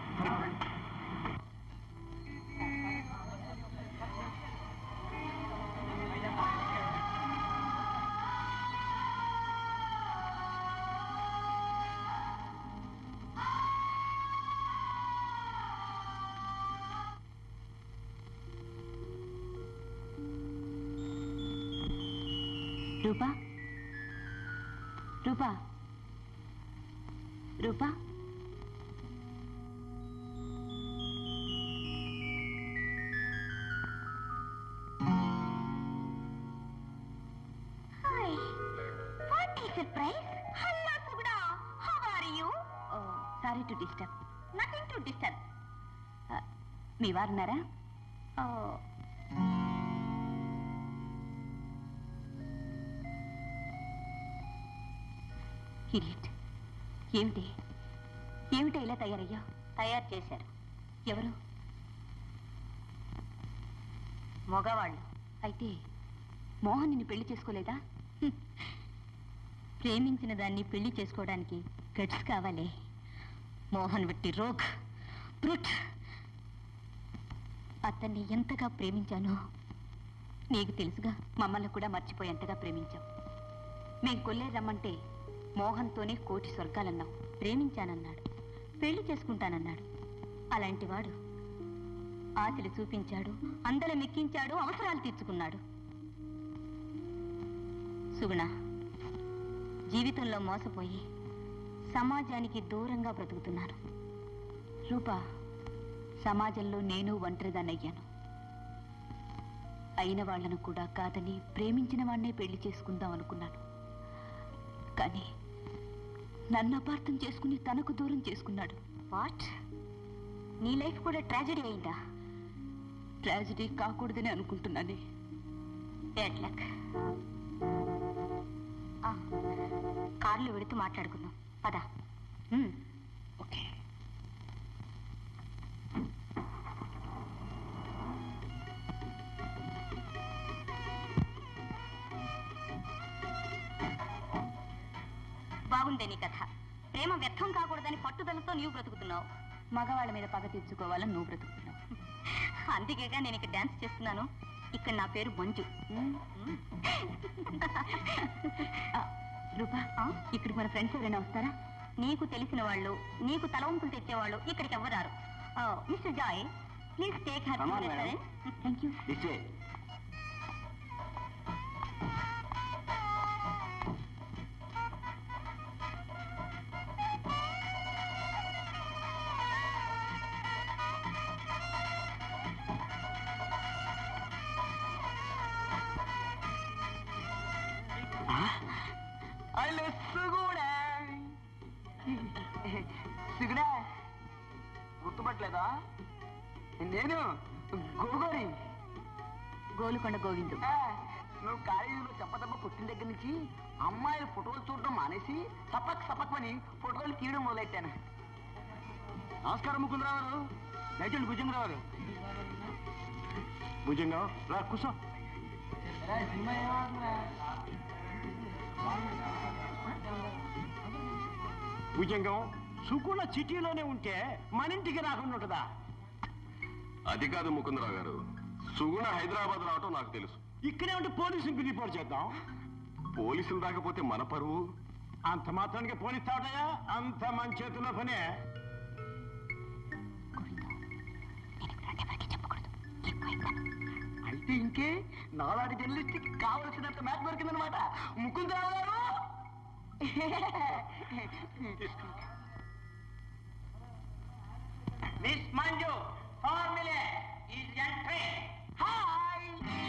Rupa, Rupa, Rupa, Hi, what a surprise! Hello, Sugna. How are you? Sorry to disturb. Nothing to disturb. మీ వారున్నారా? ఇడియట్. ఏమిటి ఏమిటి ఇలా తయారయ్యా? తయారు చేశారు. ఎవరు? మగవాళ్ళు. అయితే మోహన్ నిన్ను పెళ్లి చేసుకోలేదా? ప్రేమించిన దాన్ని పెళ్లి చేసుకోవడానికి గట్స్ కావాలి. మోహన్ వెట్టి రోగ్ బ్రూట్. అతన్ని ఎంతగా ప్రేమించానో నీకు తెలుసుగా. మమ్మల్ని కూడా మర్చిపోయేంతగా ప్రేమించాం. మేం కొల్లే రమ్మంటే మోహన్తోనే కోటి స్వర్గాలన్నావు. ప్రేమించానన్నాడు, పెళ్లి చేసుకుంటానన్నాడు. అలాంటి వాడు ఆశలు చూపించాడు, అందరం మెక్కించాడు, అవసరాలు తీర్చుకున్నాడు. సుగుణ, జీవితంలో మోసపోయి సమాజానికి దూరంగా బ్రతుకుతున్నాను. రూపా, సమాజంలో నేను ఒంటరిదాన్నయ్యాను. అయిన వాళ్లను కూడా కాదని ప్రేమించిన వాడినే పెళ్లి చేసుకుందాం అనుకున్నాను. కానీ నన్ను అపార్థం చేసుకుని తనకు దూరం చేసుకున్నాడు. వాట్? నీ లైఫ్ కూడా ట్రాజెడీ అయిందా? ట్రాజెడీ కాకూడదని అనుకుంటున్నానే. Bad luck. కార్లో వెళుతూ మాట్లాడుకుందాం పద. ఓకే. బాగుందే నీ కథ. ప్రేమ వ్యర్థం కాకూడదని పట్టుదలతో నీవు బ్రతుకుతున్నావు. మగవాళ్ళ మీద పగ తీర్చుకోవాలని నువ్వు బ్రతుకుతున్నావు. అందుకేగా నేను ఇక్కడ డాన్స్ చేస్తున్నాను. ఇక్కడ నా పేరు మంజు. రూపా, ఇక్కడ మన ఫ్రెండ్స్ ఎవరైనా వస్తారా? నీకు తెలిసిన వాళ్ళు, నీకు తలవంపులు తెచ్చేవాళ్ళు ఇక్కడికి ఎవ్వరారు. Mister Joy, please take her to restaurant. Thank you. సిగుడా, గుర్తుపట్టలేదా? నేను గోగోరి, గోలుకొండ గోవిందు. నువ్వు కాలేజీలో చెప్పదమ్మ పుట్టిన దగ్గర నుంచి అమ్మాయిల ఫోటోలు చూడడం మానేసి సపక్ సపక్ అని ఫోటోలు తీయడం మొదలెట్టాను. నమస్కారం ముకుందరావు గారు. దయచేయండి భుజంగరావు గారు. భుజంగం రా కూర్చో. భుజంగం, సుకుల సిటీలోనే ఉంటే మన ఇంటికి రాకుండా ఉంటుందా? అది కాదు ముకుందరావు గారు, సుగుణ హైదరాబాద్ రావటం నాకు తెలుసు. ఇక్కడే ఉంటే పోలీసులకు రిపోర్ట్ చేద్దాం. పోలీసులు రాకపోతే మన పరువు. అంత మాత్రానికి పోలీసు తావటయా? అంత మన చేతుల్లో పనే. అయితే ఇంకే నాలాంటి జర్నలిస్ట్ కి కావలసినంత మ్యాచ్ దొరికిందనమాట. ముకుందరావు గారు, మిస్ మంజు ఫార్ములే ఈజ్ ఎంట్రీ. హాయ్.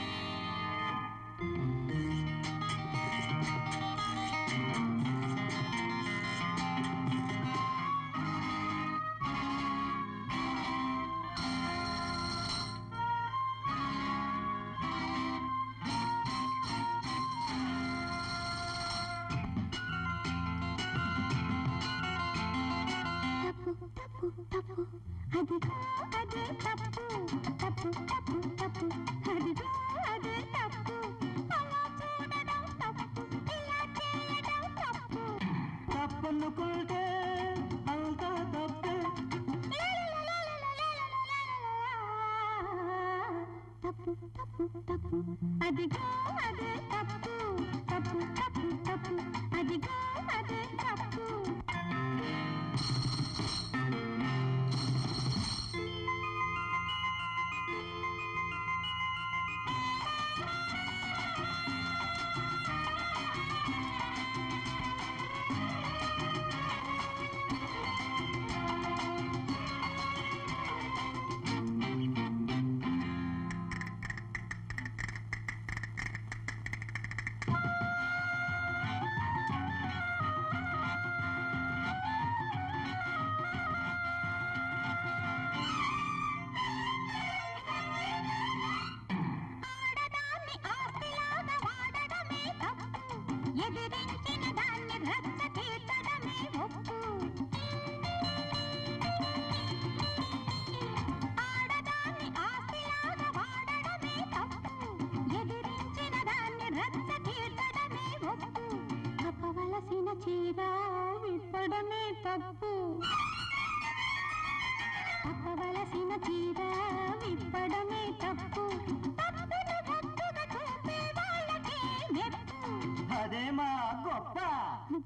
తప్పనుకుంటే అంతా తప్పే. తప్పు తప్పు తప్పు అదిగో అదే తప్పు. తప్పు తప్పు తప్పు అదిగో అదే తప్పు.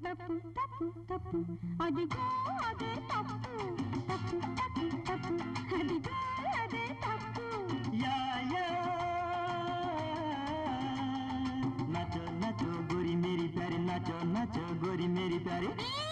తప్పు తప్పు తప్పు అదిగో అదే తప్పు తప్పు తప్పు తప్పు అదిగో అదే తప్పు యా యా नाचो नाचो गोरी मेरी प्यारी नाचो नाचो गोरी मेरी प्यारी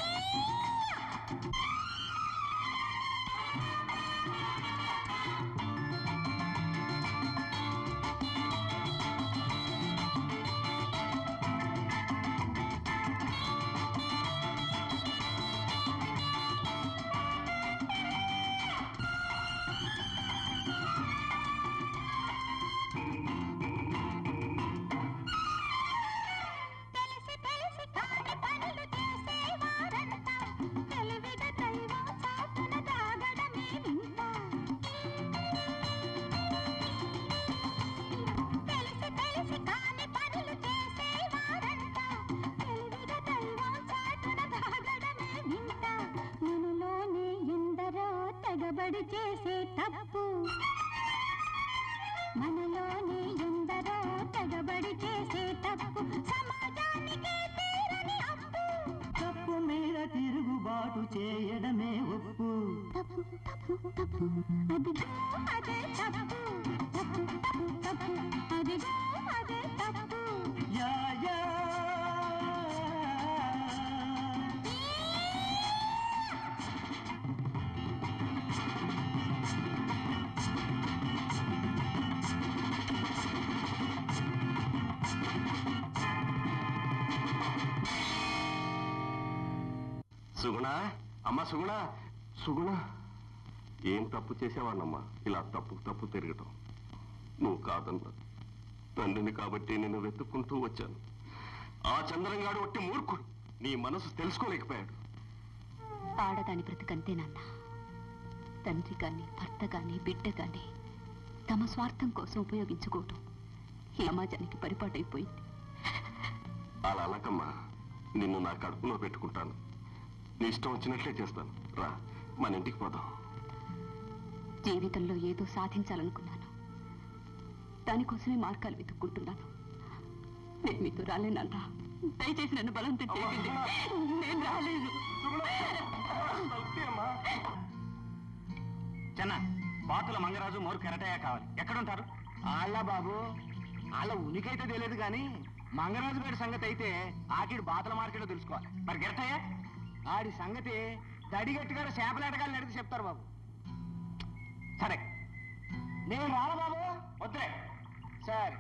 తెగబడి చేసే తప్పు మనలోని ఎందరో తెగబడి చేసే తప్పు సమాజానికి తీరని అప్పు తప్పు మీద తిరుగుబాటు చేయడమే ఒప్పు తప్పు తప్పు తప్పు అదిగో అదే తప్పు తప్పు తప్పు తప్పు అదిగో అదే తప్పు యా యా సుగుణ అమ్మా సుగుణ సుగుణ ఏం తప్పు చేసేవాణ్ణమ్మా ఇలా తప్పు తప్పు తిరగటం నువ్వు కాదన్నా తండ్రిని కాబట్టి నిన్ను వెతుక్కుంటూ వచ్చాను ఆ చంద్రంగాడు ఒట్టి మూర్ఖుడు నీ మనసు తెలుసుకోలేకపోయాడు ఆడదాని బ్రతుకంతేనన్నా తండ్రి కానీ భర్త కానీ బిడ్డ కానీ తమ స్వార్థం కోసం ఉపయోగించుకోవటం ఈ సమాజానికి పరిపాటైపోయింది అలా అనకమ్మా నిన్ను నా కడుపులో పెట్టుకుంటాను నీ ఇష్టం వచ్చినట్లే చేస్తాను రా మన ఇంటికి పోదాం జీవితంలో ఏదో సాధించాలనుకున్నాను దానికోసమే మార్గాలు వెతుక్కుంటున్నాను నేను మీతో రాలేనన్నా దయచేసి నన్ను బలవంతం చేయండి నేను రాలేదు చిన్న బాతుల మంగరాజు మోరు కెరటయ్య కావాలి ఎక్కడుంటారు ఆళ్ళ బాబు వాళ్ళ ఉనికైతే తెలియదు కానీ మంగరాజు గారి సంగతి అయితే ఆకిడు బాతుల మార్కెట్లో తెలుసుకోవాలి మరి కెరటయ్య ఆడి సంగతి దడిగట్టుగా చేపలేటగాలు నడిచి చెప్తారు బాబు సరే నేను రాను బాబు వద్దులే సరే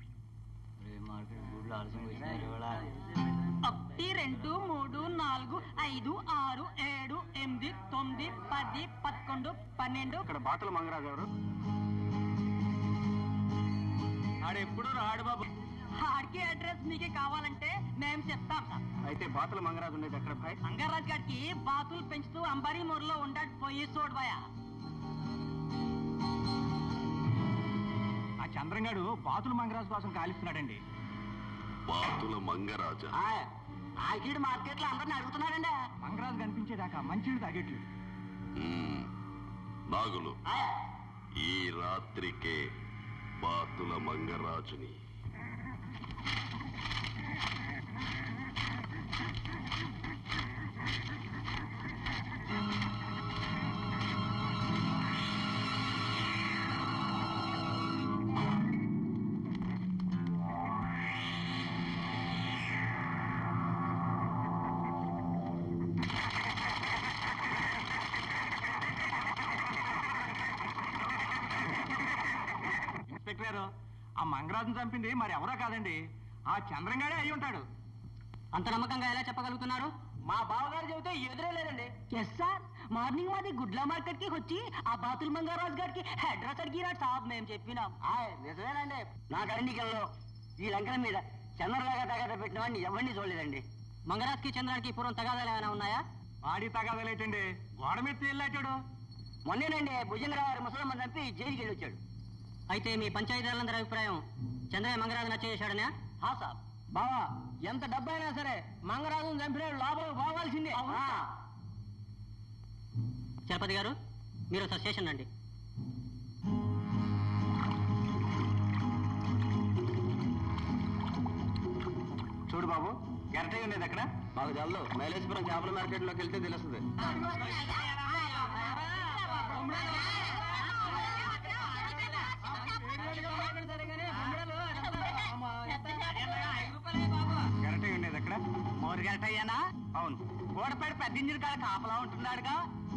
ఒకటి రెండు మూడు నాలుగు ఐదు ఆరు ఏడు ఎనిమిది తొమ్మిది పది పదకొండు పన్నెండు ఇక్కడ బాతుల మంగరాజు ఎవరు ఆడెప్పుడు రాడు బాబు ఆడికి అడ్రస్ మీకే కావాలంటే మేము చెప్తాం సార్ అయితే బాతుల మంగరాజు ఉండేది ఎక్కడ భాయ్ మంగరాజ్ గారికి బాతులు పెంచుతూ అంబారీ మూరలో ఉండడు పోయి చూడబోయా ఆ చంద్రంగాడు బాతుల మంగరాజు కోసం కాలిస్తున్నాడండి బాతుల మంగరాజ ఆకిడు మార్కెట్లో అందరిని అడుగుతున్నాడండి మంగరాజు కనిపించేదాకా మంచినీళ్ళు తాగేట్లేదు నాగులు ఈ రాత్రికే బాతుల మంగరాజుని ఇన్స్పెక్టర్ ఆ మంగరాజును చంపింది మరి ఎవరో కాదండి ఆ చంద్రంగాడే అయి ఉంటాడు అంత నమ్మకంగా ఎలా చెప్పగలుగుతున్నారు మా బావగారు చెబితే ఎదురే లేదండి ఎస్ సార్ మార్నింగ్ మాది గుడ్ల మార్కెట్ కి వచ్చి ఆ బాతుల్ మంగారాజు గారికి అడ్రస్ అడిగినాడు సాబ్ మేము చెప్పినాం నిజమేనండి నా కరెండికల్లో ఈ లంకల మీద చంద్రలాగా తగాద పెట్టిన వాడిని ఎవరిని చూడలేదండి మంగరాజ్ కి చంద్రానికి పూర్వం తగాదాలు ఏమైనా ఉన్నాయా వాడి తగాదలేటండి గోడ మీద వెళ్ళాటాడు మొన్నేనండి భుజంగరావు గారి ముసలమ్మ చంపి జైలుకి వెళ్ళి వచ్చాడు అయితే మీ పంచాయతీలందరి అభిప్రాయం చంద్రయ్య మంగరాజు నచ్చ చేశాడనే హా సాబ్ బావా ఎంత డబ్బైనా సరే మంగరాజును చంపిన లోపల పోవాల్సిందే చలపతి గారు మీరు ఒకసారి స్టేషన్ రండి చూడు బాబు గరటయ్య ఉండేది అక్కడ మాకు జల్లు మైలేశ్వరం చేపల మార్కెట్లోకి వెళ్తే తెలుస్తుంది. గరటయ్య ఉండేది అక్కడ మోరు గరటయ్యానా? అవును. గోడపేట పెద్ద ఇంజిన్ కాడ కాపలా ఉంటున్నాడుగా.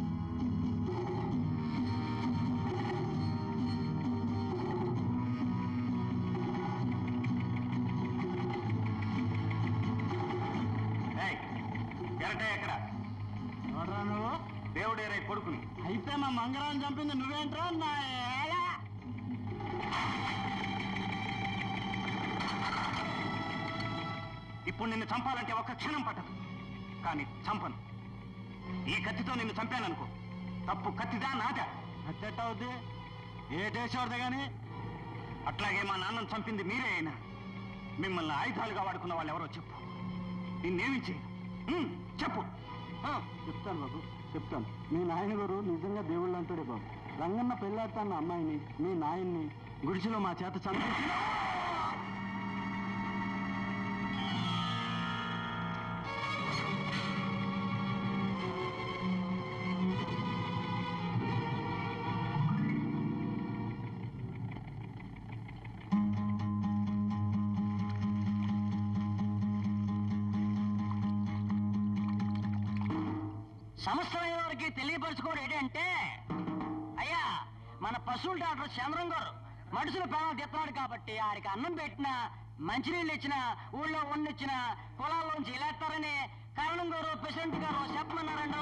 గరటయ్య ఎక్కడ చూడరా నువ్వు? దేవుడేరై కొడుకుని అయితే మా మంగళాన్ని చంపింది నువ్వేంట్రా? నా ఇప్పుడు నిన్ను చంపాలంటే ఒక్క క్షణం పట్టదు, కానీ చంపను. ఈ కత్తితో నిన్ను చంపాననుకో, తప్పు కత్తిదా నాదా? అట్టవుద్ది ఏ దేశవాడిదే గాని. అట్లాగే మా నాన్నను చంపింది మీరే అయినా మిమ్మల్ని ఆయుధాలుగా వాడుకున్న వాళ్ళు ఎవరో చెప్పు. నిన్నేమి చేయను. చెప్పు. చెప్తాను బాబు, చెప్తాను. మీ నాయన గారు నిజంగా దేవుళ్ళు అంటాడే బాబు. రంగన్న పెళ్ళాడుతాన్న అమ్మాయిని, మీ నాయన్ని గుడిసెలో మా చేత చంపించి సంవత్సరం వరకు తెలియపరచుకోవడం ఏంటంటే, అయ్యా మన పశువుల డాక్టర్ చంద్రం గారు మనుషుల ప్రాణాలు తెస్తున్నాడు కాబట్టి ఆడికి అన్నం పెట్టినా, మంచినీళ్ళు ఇచ్చినా, ఊళ్ళో వండిచ్చినా పొలాల్లోంచి ఇలాస్తారని కరణం గారు ప్రెసిడెంట్ గారు చెప్పమన్నారండి.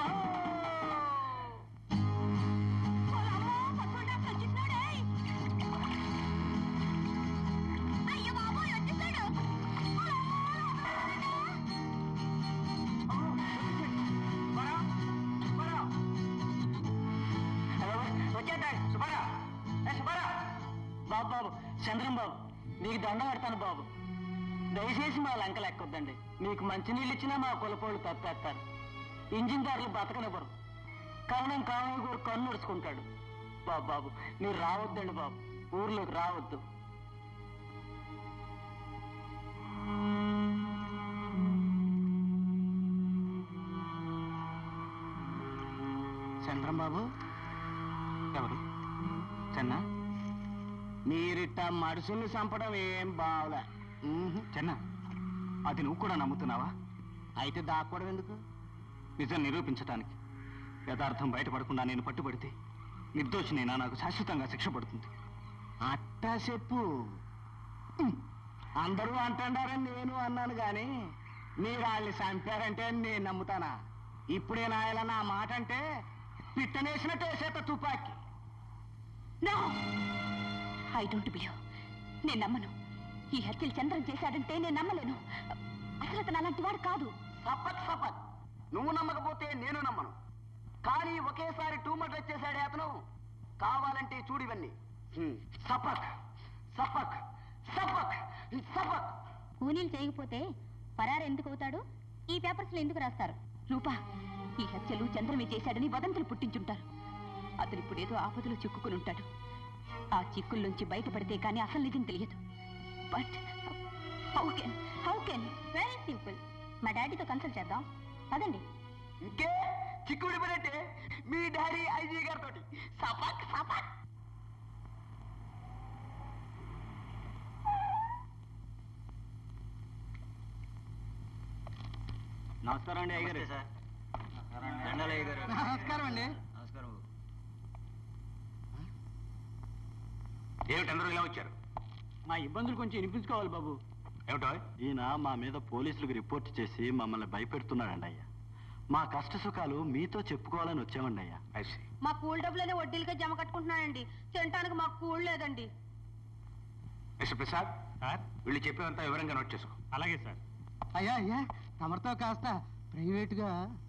బాబు బాబు చంద్రం బాబు, మీకు దండం పెడతాను బాబు. దయచేసి మా లంకలు ఎక్కొద్దండి. మీకు మంచినీళ్ళు ఇచ్చినా మా కులపోళ్ళు తప్పేస్తారు. ఇంజిన్ దారులు బతకనివ్వరు. కారణం కారణం కూడా కన్ను ఉడుచుకుంటాడు. బాబు బాబు మీరు రావద్దండి బాబు, ఊర్లోకి రావద్దు. చంద్రం బాబు ఎవరు? చెన్నా, మీరిట్ట మనుషుల్ని చంపడం ఏం బావులే. చెన్నా, అది నువ్వు కూడా నమ్ముతున్నావా? అయితే దాక్కోవడం ఎందుకు? నిజం నిరూపించటానికి. యథార్థం బయటపడకుండా నేను పట్టుబడితే నిర్దోషినైనా నాకు శాశ్వతంగా శిక్ష పడుతుంది. అట్టా చెప్పు. అందరూ అంటారని నేను అన్నాను గాని మీరు వాళ్ళని చంపారంటే నేను నమ్ముతానా? ఇప్పుడే నాయన నా మాట అంటే పిట్టనేసినట్టు వేసేత తుపాకి. No, I don't believe. నేను నమ్మను. ఈ హత్యలు చంద్రం చేశాడంటే నేను నమ్మలేను. అసలు అతను అలాంటి వాడు కాదు. సపత్ సపత్ నువ్వు నమ్మకపోతే నేను నమ్మను. కానీ ఒకేసారి టూ మర్డర్ చేశాడే అతను. కావాలంటే చూడివన్నీ. సపక్ సపక్ సపక్ సపక్. కూలీలు చేయకపోతే పరారు ఎందుకు అవుతాడు? ఈ పేపర్స్ లో ఎందుకు రాస్తారు? రూపా, ఈ హత్యలు చంద్రమే చేశాడని వదంతులు పుట్టించుంటారు. అతను ఇప్పుడు ఏదో ఆపదలో చిక్కుకుని ఉంటాడు. ఆ చిక్కుల్లోంచి బయటపడితే కానీ అసలు నిజం తెలియదు. But how can how can very simple. మా డాడీతో కన్సల్ట్ చేద్దాం పదండి. ఇంకే చిక్కుడు పడంటే మీ డాడీ ఐజీ గారితో సపక్ సపక్. నమస్కారం అండి అయ్యగారు. నమస్కారం అండి. నమస్కారం. ఏమిటి అందరూ ఇలా వచ్చారు? మా ఇబ్బందులు కొంచెం వినిపించుకోవాలి బాబు. ఏమిటో? ఈయన మా మీద పోలీసులకు రిపోర్ట్ చేసి మమ్మల్ని భయపెడుతున్నాడండి అయ్యా. మా కష్ట సుఖాలు మీతో చెప్పుకోవాలని వచ్చామండి అయ్యా. మా కూల్ డబ్బులనే వడ్డీలకే జమ కట్టుకుంటున్నానండి. తినటానికి మాకు కూల్ లేదండి. మిస్టర్ ప్రసాద్ సార్, వీళ్ళు చెప్పేంతా వివరంగా నోట్ చేసుకో. అలాగే సార్. అయ్యా అయ్యా తమరితో కాస్త ప్రైవేట్గా.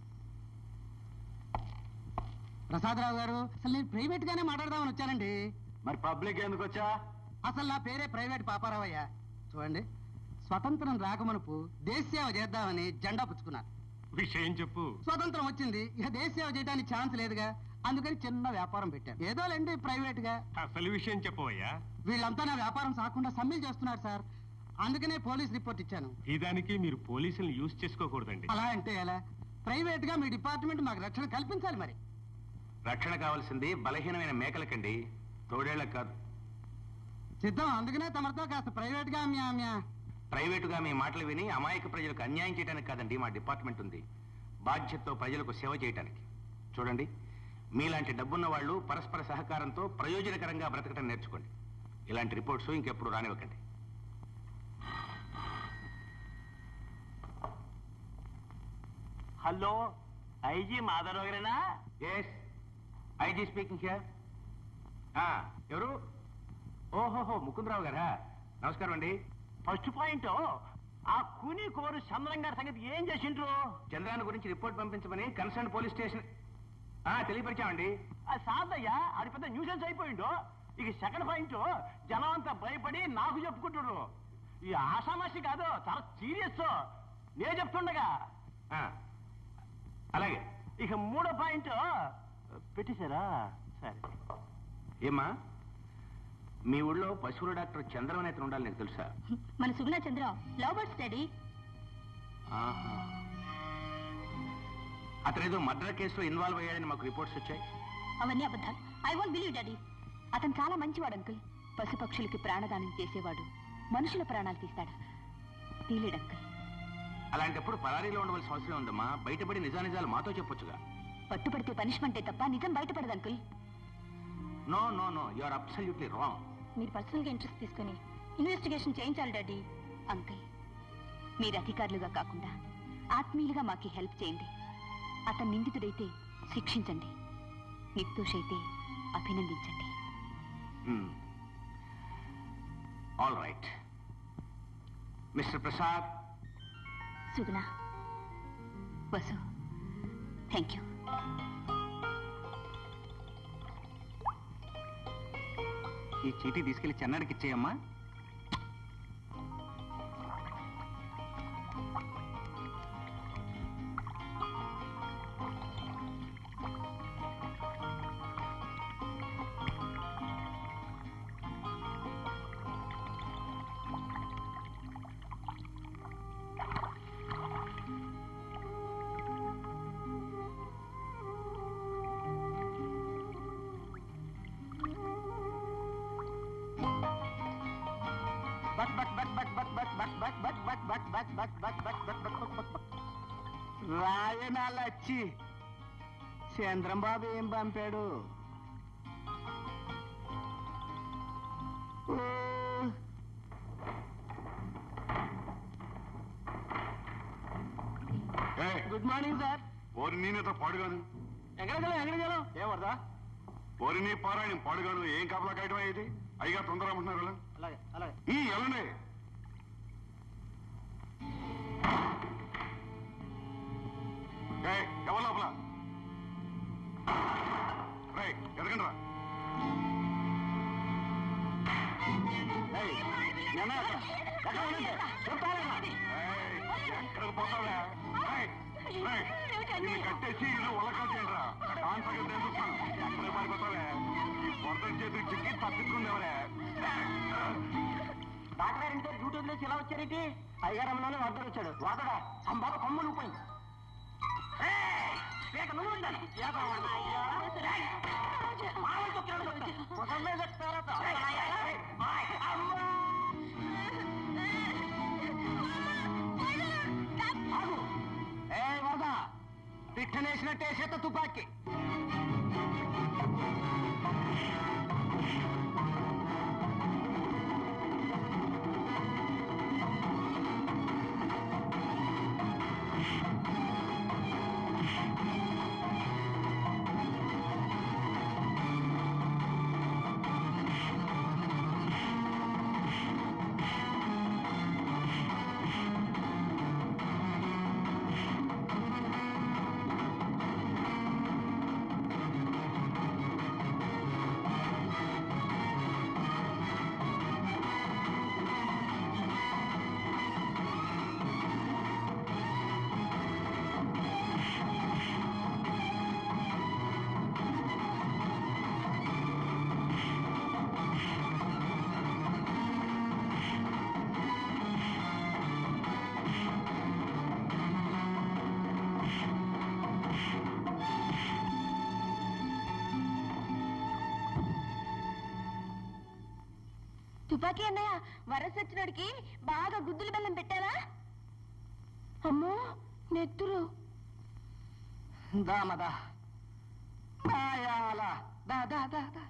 ప్రసాదరావు గారు, అసలు నేను ప్రైవేట్ గానే మాట్లాడదామని వచ్చానండి. మరి పబ్లిక్ ఎందుకు వచ్చా? అసలు నా పేరే ప్రైవేట్ పాపారావు అయ్యా. చూడండి, స్వతంత్రం రాకమనుపు దేశ సేవ చేద్దామని జెండా పుచ్చుకున్నాను. విషయం చెప్పు. స్వతంత్రం వచ్చింది, ఇక దేశ సేవ చేయడానికి ఛాన్స్ లేదుగా, అందుకని చిన్న వ్యాపారం పెట్టాను. ఏదో లేండి ప్రైవేట్ గా. అసలు విషయం చెప్పవయ్యా. వీళ్ళంతా నా వ్యాపారం సాకుండా సమ్మెలు చేస్తున్నారు సార్. అందుకనే పోలీస్ రిపోర్ట్ ఇచ్చాను. ఈ దానికి మీరు పోలీసులను యూజ్ చేసుకోకూడదండి. అలా అంటే ఎలా? ప్రైవేట్ గా మీ డిపార్ట్మెంట్ మాకు రక్షణ కల్పించాలి. మరి రక్షణ కావాల్సింది బలహీనమైన మేకలకండి, తోడేళ్లకు కాదు. సిద్ధం. అందుకనే తమరితో కాస్త ప్రైవేట్ గా మ్యా మ్యా ప్రైవేటుగా మీ మాటలు విని అమాయక ప్రజలకు అన్యాయం చేయడానికి కాదండి మా డిపార్ట్మెంట్ ఉంది. బాధ్యతతో ప్రజలకు సేవ చేయడానికి. చూడండి, మీలాంటి డబ్బున్న వాళ్ళు పరస్పర సహకారంతో ప్రయోజనకరంగా బ్రతకడం నేర్చుకోండి. ఇలాంటి రిపోర్ట్స్ ఇంకెప్పుడు రానివ్వకండి. హలో, ఐజీ మాధవరావు గారేనా? Yes, IG speaking here. ఎవరు? ఓహోహో, ముకుందరావు గారా? నమస్కారం అండి. ఫస్ట్ పాయింట్, ఆ కూని కోరు చంద్రం గారి సంగతి ఏం చేసిండ్రు? చంద్రాన్ని గురించి రిపోర్ట్ పంపించమని కన్సర్న్ పోలీస్ స్టేషన్ తెలియపరిచామండి. అది సాదయ్యా, అది పెద్ద న్యూసెన్స్ అయిపోయిండు. ఇక సెకండ్ పాయింట్, జనం అంతా భయపడి నాకు చెప్పుకుంటున్నారు. ఈ ఆషామాషి కాదు, చాలా సీరియస్. నేను చెప్తుండగా. అలాగే. ఇక మూడో పాయింట్ పెట్టేశారా? సరే. ఏమ్మా, మీ ఊళ్ళో పశువుల డాక్టర్ చంద్రం అనే అతను ఉండాలి, నీకు తెలుసా? మన Suguna Chandram love bird study. అతనేదో మర్డర్ కేసులో ఇన్వాల్వ్ అయ్యాడని మాకు రిపోర్ట్స్ వచ్చాయి. అవన్నీ అబద్ధాలు. I won't believe daddy. అతను చాలా మంచివాడు అంకుల్. పశుపక్షులకి ప్రాణదానం చేసేవాడు. మనుషుల ప్రాణాలు తీస్తాడు. తీలేడు అంకుల్. అలాంటప్పుడు పరారీలో ఉండవలసిన అవసరం ఉందమ్మా. బయటపడి నిజానిజాలు మాతో చెప్పొచ్చుగా. పట్టుబడితే పనిష్మెంటే తప్ప నిజం బయటపడదు uncle. No no no, you are absolutely wrong. మీరు పర్సనల్ గా ఇంట్రెస్ట్ తీసుకుని ఇన్వెస్టిగేషన్ చేయించాలి డాడీ. అంకుల్, మీరు అధికారులుగా కాకుండా ఆత్మీయులుగా మాకు హెల్ప్ చేయండి. అతను నిందితుడైతే శిక్షించండి, నిర్దోషైతే అభినందించండి. All right. Mister Prasad, Suguna, Vasu, thank you. ఈ చీటీ తీసుకెళ్లి చెన్నాడికి ఇచ్చేయమ్మా. రాయనాలచ్చి చంద్రం బాబు ఏం పంపాడు? Good morning sir. ఓరి నేనేతో పాడుగాను. ఎక్కడికి ఎక్కడికి ఏమర్దా? ఓరి నీ పారాయణం పాడుగాను. ఏం కాపలా కాయటం అయ్యేది? అయ్యగా తొందర అమ్మంటున్నారు. అలాగే అలాగే. ఈ ఎలానే ఎవరు లోపల? రై ఎదగండి రా. ఎక్కడికి పోతావా? నిన్ను కట్టేసి ఇల్లు ఉలకా చేయండి రా. దాని సంగతి నేను చూస్తాను. ఎక్కడికి పారిపోతావే? వరద చేతికి చిక్కి తప్పించుకుందేవరే. డాక్టర్ గారి ఇంట్లో డ్యూటీ వదిలేసి ఇలా వచ్చారేంటి? అయ్యారంలోనే వరదలు వచ్చాడు. వరదడా అంబాబు కొమ్ములు పోయింది. పిట్టనేసినట్టే చేత తుపాకీ. తుపాకీ అన్నయ్య వరస వచ్చినోడికి బాగా గుద్దులు బెల్లం పెట్టారా? అమ్మో నెత్తురు. దామదా మాయాల దా దా దా దా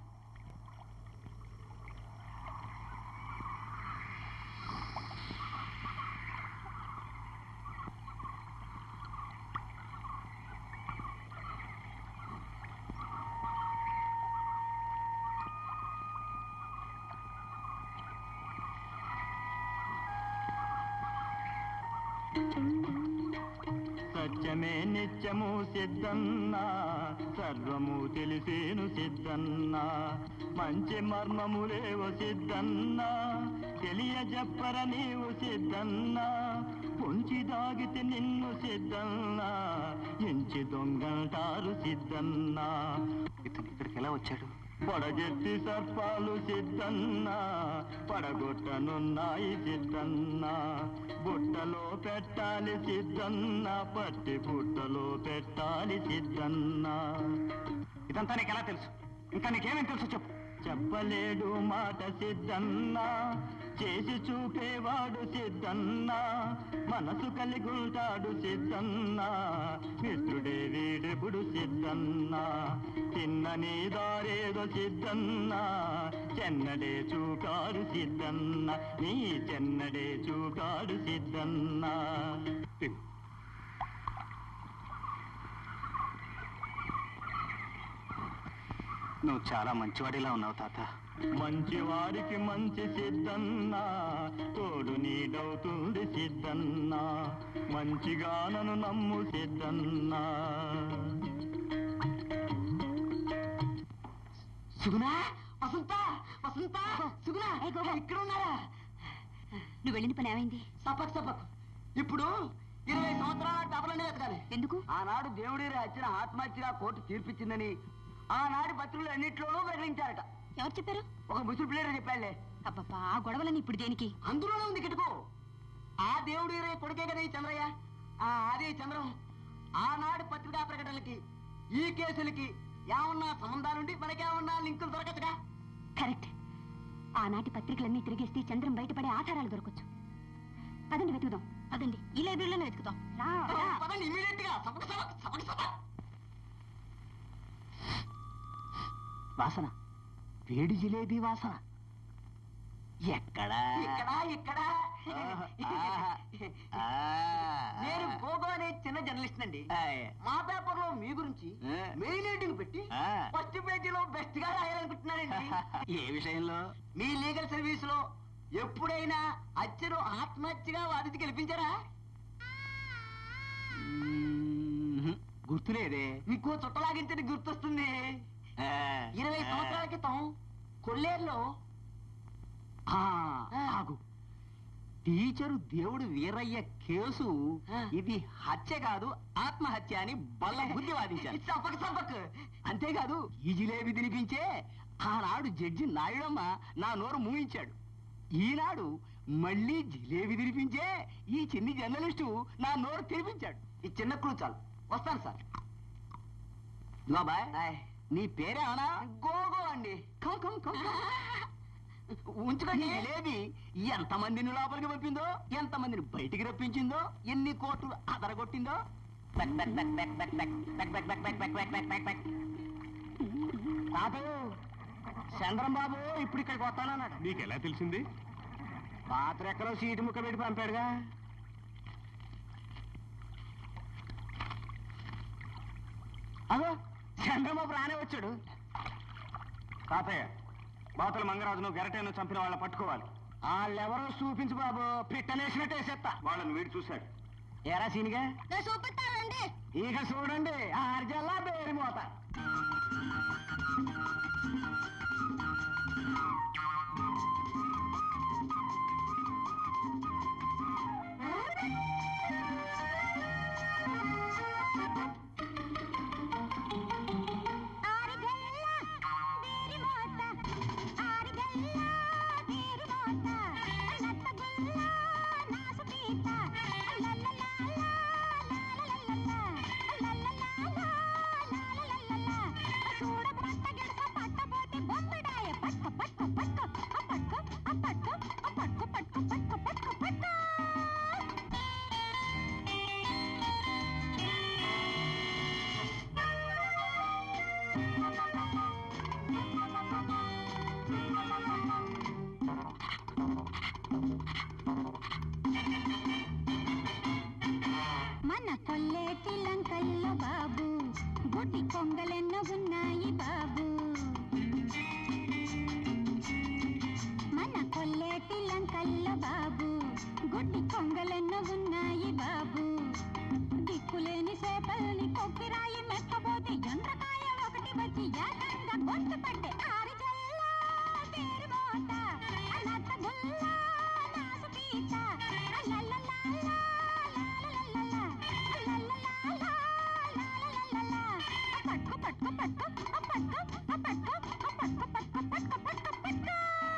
సత్యమే నిత్యము సిద్ధన్నా, సర్వము తెలిసేను సిద్ధన్నా, మంచి మర్మములేవు సిద్ధన్నా, తెలియజెప్పర నీవు సిద్ధన్నా, పొంచి దాగితే నిన్ను సిద్ధన్నా, ఎంచి దొంగంటారు సిద్ధన్నా. ఇతను ఇక్కడికి ఎలా వచ్చాడు? పొడగెత్తి సర్పాలు సిద్ధన్నా, పడగొట్టనున్నాయి సిద్ధన్నా, బుట్టలో పెట్టాలి సిద్ధన్నా, పట్టి బుట్టలో పెట్టాలి సిద్ధన్నా. ఇదంతా నీకు ఎలా తెలుసు? ఇంకా నీకేమేం తెలుసు చెప్పు. చెప్పలేడు మాట సిద్ధన్నా, చేసి చూపేవాడు సిద్ధన్నా, మనసు కలిగుంటాడు సిద్ధన్నా, మిత్రుడే వీడెప్పుడు సిద్ధన్నా, తిన్నని దారేదో సిద్ధన్నా, చెన్నడే చూకాడు సిద్ధన్నా, నీ చెన్నడే చూకాడు సిద్ధన్నా. నువ్వు చాలా మంచివాడిలా ఉన్నావు తాత. మంచివారికి మంచి సిద్ధన్నా, తోడు నీడవుతుంది సిద్ధన్నా, మంచిగా నన్ను నమ్ము సిద్ధన్నా. సుగుణా, వసంత, వసంత, సుగుణా, ఇక్కడ ఉన్నారా? నువ్వు వెళ్ళిన పని ఏమైంది? సపక్ సపక్. ఇప్పుడు ఇరవై సంవత్సరాల డబ్బులనే ఎతకాలి. ఎందుకు? ఆనాడు దేవుడి వచ్చిన ఆత్మహత్యగా కోర్టు తీర్పిచ్చిందని ఆనాటి పత్రులు అన్నింటిలోనూ ప్రకటించారట. ఎవరు చెప్పారు? ఒక ముసురు ప్లేయర్ చెప్పాలే. అబ్బబ్బా, ఆ గొడవలని ఇప్పుడు దేనికి? అందులోనే ఉంది కిటుకు. ఆ దేవుడి కొడుకే కదా ఈ చంద్రయ్య. ఆ అదే చంద్రం ఆనాడు పత్రికా ప్రకటనలకి ఈ కేసులకి ఏమన్నా సంబంధాలుండి మనకేమన్నా లింకులు దొరకచ్చుగా. కరెక్ట్. ఆనాటి పత్రికలన్నీ తిరిగేస్తే చంద్రం బయటపడే ఆధారాలు దొరకచ్చు. పదండి వెతుకుదాం. పదండి, ఈ లైబ్రరీలోనే వెతుకుదాం. పదండి ఇమీడియట్ గా. సపక సపక సపక సపక. వాసన, వేడి జిలేబీ వాసన. ఎక్కడా ఇక్కడ ఇక్కడ నేను గోగో అనే చిన్న జర్నలిస్ట్ అండి. మా పేపర్ లో మీ గురించి మెయిన్ ఎడిటింగ్ పెట్టి ఫస్ట్ పేజీలో బెస్ట్ గా రాయాలనుకుంటున్నానండి. ఏ విషయంలో? మీ లీగల్ సర్వీస్ లో ఎప్పుడైనా అచ్చరు ఆత్మహత్యగా వాదించి గెలిపించారా? గుర్తులేదే. ఇంకో చుట్టలాగించని గుర్తొస్తుంది. ఇరవై సంవత్సరాల క్రితం కొల్లేరులో ఆగు, టీచరు దేవుడు వీరయ్య కేసు ఇది హత్య కాదు ఆత్మహత్య అని బల్ల బుద్ధి వాదించారు. సపక్ సపక్. అంతేకాదు, ఈ జిలేబీ తినిపించే ఆనాడు జడ్జి నాయుడమ్మ నా నోరు మూయించాడు. ఈనాడు మళ్ళీ జిలేబీ తినిపించే ఈ చిన్ని జర్నలిస్టు నా నోరు తెరిపించాడు. ఈ చిన్న క్లూ చాలు. వస్తాను సార్. బాబాయ్, నీ పేరేమన్నా? గోగో అండి. కమ్ కమ్ కమ్ ఉంచుకోండి. జిలేబీ ఎంతమందిని లోపలికి పంపిందో, ఎంతమందిని బయటికి రప్పించిందో, ఎన్ని కోట్లు అదరగొట్టిందో. తాతయ్య, చంద్రం బాబు ఇప్పుడు ఇక్కడికి వస్తానన్నాడు. నీకు ఎలా తెలిసింది? పాత్రెక్కలో సీటు ముక్క పెట్టి పంపాడుగా. అదో చంద్రబాబు రానే వచ్చాడు. తాతయ్య, బాతుల మంగరాజును గెరటేను చంపిన వాళ్ళని పట్టుకోవాలి. వాళ్ళెవరో చూపించు బాబు, పిట్టనేసినట్టు వేసేస్తా. వాళ్ళని వీడు చూశాడు. ఎరా సీనిగా చూపిస్తానండి. ఇక చూడండి, ఆర్జల్లా బేరి మోత. La la la la la la la la la la la la la la కొంగలెన్నో ఉన్నాయి బాబు మన కొల్లేటి లంకల్లో బాబు గుడ్డి కొంగలెన్నో ఉన్నాయి బాబు దిక్కులేని చేపల్ని కొక్కిరాయి మెక్కబోతే ఎండ్రకాయ ఒకటి వచ్చి ఏకంగా గొంతు పట్టే ఆరి జల్లా పేరు మోత అన్నత గుల్లా నాసు పీత లల్లలా పట్టుకో పట్టుకో పట్టుకో పట్టుకో పట్టుకో పట్టుకో పట్టుకో పట్టుకో పట్టుకో పట్టుకో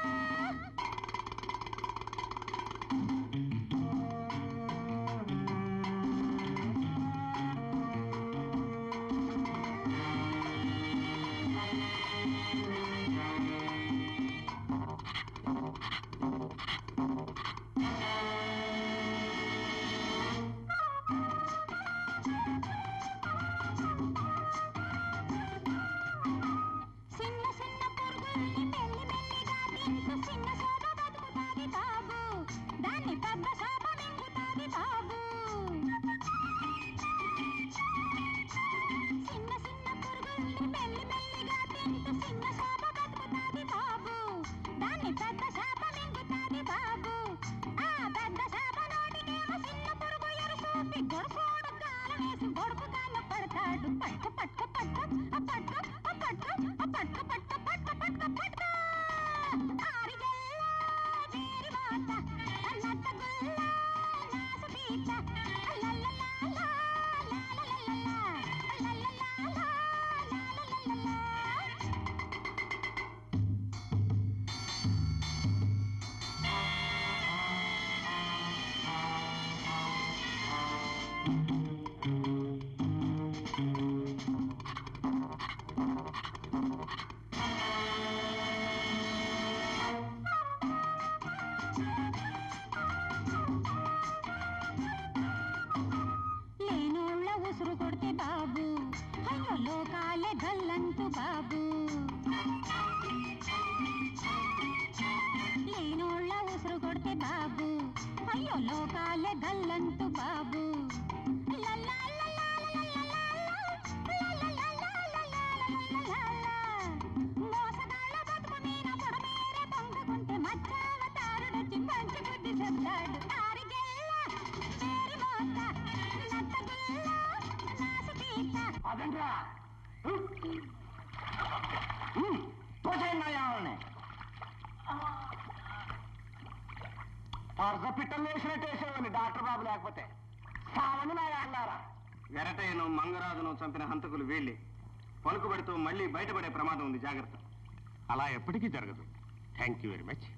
వరద పిట్టలు వేసినట్టు వేసేవాడిని డాక్టర్ బాబు లేకపోతే సావని నాయ అన్నారా. వెరటయ్యను మంగరాజును చంపిన హంతకులు వీళ్ళే. పలుకుబడితో మళ్ళీ బయటపడే ప్రమాదం ఉంది, జాగ్రత్త. అలా ఎప్పటికీ జరగదు. Thank you very much.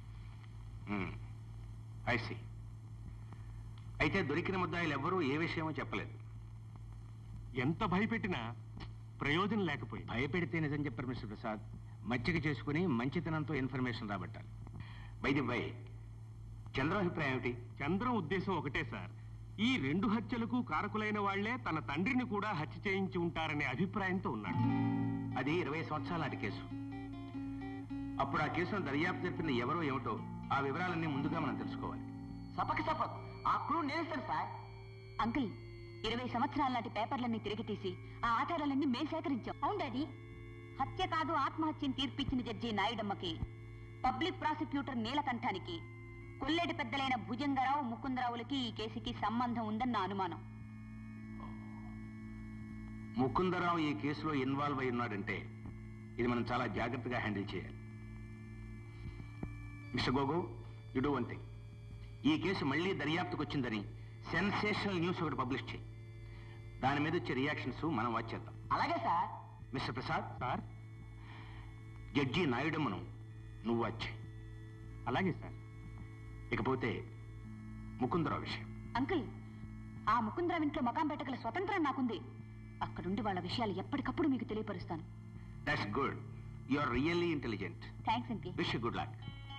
I see అయితే దొరికిన ముద్దాయిలు ఎవ్వరూ ఏ విషయమో చెప్పలేదు. ఎంత భయపెట్టినా ప్రయోజనం లేకపోయింది. భయపెడితే నిజం చెప్పారు మిస్టర్ ప్రసాద్. మచ్చిక చేసుకుని మంచితనంతో ఇన్ఫర్మేషన్ రాబట్టాలి. వైద్య బై చంద్రం అభిప్రాయం ఏమిటి? చంద్రం ఉద్దేశం ఒకటే సార్. ఈ రెండు హత్యలకు కారకులైన వాళ్లే తన తండ్రిని కూడా హత్య చేయించి ఉంటారనే అభిప్రాయంతో ఉన్నాడు. అది ఇరవై సంవత్సరాల నాటి కేసు. అప్పుడు ఆ కేసును దర్యాప్తు జరిపిన ఎవరో ఏమిటో ఆ వివరాలన్నీ ముందుగా మనం తెలుసుకోవాలి. సపక్ సపక్ ఆ క్లూ నేస్తాను సార్. అంకుల్, ఇరవై సంవత్సరాల నాటి పేపర్లన్నీ తిరిగి తీసి ఆ ఆధారాలన్నీ మేం సేకరించాం. అవును డాడీ. హత్య కాదు ఆత్మహత్యని తీర్పిచ్చిన జడ్జి నాయుడమ్మకి, పబ్లిక్ ప్రాసిక్యూటర్ నీలకంఠానికి, కొల్లేటి పెద్దలైన భుజంగరావు ముకుందరావులకి ఈ కేసుకి సంబంధం ఉందని నా అనుమానం. ముకుందరావు ఈ కేసులో ఇన్వాల్వ్ అయి ఉన్నాడంటే ఇది మనం చాలా జాగ్రత్తగా హ్యాండిల్ చేయాలి. Mister Gogo, you do one thing. ఈ కేసు మళ్లీ దర్యాప్తుకు వచ్చిందని సెన్సేషనల్ న్యూస్ ఒకటి పబ్లిష్ చేయి. దాని మీద వచ్చే రియాక్షన్స్ మనం వాచ్ చేద్దాం. అలాగే sir. Mister Prasad sir, judge నాయుడమ్మను నువ్వు వాచ్ చేయి. అలాగే సార్. ఇకపోతే ముకుందరావు విషయం. అంకుల్, ఆ ముకుందరావు ఇంట్లో మకాం పెట్టగల స్వతంత్రం నాకుంది. అక్కడుండి వాళ్ళ విషయాలు ఎప్పటికప్పుడు మీకు తెలియపరుస్తాను. That's good. You are really intelligent. Thanks uncle. Wish you good luck.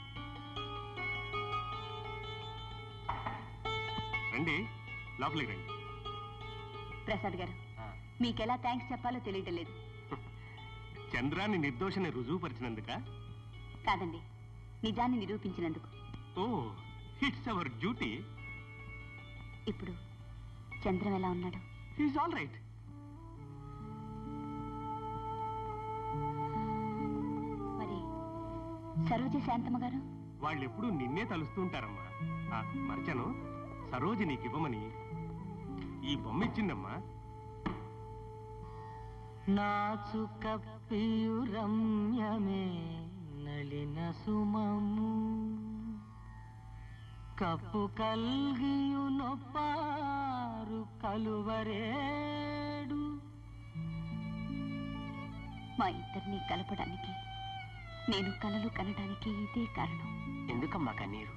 రండి, లోపలికి రండి. ప్రసాద్ గారు, మీకెలా థ్యాంక్స్ చెప్పాలో తెలియటం లేదు. చంద్రాన్ని నిర్దోషని రుజువుపరిచినందుక? కాదండి, నిజాన్ని నిరూపించినందుకు. Oh, it's our duty. ఇప్పుడు చంద్రం ఎలా ఉన్నాడు? He's all right. Saroja Shantamma గారు వాళ్ళెప్పుడు నిన్నే తలుస్తూ ఉంటారమ్మా. ఆ, మర్చను సరోజ నీకివ్వమని ఈ బొమ్మ ఇచ్చిందమ్మా. నాచు కప్పియు రమ్యమే నలిన సుమము కప్పు కల్గియు నొప్పారు కలువరేడు. మా ఇద్దరిని కలపడానికి నేను కలలు కనడానికి ఇదే కారణం. ఎందుకమ్మా కన్నీరు?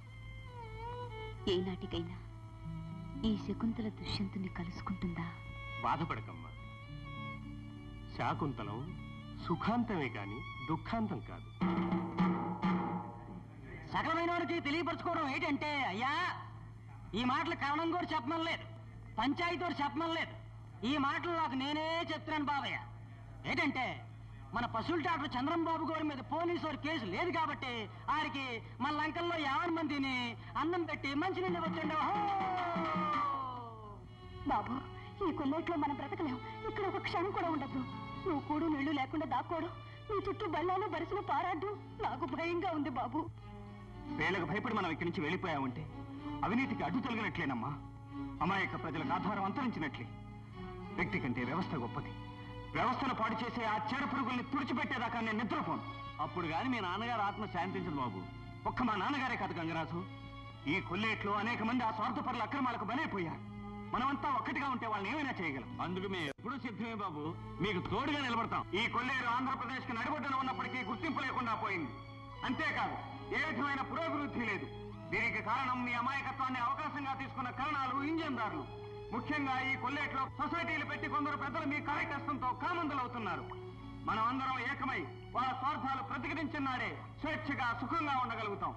ఏనాటికైనా ఈ శకుంతల దుష్యంతుని కలుసుకుంటుందా? బాధపడకమ్మా. శాకుంతలం సుఖాంతమే కాని దుఃఖాంతం కాదు. సకలమైన వారికి తెలియపరచుకోవడం ఏంటంటే అయ్యా, ఈ మాటలు కారణం కూడా చెప్పమని లేదు, పంచాయతీ చెప్పమని లేదు. ఈ మాటలు నాకు నేనే చెప్తున్నాను బాబయ్య. ఏంటంటే మన పశువుల డాక్టర్ చంద్రంబాబు గారి మీద పోలీసు వారి కేసు లేదు కాబట్టి ఆరికి మన లంకల్లో యాభై మందిని అన్నం పెట్టి మంచి నిండి వచ్చండి. బాబు, ఈ కొల్లేట్లో మనం బ్రతకలేం. ఇక్కడ ఒక క్షణం కూడా ఉండదు. నువ్వు కూడు నీళ్లు లేకుండా దాక్కోడు, నీ చుట్టూ బళ్ళాలు బరిసెలు పారాడు. నాకు భయంగా ఉంది బాబు. వేళకు భయపడి మనం ఇక్కడి నుంచి వెళ్ళిపోయామంటే అవినీతికి అడ్డు తొలగినట్లేనమ్మా. అమాయక ప్రజలకు ఆధారం అంతరించినట్లే. వ్యక్తి కంటే వ్యవస్థ గొప్పది. వ్యవస్థను పాడు చేసే ఆ చెడు పురుగుల్ని తుడిచిపెట్టేదాకా నేను నిద్రపోను. అప్పుడు గాని మీ నాన్నగారు ఆత్మ శాంతించదు బాబు. ఒక్క మా నాన్నగారే కాదు గంగరాజు, ఈ కొల్లేట్లో అనేక మంది ఆ స్వార్థపరుల అక్రమాలకు బలైపోయారు. మనమంతా ఒక్కటిగా ఉంటే వాళ్ళని ఏమైనా చేయగలం. అందుకు మేము ఎప్పుడూ సిద్ధమే బాబు, మీకు తోడుగా నిలబడతాం. ఈ కొల్లేరు ఆంధ్రప్రదేశ్ కి నడిబొడ్డున ఉన్నప్పటికీ గుర్తింపు లేకుండా పోయింది. అంతేకాదు ఏ విధమైన పురోభివృద్ధి లేదు. దీనికి కారణం మీ అమాయకత్వాన్ని అవకాశంగా తీసుకున్న కరణాలు, ఇంజన్దారులు. ముఖ్యంగా ఈ కొల్లేట్లో సొసైటీలు పెట్టి కొందరు పెద్దలు మీ కార్యకష్టంతో కామందులవుతున్నారు. మనం అందరం ఏకమై వాళ్ళ స్వార్థాలు ప్రతిఘటించినాడే స్వేచ్ఛగా సుఖంగా ఉండగలుగుతాం.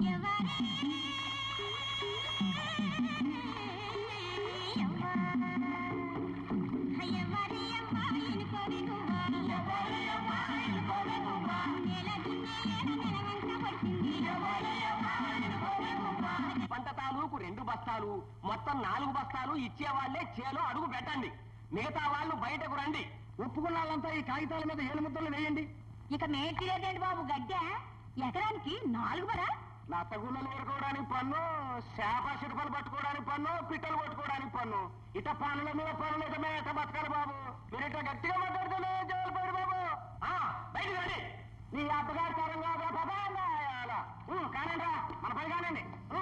పంట తాలూకు రెండు బస్తాలు, మొత్తం నాలుగు బస్తాలు ఇచ్చేవాళ్లే చేలో అడుగు పెట్టండి. మిగతా వాళ్ళు బయటకు రండి. ఒప్పుకున్న వాళ్ళంతా ఈ కాగితాల మీద ఏలు ముద్దలు వేయండి. ఇక మేటిలేదేంటి బాబు గడ్డ? ఎకరానికి నాలుగు బరా? నత్తగుళ్ళలు ఏరుకోవడానికి పన్ను, చేప చిరుపలు పట్టుకోవడానికి పన్ను, పిట్టలు పట్టుకోవడానికి పన్ను. ఇట పనుల మీద పనులు ఇట మేము ఎట్ట బతకాలి బాబు? మీరు ఇట్లా గట్టిగా మాట్లాడుతూనే జోలిపోయాడు బాబు. బయటకు రండి. నీ అత్తగారి తరంగా కానండి, మన పై కానండి.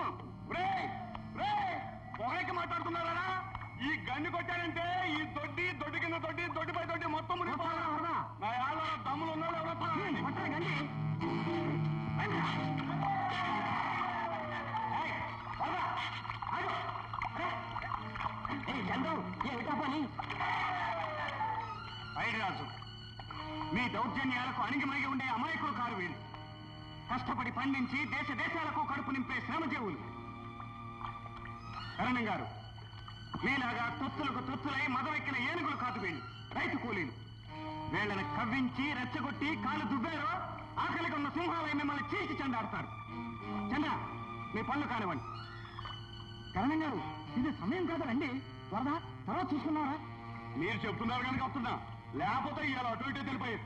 పొగకి మాట్లాడుతున్నారా? ఈ గన్ను కొట్టారంటే ఈ దొడ్డి దొడ్డి కింద దొడ్డి దొడ్డిపై దొడ్డి మొత్తం మునిగిపోతున్నా. నా యాళ్ళ దమ్ములు ఉన్నాడు ఎవరొస్తారండి. రాజు, మీ దౌర్జన్యాలకు అణిగిమణిగి ఉండే అమాయకులు కారు వీళ్ళు. కష్టపడి పండించి దేశ దేశాలకు కడుపు నింపే శ్రమజీవులు. కరణం గారు, మీలాగా తొత్తులకు తొత్తులై మదవెక్కిన ఏనుగులు కాదు వీళ్ళు, రైతు కూలీలు. వీళ్ళని కవ్వించి రెచ్చగొట్టి కాలు దువ్వారో ఆకలికి ఉన్న సింహాలై మిమ్మల్ని చీల్చి చెండాడతారు. చంద్ర, మీ పనులు కానివ్వండి. కరణం గారు, ఇది సమయం కాదు రండి, త్వరగా తర్వాత చూసుకున్నారా? మీరు చెప్తున్నారు కనుక వస్తున్నా, లేకపోతే ఇవాళ అటు ఇటే తెలిపోయేది.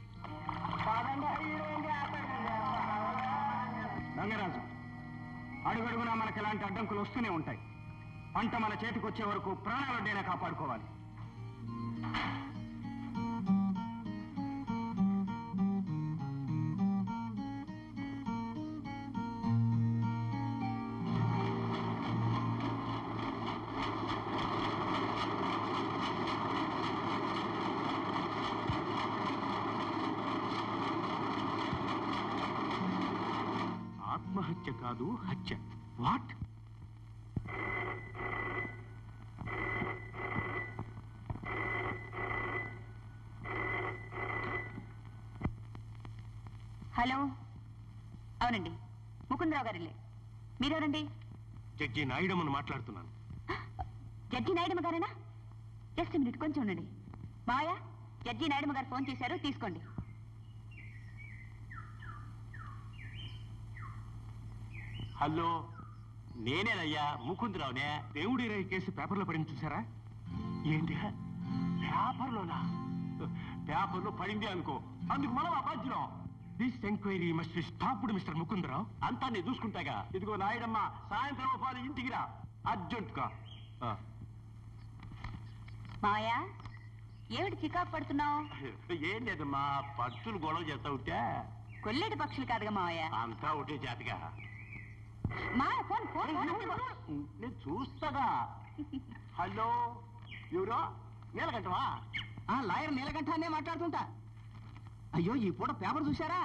రంగరాజు, అడుగడుగునా మనకి ఇలాంటి అడ్డంకులు వస్తూనే ఉంటాయి. పంట మన చేతికి వచ్చే వరకు ప్రాణాలడ్డైనా కాపాడుకోవాలి. ఆత్మహత్య కాదు, హత్య. వాట్? హలో, అవునండి, ముకుందరావు గారిలే. మీరెవరండి? జడ్జి నాయుడమ్మను మాట్లాడుతున్నాను. జడ్జి నాయుడమ్మ గారేనా? జస్ట్ మినిట్, కొంచెం ఉండండి. మాయా, జడ్జి నాయుడమ్మ గారు ఫోన్ చేశారు, తీసుకోండి. హలో, నేనేనయ్యా, ముకుందరావునే. దేవుడి రాయి కేసు పేపర్లో పడింది చూసారా? ఏంటి పేపర్లోనా? పేపర్లో పడింది అనుకో, అందుకు మనం అబాధ్యులం. This enquiry must be stopped mister Mukundarao. అంతా నేను చూసుకుంటాగా. ఇదిగో నాయుడమ్మ, సాయంత్రం పాలు ఇంటికి రా అర్జెంటుగా. మాయా ఏమిటి చికాకు పడుతున్నావు? ఏం లేదమ్మా, పక్షులు గొడవ చేస్తా ఉంటే. కొల్లేటి పక్షులు కాదుగా మావయ్య. అంతా ఒకటే జాతిగా. మాయ ఫోన్ ఫోన్ నేను చూస్తాగా. హలో, ఎవరో? నీలకంఠవా? లాయర్ నీలకంఠ అనే మాట్లాడుతుంటా. అయ్యో, ఈ పూట పేపర్ చూశారా?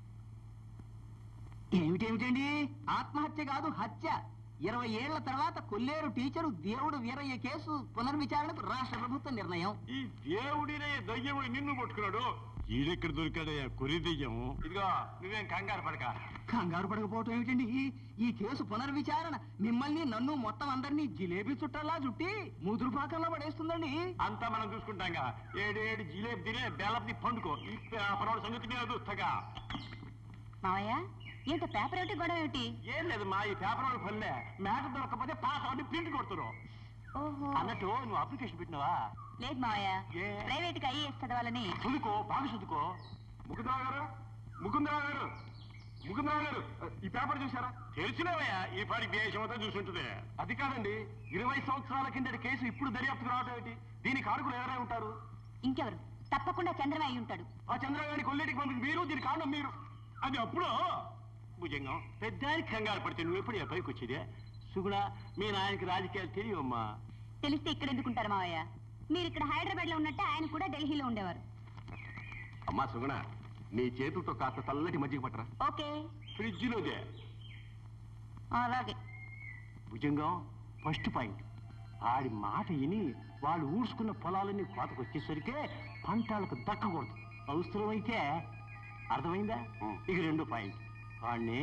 ఏమిటేమిటండి, ఆత్మహత్య కాదు హత్య. ఇరవై ఏళ్ల తర్వాత కొల్లేరు టీచరు దేవుడు వీరయ్య కేసు పునర్విచారణకు రాష్ట్ర ప్రభుత్వ నిర్ణయం. ఈ దేవుడినే దయ్యముడు నిన్ను పట్టుకున్నాడు. ఈడెక్కడ దొరికాడయ్యా కొరి దెయ్యం. ఇదిగో నువ్వేం కంగారు పడక. కంగారు పడకపోవటం ఏమిటండి? ఈ కేసు పునర్విచారణ మిమ్మల్ని నన్ను మొత్తం అందరినీ జిలేబీ చుట్టలా చుట్టి ముదురు పాకంలో పడేస్తుందండి. అంతా మనం చూసుకుంటాంగా. ఏడేడు జిలేబీ తినే బెల్లప్ని పండుకో. ఈ పరవాడు సంగతి నేను చూస్తాగా. మావయ్య ఏంటో పేపర్ ఏమిటి, గొడవ ఏమిటి? ఏం లేదు మా, ఈ పేపర్ వాడు పల్లె మ్యాటర్ దొరకకపోతే పాస్ అవన్నీ ప్రింట్ కొడుతున్నావు. అన్నట్టు నువ్వు అప్లికేషన్ పెట్టినావా? లేదు మావయ్య, ప్రైవేట్ గా ఐఏఎస్ చదవాలని. చదువుకో, బాగా చదువుకో. ముకుందరావు గారు, ముకుందరావు గారు, ముకుందరావు గారు, ఈ పేపర్ చూసారా? తెలిసినవయ్యా, ఈ పాటి దేశం అంతా చూసుంటుంది. అది కాదండి, ఇరవై సంవత్సరాల కిందటి కేసు ఇప్పుడు దర్యాప్తుకు రావటం ఏంటి? దీని కారకులు ఎవరై ఉంటారు? ఇంకెవరు? తప్పకుండా చంద్రమ అయి ఉంటాడు. ఆ చంద్రగారిని కొల్లేటికి పంపింది మీరు, దీని కారణం మీరు. అది అప్పుడు భుజంగం పెద్దానికి కంగారు పడితే నువ్వు ఎప్పుడు పైకి వచ్చేదే? సుగుణ, మీ నాయనకి రాజకీయాలు తెలియమ్మా. తెలిస్తే ఇక్కడ ఎందుకుంటారు మావయ్య? మీరు ఇక్కడ హైదరాబాద్ లో ఉన్నట్టు ఆయన కూడా ఢిల్లీలో ఉండేవారు. అమ్మా సుగుణ, నీ చేతులతో కాస్త చల్లటి మజ్జిగ పట్టరా. ఓకే. ఫ్రిడ్జ్ లోదే. అలాగే. భుజంగం ఫస్ట్ పాయింట్, ఆడి మాట విని వాళ్ళు ఊడ్చుకున్న పొలాలన్నీ కోతకు వచ్చేసరికే పంటలకు దక్కకూడదు. అవసరమైతే, అర్థమైందా? ఇక రెండో పాయింట్, వాడిని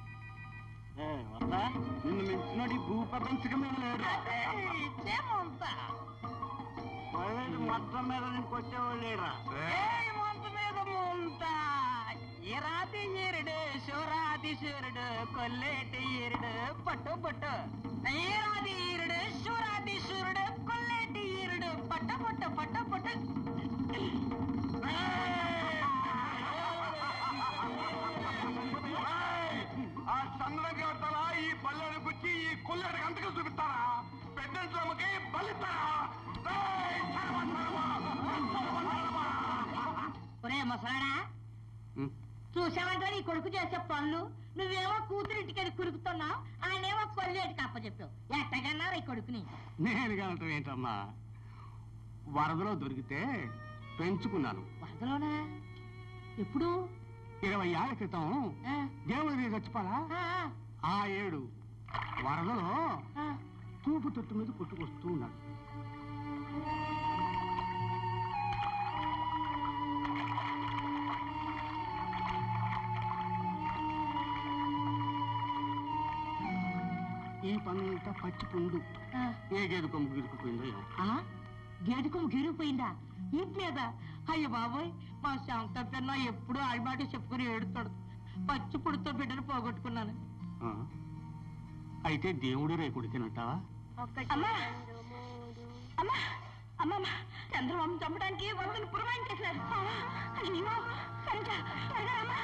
నిన్ను మించినోడి భూప్రపంచకం మీద లేడు. మొత్తం మీద నీకు వచ్చేవాళ్ళు లేరా? ఈరాతి ఈరుడు శివరాతి శివుడు కొల్లేటి ఈరుడు పట్టు పట్టు. ఈరాతి ఈరుడు శివరాతి శివుడు కొల్లేటి ఈరుడు పట్టు పట్టు పట్టు పట్టు. ఆ చంద్రగడ్డలా ఈ పల్లెని గుచ్చి ఈ కొల్లెడికి అంతగా చూపిస్తారా? పెద్దంట్లమ్మకి బలిస్తారా? ఒరే ముసలాడా, చూసావంటే నీ కొడుకు చేసే పనులు. నువ్వేమో కూతురింటికి కురుకుతున్నావు, ఆయనేమో కొల్లేటికి అప్పచెప్పావు. ఎట్టగన్నావు ఈ కొడుకుని? నేను కనటం ఏంటమ్మా, వరదలో దొరికితే పెంచుకున్నాను. వరదలోనా? ఎప్పుడు? ఇరవై ఏళ్ల క్రితం దేవుడి చచ్చిపోలా ఆ ఏడు వరదలో తూపు తొట్టు మీద కొట్టుకొస్తూ ఉన్నాడు. ఈ పనంతా పచ్చి పుండు. ఏ గేదె కొమ్ము గిరుకుపోయిందో ఏమో. గేదె కొమ్ము గిరిగిపోయిందా? ఇంటి మీద? అయ్య బాబోయ్, మా శాంత పిన్న ఎప్పుడు ఆడిమాట చెప్పుకుని ఏడుతాడు. పచ్చి పుడితో బిడ్డను పోగొట్టుకున్నాను. అయితే దేవుడు రేకుడు తినట్టావా? అమ్మా అమ్మా అమ్మమ్మ, చంద్రబాబు చంపడానికి వందను పురమాయం చేశారు. అయ్యో, సరిగ్గా త్వరగా రమ్మా.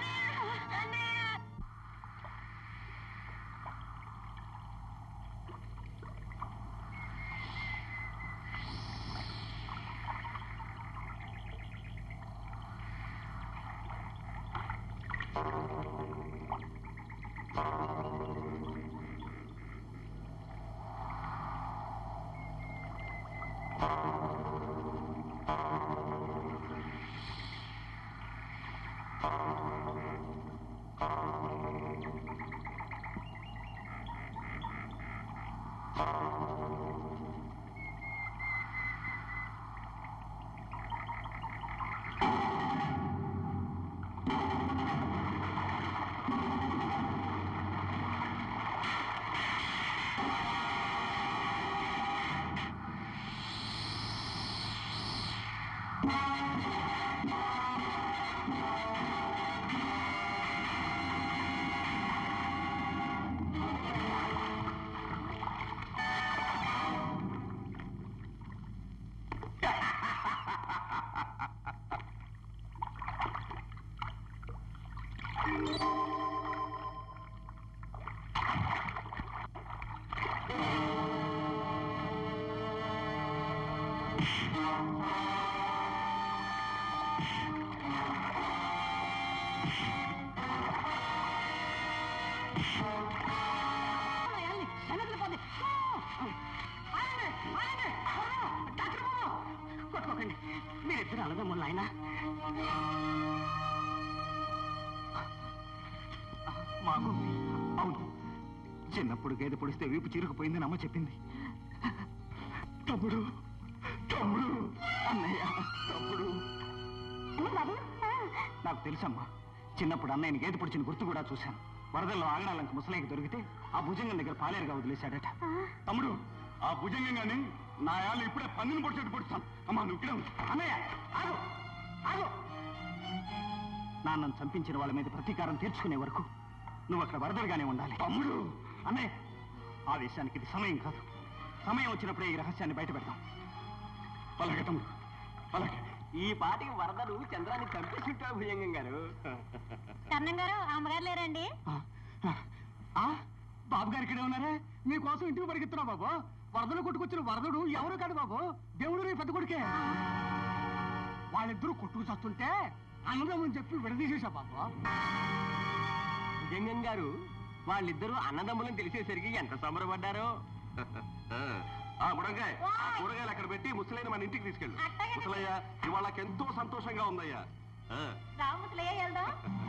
నాయన మా గోపి అవును చిన్నప్పుడు గేదె పొడిస్తే వీపు చిరుకుపోయిందని అమ్మ చెప్పింది. తమ్ముడు తమ్ముడు అన్నయ్య తమ్ముడు నాకు తెలుసమ్మా. చిన్నప్పుడు అన్నయ్యని గేదె పొడిచిన గుర్తు కూడా చూశాను. వరదల్లో ఆగడాలంక ముసలాయికి దొరికితే ఆ భుజంగం దగ్గర పాలేరుగా వదిలేశాడట. తమ్ముడు ఆ భుజంగం గాని నా యాళ్ళు ఇప్పుడే పందిని పొడిచేట్టు పొడుస్తాను. అమ్మా నువ్వు ఇక్కడే ఉండు. అన్నయ్య ఆగు ఆగు. నాన్నను చంపించిన వాళ్ళ మీద ప్రతీకారం తీర్చుకునే వరకు నువ్వు అక్కడ వరదలుగానే ఉండాలి. తమ్ముడు అన్నయ్య ఆవేశానికి ఇది సమయం కాదు. సమయం వచ్చినప్పుడే ఈ రహస్యాన్ని బయట పెడతాం. అలాగే తమ్ముడు అలాగే. ఈ పాటికి వరదలు చంద్రాన్ని చంపేసింటారు భుజంగం గారు. కర్ణం గారు అమ్మగారు లేరండి? బాబు గారు ఇక్కడే ఉన్నారా? మీకోసం ఇంటికి పరిగెత్తున్నా బాబు. వరదలు కొట్టుకొచ్చిన వరదడు ఎవరు కాదు బాబు, దేవుడు నీ పెద్ద కొడుకే. వాళ్ళిద్దరూ కొట్టుకు చస్తుంటే అన్నదమ్మని చెప్పి విడదీసేసా బాబు. భుజంగం గారు వాళ్ళిద్దరూ అన్నదమ్ములను తెలిసేసరికి ఎంత సంబరపడ్డారో. ఆ బుడంకాయ కూరగాయలు అక్కడ పెట్టి ముసలైన మన ఇంటికి తీసుకెళ్ళు. ముసలయ్య ఇవాళకి ఎంతో సంతోషంగా ఉందయ్యా. రాముసలయ్య వెళ్దాం.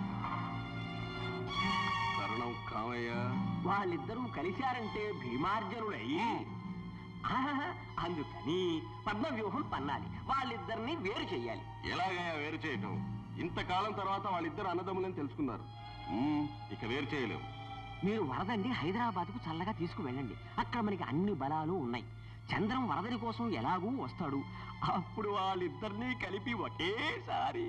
తరుణం కామయ్య వాళ్ళిద్దరూ కలిశారంటే భీమార్జనుడయ్యి అందుకని పద్మ వ్యూహం పన్నాలి. వాళ్ళిద్దరిని వేరు చెయ్యాలి. ఎలాగయ్యా వేరు చేయటం? ఇంతకాలం తర్వాత వాళ్ళిద్దరు అన్నదమ్ములని తెలుసుకున్నారు. ఇక వేరు చేయలేవు. మీరు వరదండి హైదరాబాద్కు చల్లగా తీసుకువెళ్ళండి. అక్కడ మనకి అన్ని బలాలు ఉన్నాయి. చంద్రం వరదని కోసం ఎలాగూ వస్తాడు. అప్పుడు వాళ్ళిద్దరినీ కలిపి ఒకేసారి.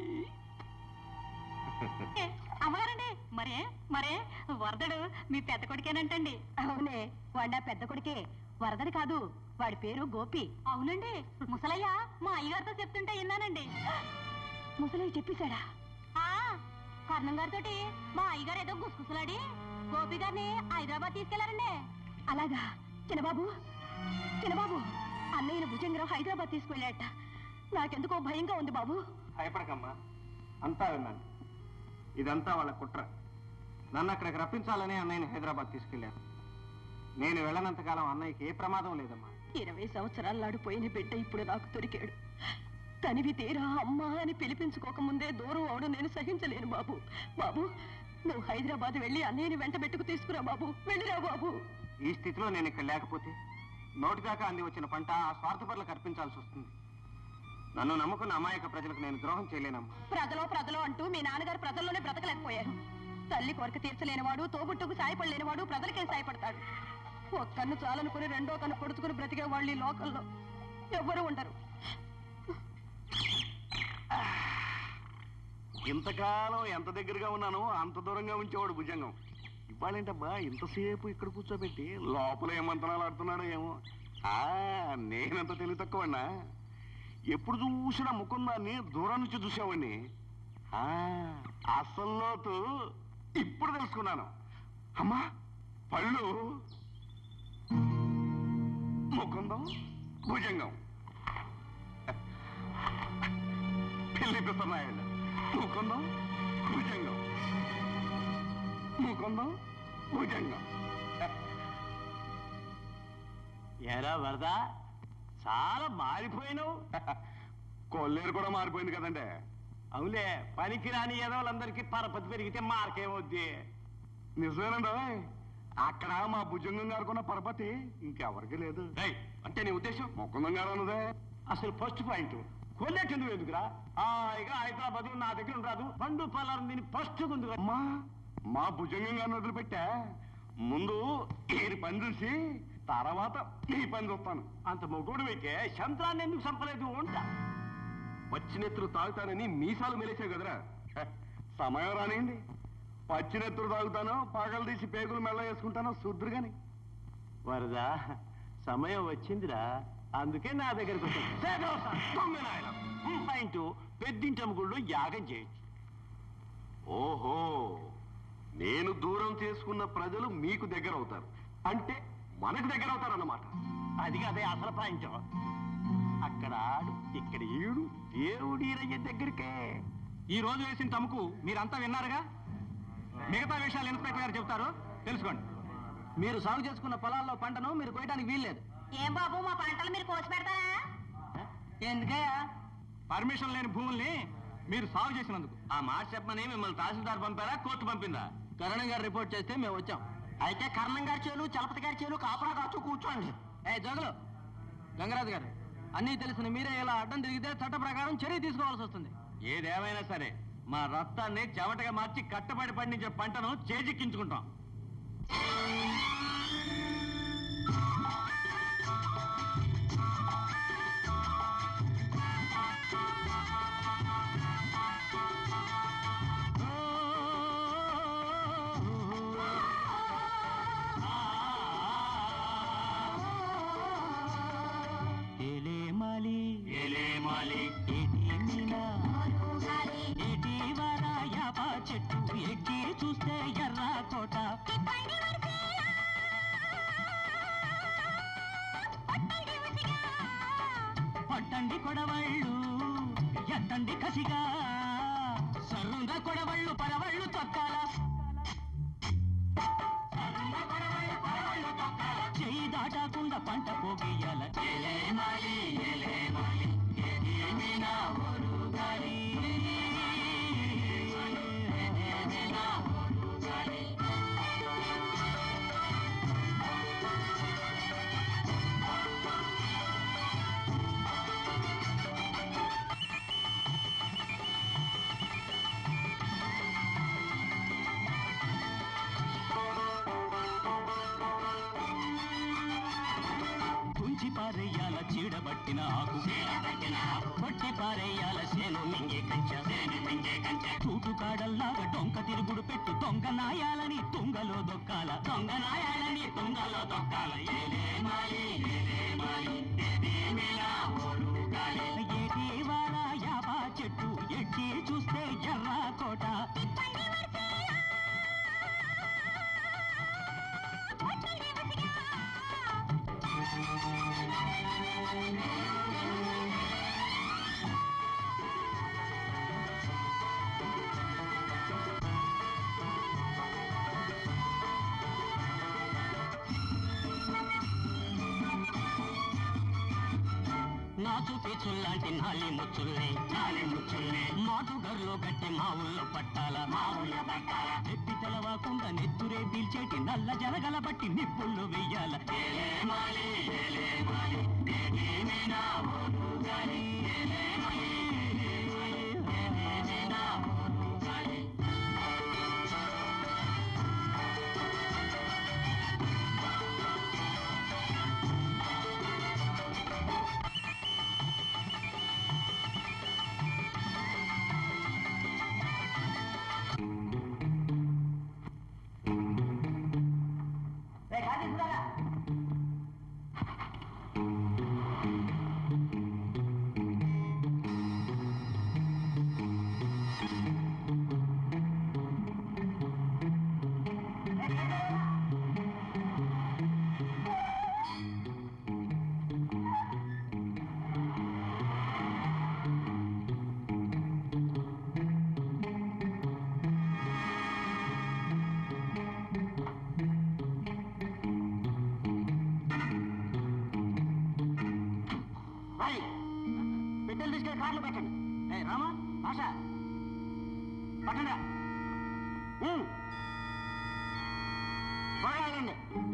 అమ్మగారండి మరే మరే వరదడు మీ పెద్ద కొడుకేనంటండి. అవునే వాడా పెద్ద కొడుకే, వరదడి కాదు. వాడి పేరు గోపి. అవునండి ముసలయ్య మా అయ్యగారితో చెప్తుంటే విన్నానండి. ముసలయ్య చెప్పేశాడా? కర్ణం గారితో మా అయ్యగారు ఏదో గుసగుసలాడి గోపి గారిని హైదరాబాద్ తీసుకెళ్లారండి. అలాగా? చిన్నబాబు చిన్నబాబు అన్నయ్యను భుజంగరావు హైదరాబాద్ తీసుకువెళ్ళాట. నాకెందుకో భయంగా ఉంది బాబు. భయపడకమ్మా, అంతా విన్నాను. ఇదంతా వాళ్ళ కుట్ర. నన్ను అక్కడికి రప్పించాలని అన్నయ్యని హైదరాబాద్ తీసుకెళ్లారు. నేను వెళ్ళనంతకాలం అన్నయ్యకి ఏ ప్రమాదం లేదమ్మా. ఇరవై సంవత్సరాల నాడు పోయిన బిడ్డ ఇప్పుడు నాకు దొరికాడు. తనివి తీరా అమ్మా అని పిలిపించుకోకముందే దూరం అవడం నేను సహించలేను బాబు. బాబు నువ్వు హైదరాబాద్ వెళ్ళి అన్నయ్యని వెంట పెట్టుకు తీసుకురా బాబు. వెళ్ళిరా బాబు. ఈ స్థితిలో నేను ఇక్కడ లేకపోతే నోటిదాకా అంది వచ్చిన పంట ఆ స్వార్థపరులకు అర్పించాల్సి వస్తుంది. నన్ను నమ్ముకున్న అమాయక ప్రజలకు నేను ద్రోహం చేయలేనమ్మా. ప్రజలో ప్రజలో అంటూ మీ నాన్నగారు ప్రజల్లోనే బ్రతకలేకపోయారు. తల్లి కొరక తీర్చలేనివాడు, తోబుట్టుకు సాయపడలేనివాడు ప్రజలకేం సాయపడతాడు? ఒక్కన్ను చాలనుకుని రెండో కన్ను పొడుచుకుని బ్రతికే వాళ్ళు ఈ లోకంలో ఎవ్వరూ ఉండరు. ఇంతకాలం ఎంత దగ్గరగా ఉన్నానో అంత దూరంగా ఉంచేవాడు భుజంగం. ఇవ్వాలేంటబ్బా ఇంతసేపు ఇక్కడ కూర్చోబెట్టి లోపల ఏ మంత్రాలు ఆడుతున్నాడో ఏమో. ఆ నేనంత తెలివి తక్కువన్నా. ఎప్పుడు చూసినా ముకుందాన్ని దూరం నుంచి చూసేవాడిని. అసలు లోతు ఇప్పుడు తెలుసుకున్నాను. అమ్మా పళ్ళు ముకుందం భుజంగం పెళ్లి పిస్తున్నాయండి. ముకుందం భుజంగం ముకుందం భుజంగం. ఏరా వరద చాలా మారిపోయినావు. కొల్లేరు కూడా మారిపోయింది కదండి. అవులే, పనికి రాని ఎదవలందరికీ పరపతి పెరిగితే మార్కేమవుద్ది. నిజమేనండి. అక్కడ మా భుజంగం గారుకున్న పరపతి ఇంకెవరికి లేదు. అంటే నీ ఉద్దేశం ముకుందం గారు అన్నదే అసలు ఫస్ట్ పాయింట్. కొల్లేటెందుకు ఎందుకురా? ఇక హైదరాబాద్ నా దగ్గర రాదు. పండు పలారం దీన్ని ఫస్ట్ ముందు అమ్మా మా భుజంగం గారిని వదిలిపెట్టా. ముందు ఈ పని చూసి తర్వాత నీ పని చూస్తాను. అంత మొగుడు అయితే చంద్రాన్ని ఎందుకు చంపలేదు ఉంటా. పచ్చినెత్తులు తాగుతానని మీసాలు మెలేసావు కదరా. సమయం రానియండి. పచ్చినెత్తులు తాగుతానో పగలు తీసి పేగులు మెల్ల వేసుకుంటానో శుద్ధురు గాని. వరదా సమయం వచ్చిందిరా, అందుకే నా దగ్గరకు పాయింట్. పెద్దింటమ్మ గుళ్ళు యాగం చేయొచ్చు. ఓహో, నేను దూరం చేసుకున్న ప్రజలు మీకు దగ్గర అవుతారు అంటే మనకు దగ్గర అవుతారన్నమాట. అది అదే అసలు పాయింట్. అక్కడ ఆడు ఇక్కడ ఏడు దేవుడీరయ్య దగ్గరికే. ఈ రోజు వేసిన తమకు మీరంతా విన్నారుగా. మిగతా విషయాలు ఇన్స్పెక్టర్ గారు చెప్తారు, తెలుసుకోండి. మీరు సాగు చేసుకున్న పొలాల్లో పంటను మీరు కోయడానికి వీల్లేదు. ఏం బాబు మా పంటలు మీరు కోసి పెడతారా? ఎందుకయ్యా? పర్మిషన్ లేని భూముల్ని మీరు సాగు చేసినందుకు. ఆ మాట చెప్పమని మిమ్మల్ని తహసీల్దార్ పంపారా, కోర్టు పంపిందా? కరణం గారు రిపోర్ట్ చేస్తే మేము వచ్చాం. అయితే కరణం గారి చేలు, చలపతి గారి చేలు కాపలా కాచు కూర్చోండి. ఏ జోగులు, గంగరాజు గారు, అన్నీ తెలిసిన మీరే ఇలా అడ్డం తిరిగితే చట్ట ప్రకారం చర్య తీసుకోవాల్సి వస్తుంది. ఏదేమైనా సరే మా రక్తాన్ని చెమటగా మార్చి కట్టబడి పండించే పంటను చేజిక్కించుకుంటాం. పట్టండి కొడవళ్ళు ఎత్తండి కసిగా సర్రుంగా కొడవళ్ళు పరవళ్ళు తొక్కాల చెయ్యి దాటకుండా పంట పోగియాల పారేయాల చీడబట్టిన ఆకు పట్టి పారేయాల సేను మింగే కంచె చూటు కాడల్లాగా డొంక తిరుగుడు పెట్టు దొంగ నాయాలని తుంగలో దొక్కాల దొంగ నాయాలని తుంగలో దొక్కాల ఏటి వారా యాబా చెట్టు ఎట్టి చూస్తే ఎర్రా కోట నాచు పీచుల్లాంటి నాలి ముచ్చుల్ని నాలి ముచ్చుల్ని మాటుగర్లో గట్టి మా ఊళ్ళో పట్టాల మా ఊళ్ళో పట్టాల ఎప్పి తెలవాకుండా నెత్తురే పీల్చేటి నల్ల జలగల బట్టి నిప్పుళ్ళు వెయ్యాల బిడ్డలు తీసుకెళ్ళి కార్లు పెట్టండి. ఏ రామా ఆశ పట్టండి పోరాడండి.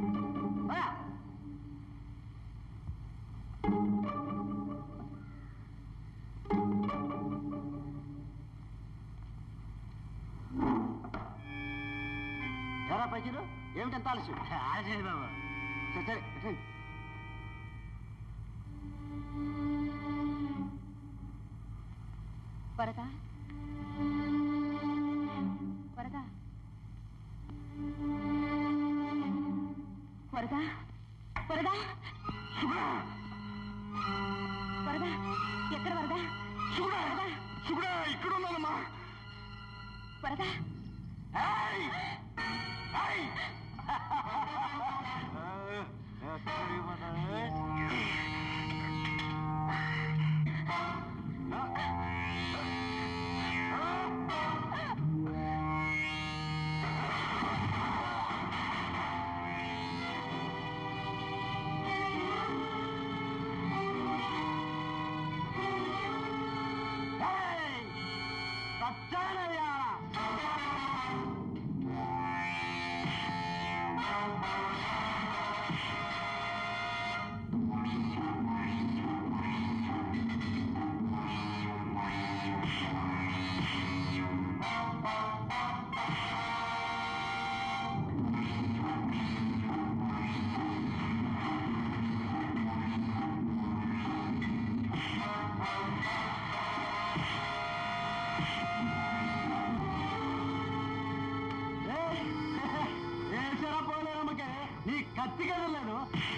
ఎవరా పైచీలు ఏమిటంత ఆలస్యం? ఆలస్యం బాబా. సరే సరే పెట్టండి. వరదా వరదా వరదా వరదా వరదా ఎక్కడ వరదా వరదా ఇక్కడ ఉన్నానమ్మా. వరదా కత్తి కదలను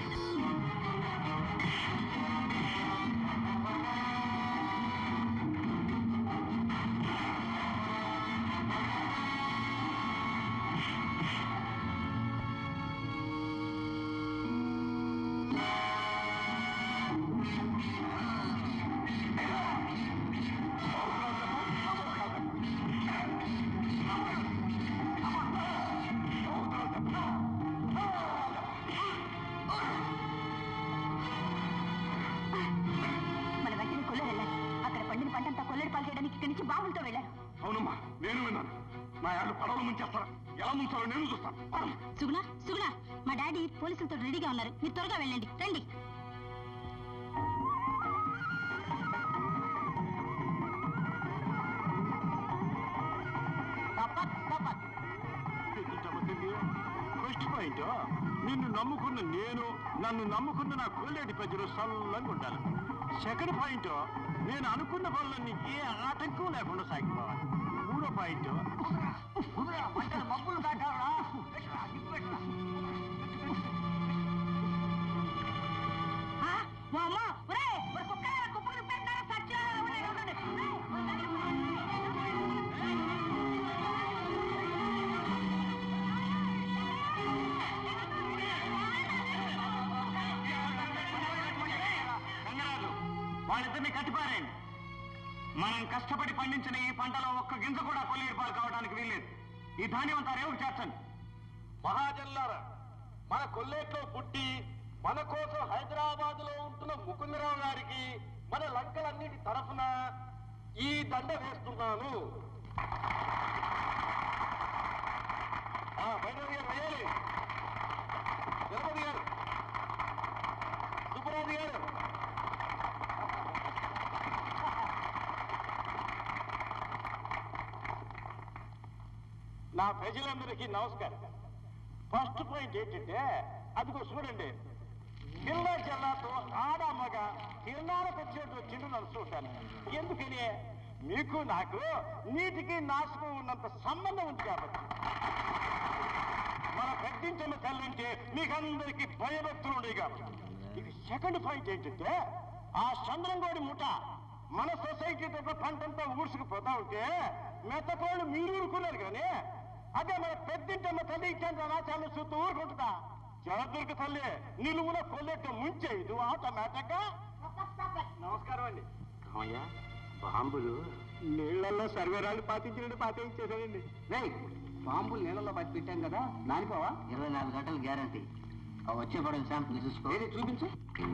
మన వెంటనే కొల్లేరు వెళ్ళాలి. అక్కడ పండిన పంటంతా కొల్లేరు పాలు చేయడానికి ఇక్కడి నుంచి బాబులతో వెళ్ళారు. అవునమ్మా నేను విన్నాను. నా యాళ్ళు పడవలు ముంచేస్తారా? ఎలా ముంచాలో నేను చూస్తాను. సుగుణ సుగుణ మా డాడీ పోలీసులతో రెడీగా ఉన్నారు. మీరు త్వరగా వెళ్ళండి. రండి. ఫస్ట్ పాయింట్, నిన్ను నమ్ముకున్న నేను, నన్ను నమ్ముకున్న నా కొల్లేటి ప్రజలు సల్లంగా ఉండాలి. సెకండ్ పాయింట్, నేను అనుకున్న పనులన్నీ ఏ ఆటంకం లేకుండా సాగిపోవాలి. మూడో పాయింట్, మబ్బులు దాటారా వాళ్ళిద్దరిని కట్టిపారేయండి. మనం కష్టపడి పండించిన ఈ పంటలో ఒక్క గింజ కూడా కొల్లేరు పాలు కావడానికి వీల్లేదు. ఈ ధాన్యం అంతా రేవుకు చేర్చండి. మహాజన్లారా, మన కొల్లేట్లో పుట్టి మన కోసం హైదరాబాద్ లో ఉంటున్న ముకుందరావు గారికి మన లంకలన్నిటి తరఫున ఈ దండ వేస్తున్నాను. భైరవి గారు వేయాలి. జగపతి గారు, సుబ్బరాజు గారు, నా ప్రజలందరికీ నమస్కారం. ఫస్ట్ పాయింట్ ఏంటంటే, అదిగో చూడండి, పిల్ల జిల్లాతో ఆడమ్మగా తిరణాలకు వచ్చేట్టు వచ్చిండు నడుస్తుంటాను. ఎందుకని? మీకు నాకు నీటికి నాశకం ఉన్నంత సంబంధం ఉంది కాబట్టి. మన పెద్దించిన తల్లంటే మీకందరికీ భయభక్తులు ఉండేవి కాబట్టి. ఇక సెకండ్ పాయింట్ ఏంటంటే, ఆ చంద్రంగోడి ముఠ మన సొసైటీ దగ్గర పంటంతా ఊడ్చుకుపోతా ఉంటే మెత్తకోళ్ళు మీరు ఊరుకున్నారు కానీ, అదే మన పెద్దింటమ్మ తల్లి ఇచ్చాను అనాచారం చూస్తూ ఊరుకుంటుందా? జలదుర్గ తల్లి నిలువున కొల్లెట్టు ముంచేది ఆటోమేటిక్ గా. నమస్కారం అండి. అయ్యా, బాంబులు నీళ్లలో సర్వేరాలు పాతించినట్టు పాతించేసానండి. బాంబులు నీళ్ళలో పట్టి పెట్టాం కదా, నానిపోవా? ఇరవై నాలుగు గంటలు గ్యారంటీ. వచ్చే పడని శాంపుల్ చూసుకో. చూపించు.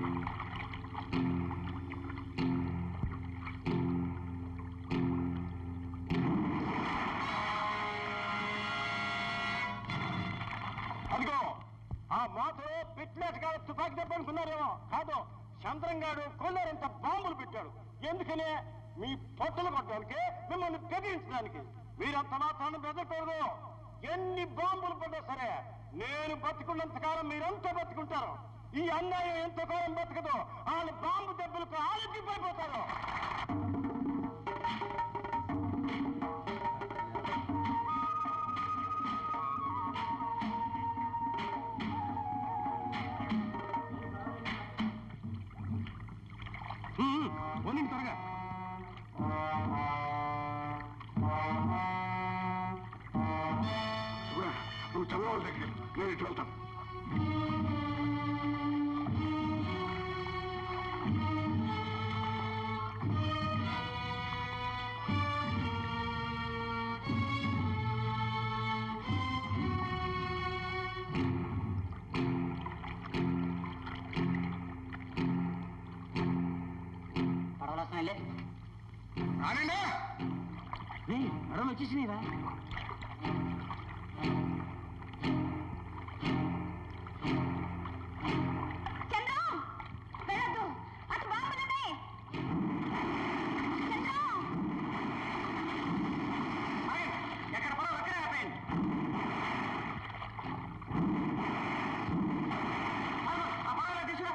అదిగో ఆ మాతో పిట్లేట్ గారు తుపాకి చెప్పనుకున్నారేమో. కాదు, చంద్రంగాడు కొల్లేరంత బాంబులు పెట్టాడు. ఎందుకని? మీ పొట్టలు కొట్టడానికి, మిమ్మల్ని బెదిరించడానికి. మీరంత మాత్రాన్ని బెదరకూడదు. ఎన్ని బాంబులు పడ్డా సరే నేను బతుకున్నంత కాలం మీరంతా బతుకుంటారు. ఈ అన్యాయం ఎంతకాలం బతకదు. వాళ్ళ బాంబు దెబ్బలకు ఆలోచిపోయిపోతారు. పోనీ త్వరగా. నువ్వు చదవాలి దగ్గర నేను ఇటు వెళ్తాను. పడవలు వచ్చేసినాయిరా. ఎక్కడ పడవ అక్కడే ఆపేయండి. ఆ పడవలో తీసుకురా.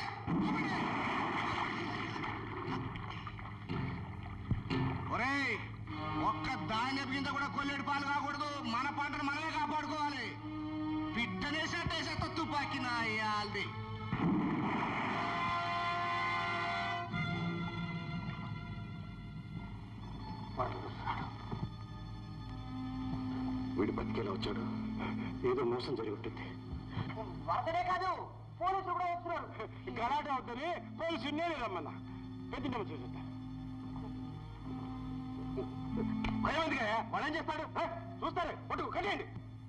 ఒరేయ్, ఒక్క ధాన్యపు గింజ కూడా కొల్లేడు పాలు కాకూడదు. మన పంటను మనమే కాపాడుకోవాలి. పిట్టనే సట్టేసేత తుపాకి నాయాల్ది. వీడు బతికేలా వచ్చాడు. ఏదో మోసం జరిగి ఉంటుంది. వరదనే కాదు పోలీసులు కూడా వస్తున్నారు. గలాట అవుతుంది. పోలీసులు నేనే రమ్మన్నా. పెద్ద చూసేస్తా. భయం ఎందుకు? వాడు ఏం చేస్తాడు? చూస్తారు. పట్టుకు కట్టేయండి.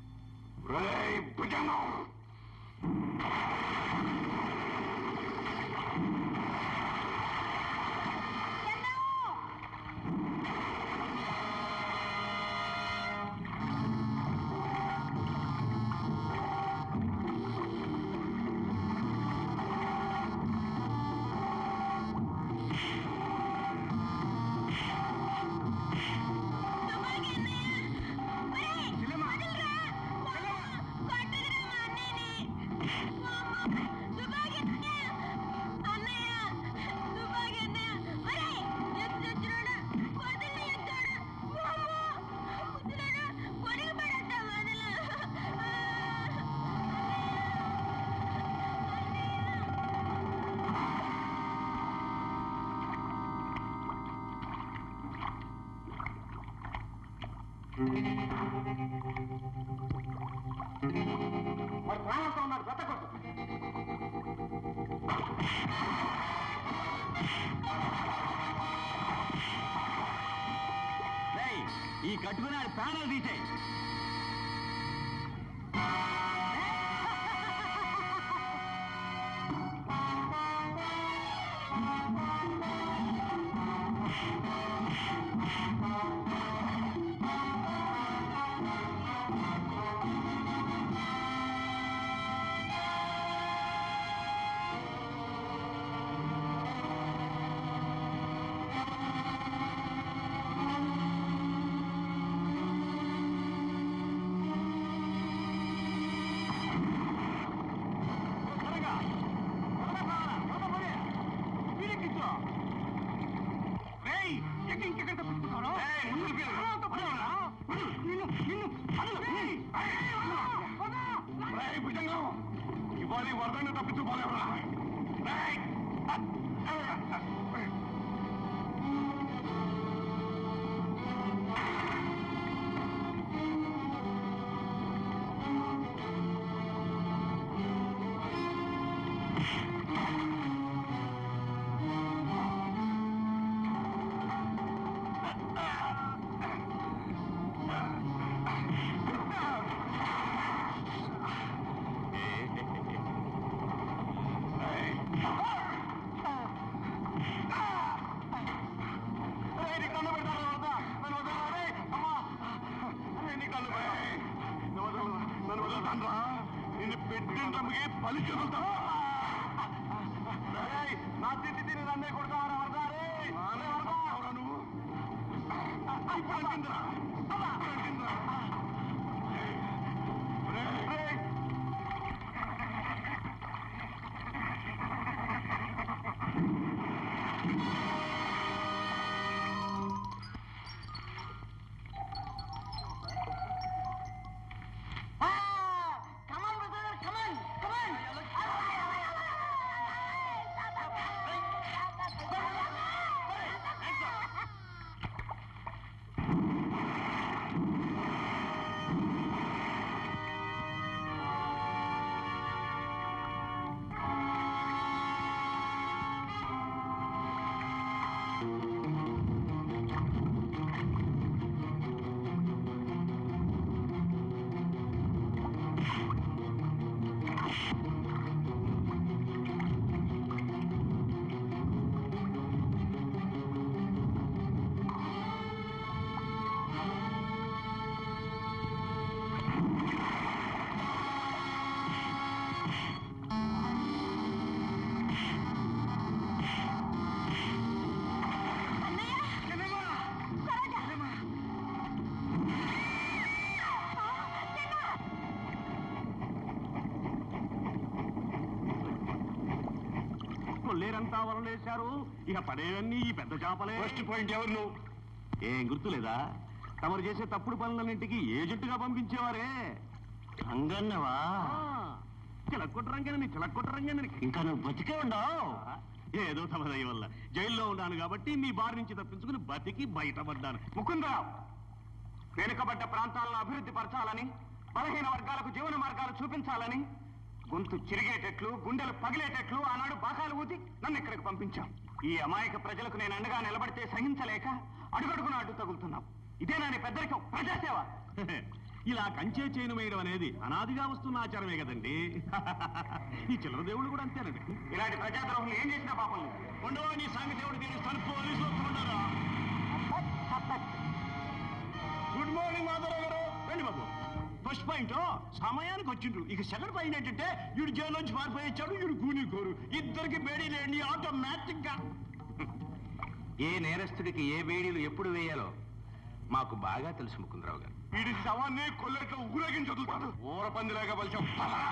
మరి ప్రాణంతో ఉన్నాడు. బ్రతకొద్దు. ఈ కట్టుకుని ఆడి ప్రాణాలు తీసేయి. ఇవాళ వరదను తప్పించుకోలేవరా? నిన్ను పెట్టిండ్రమ్మకి పలి చెబుతా. నా తిట్టి తిని నన్నే కొడతావరా వరదారే? నువ్వు ఇప్పుడు అంటుందిరా. అంటుందిరా. కొల్లేరంతా వలలేశారు. ఇక పడేవన్నీ ఈ పెద్ద చేపలే. ఫస్ట్ పాయింట్ ఎవరు నువ్వు? ఏం గుర్తులేదా? తమరు చేసే తప్పుడు పనులన్నింటికి ఏజెంటుగా పంపించేవారే. రంగన్నవా? చిలక్కొట్ట రంగనని చిలక్కొట్ట రంగనని ఇంకా నువ్వు బతికే ఉండవు. ఏదో తమ దయ వల్ల జైల్లో ఉన్నాను కాబట్టి మీ బారి నుంచి తప్పించుకుని బతికి బయటపడ్డాను. ముకుందరావు, వెనుకబడ్డ ప్రాంతాలను అభివృద్ధి పరచాలని, బలహీన వర్గాలకు జీవన మార్గాలు చూపించాలని గొంతు చిరిగేటట్లు, గుండెలు పగిలేటట్లు ఆనాడు బాకాలు ఊతి నన్ను ఇక్కడికి పంపించాం. ఈ అమాయక ప్రజలకు నేను అండగా నిలబడితే సహించలేక అడుగడుగున అడ్డు తగులుతున్నాం. ఇదేనా నీ పెద్దరికం? ప్రజాసేవ. ఇలా కంచే చేను వేయడం అనేది అనాదిగా వస్తున్న ఆచారమే కదండి. ఈ చిల్లర దేవుళ్ళు కూడా అంతేనండి. ఇలాంటి ప్రజాద్రోహులు ఏం చేసినా పాపం లేదు. ఉండవా నీ సంగతి దేవుడు తీరుస్తాను. పోలీసులు వస్తున్నారా? గుడ్ మార్నింగ్ మాధవరావు గారు. రండి బాబు. ఫస్ట్ పాయింట్ సమయానికి వచ్చిండ్రు. ఇక సెకండ్ పాయింట్ ఏంటంటే వీడు జైలు నుంచి పారిపోయి వచ్చాడు, వీడు కూని కోరు. ఇద్దరికి బేడీ లేండి ఆటోమేటిక్ గా. ఏ నేరస్తుడికి ఏ బేడీలు ఎప్పుడు వేయాలో మాకు బాగా తెలుసు ముకుందరావు గారు. వీడి శవాన్ని కొల్లెట్లో ఊరేగించి వదులుతాడు. ఊర పందిలాగా బలిచాం.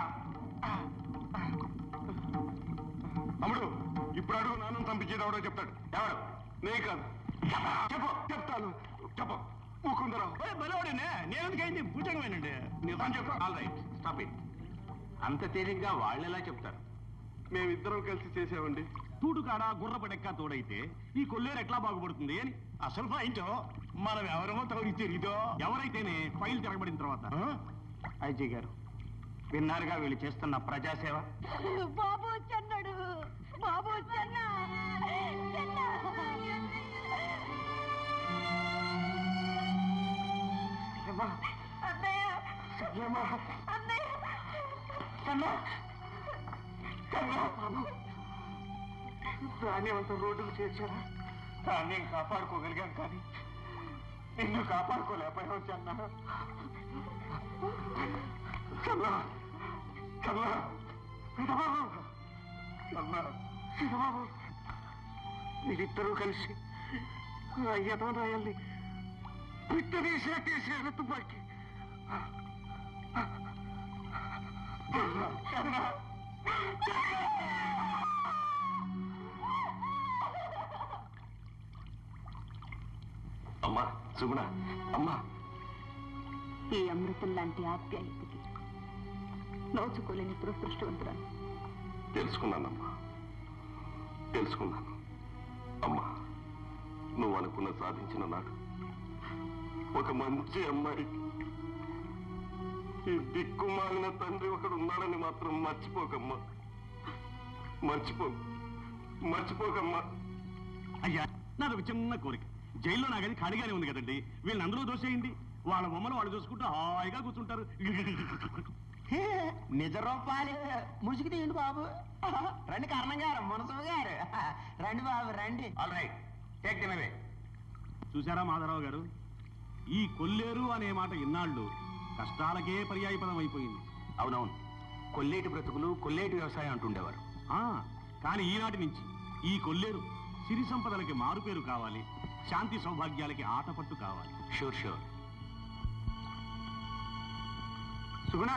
తమ్ముడు, ఇప్పుడు అడుగు నాన్న పంపించేది ఎవడో చెప్తాడు. ఎవడు? నే కాదు. చెప్పు. చెప్తాను. చెప్పు ముకుందరావు. బలవాడినే నేనెందుకైంది భుజంగమేనండి. నిజం చెప్పు. All right, stop it. అంత తేలిగ్గా వాళ్ళెలా చెప్తారు? మేమిద్దరం కలిసి చేసామండి. తూడు కాడ గుర్రపడెక్క తోడైతే ఈ కొల్లేరు ఎట్లా బాగుపడుతుంది అని అసలు పాయింట్ మనం ఎవరేమో తోడి తెలీదో. ఎవరైతేనే ఫైల్ తిరగబడిన తర్వాత. ఐజీ గారు, విన్నారుగా వీళ్ళు చేస్తున్న ప్రజాసేవ. బాబు వచ్చన్నాడు. బాబు వచ్చన్నా. ధాన్యవంతం రోడ్డుకు చేర్చారా? ధాన్యం కాపాడుకోగలిగాం కానీ నిన్ను కాపాడుకోలేకపోయావు చెన్నా. చల్లా చల్లా పెదబాబు చల్లా పెదబాబు, మీరిద్దరూ కలిసి ఆ యథారాయాల్ని పిట్టదీసేటేసారు తుపాకి. అమ్మా సుగుణ, అమ్మా. ఈ అమృతం లాంటి ఆప్యాయతకి నోచుకోలేని దురదృష్టవంతురాలు. తెలుసుకున్నానమ్మా, తెలుసుకున్నాను. అమ్మా, నువ్వు అనుకున్న సాధించిన నాడు ఒక మంచి అమ్మాయి, ఈ దిక్కుమాలిన తండ్రి ఒకడు ఉన్నాడని మాత్రం మర్చిపోకమ్మా. మర్చిపో మర్చిపోకమ్మా. అయ్యా, నాది ఒక చిన్న కోరిక. జైల్లో నాగది ఖాళీగానే ఉంది కదండి, వీళ్ళని అందరూ దోసేయండి. వాళ్ళ బొమ్మలు వాళ్ళు చూసుకుంటూ హాయిగా కూర్చుంటారు. నిజ రూపాలు ముసుగు తీయండి బాబు. రండి కర్ణం గారు, మునసమ్మ గారు, రండి బాబు రండి. All right, take them away. చూసారా మాధవరావు గారు, ఈ కొల్లేరు అనే మాట ఇన్నాళ్ళు కష్టాలకే పర్యాయపదం అయిపోయింది. అవునవును, కొల్లేటి బ్రతుకులు కొల్లేటి వ్యవసాయం అంటుండేవారు. కానీ ఈనాటి నుంచి ఈ కొల్లేరు సిరి సంపదలకి మారుపేరు కావాలి, శాంతి సౌభాగ్యాలకి ఆటపట్టు కావాలి. Sure sure. సుగుణ,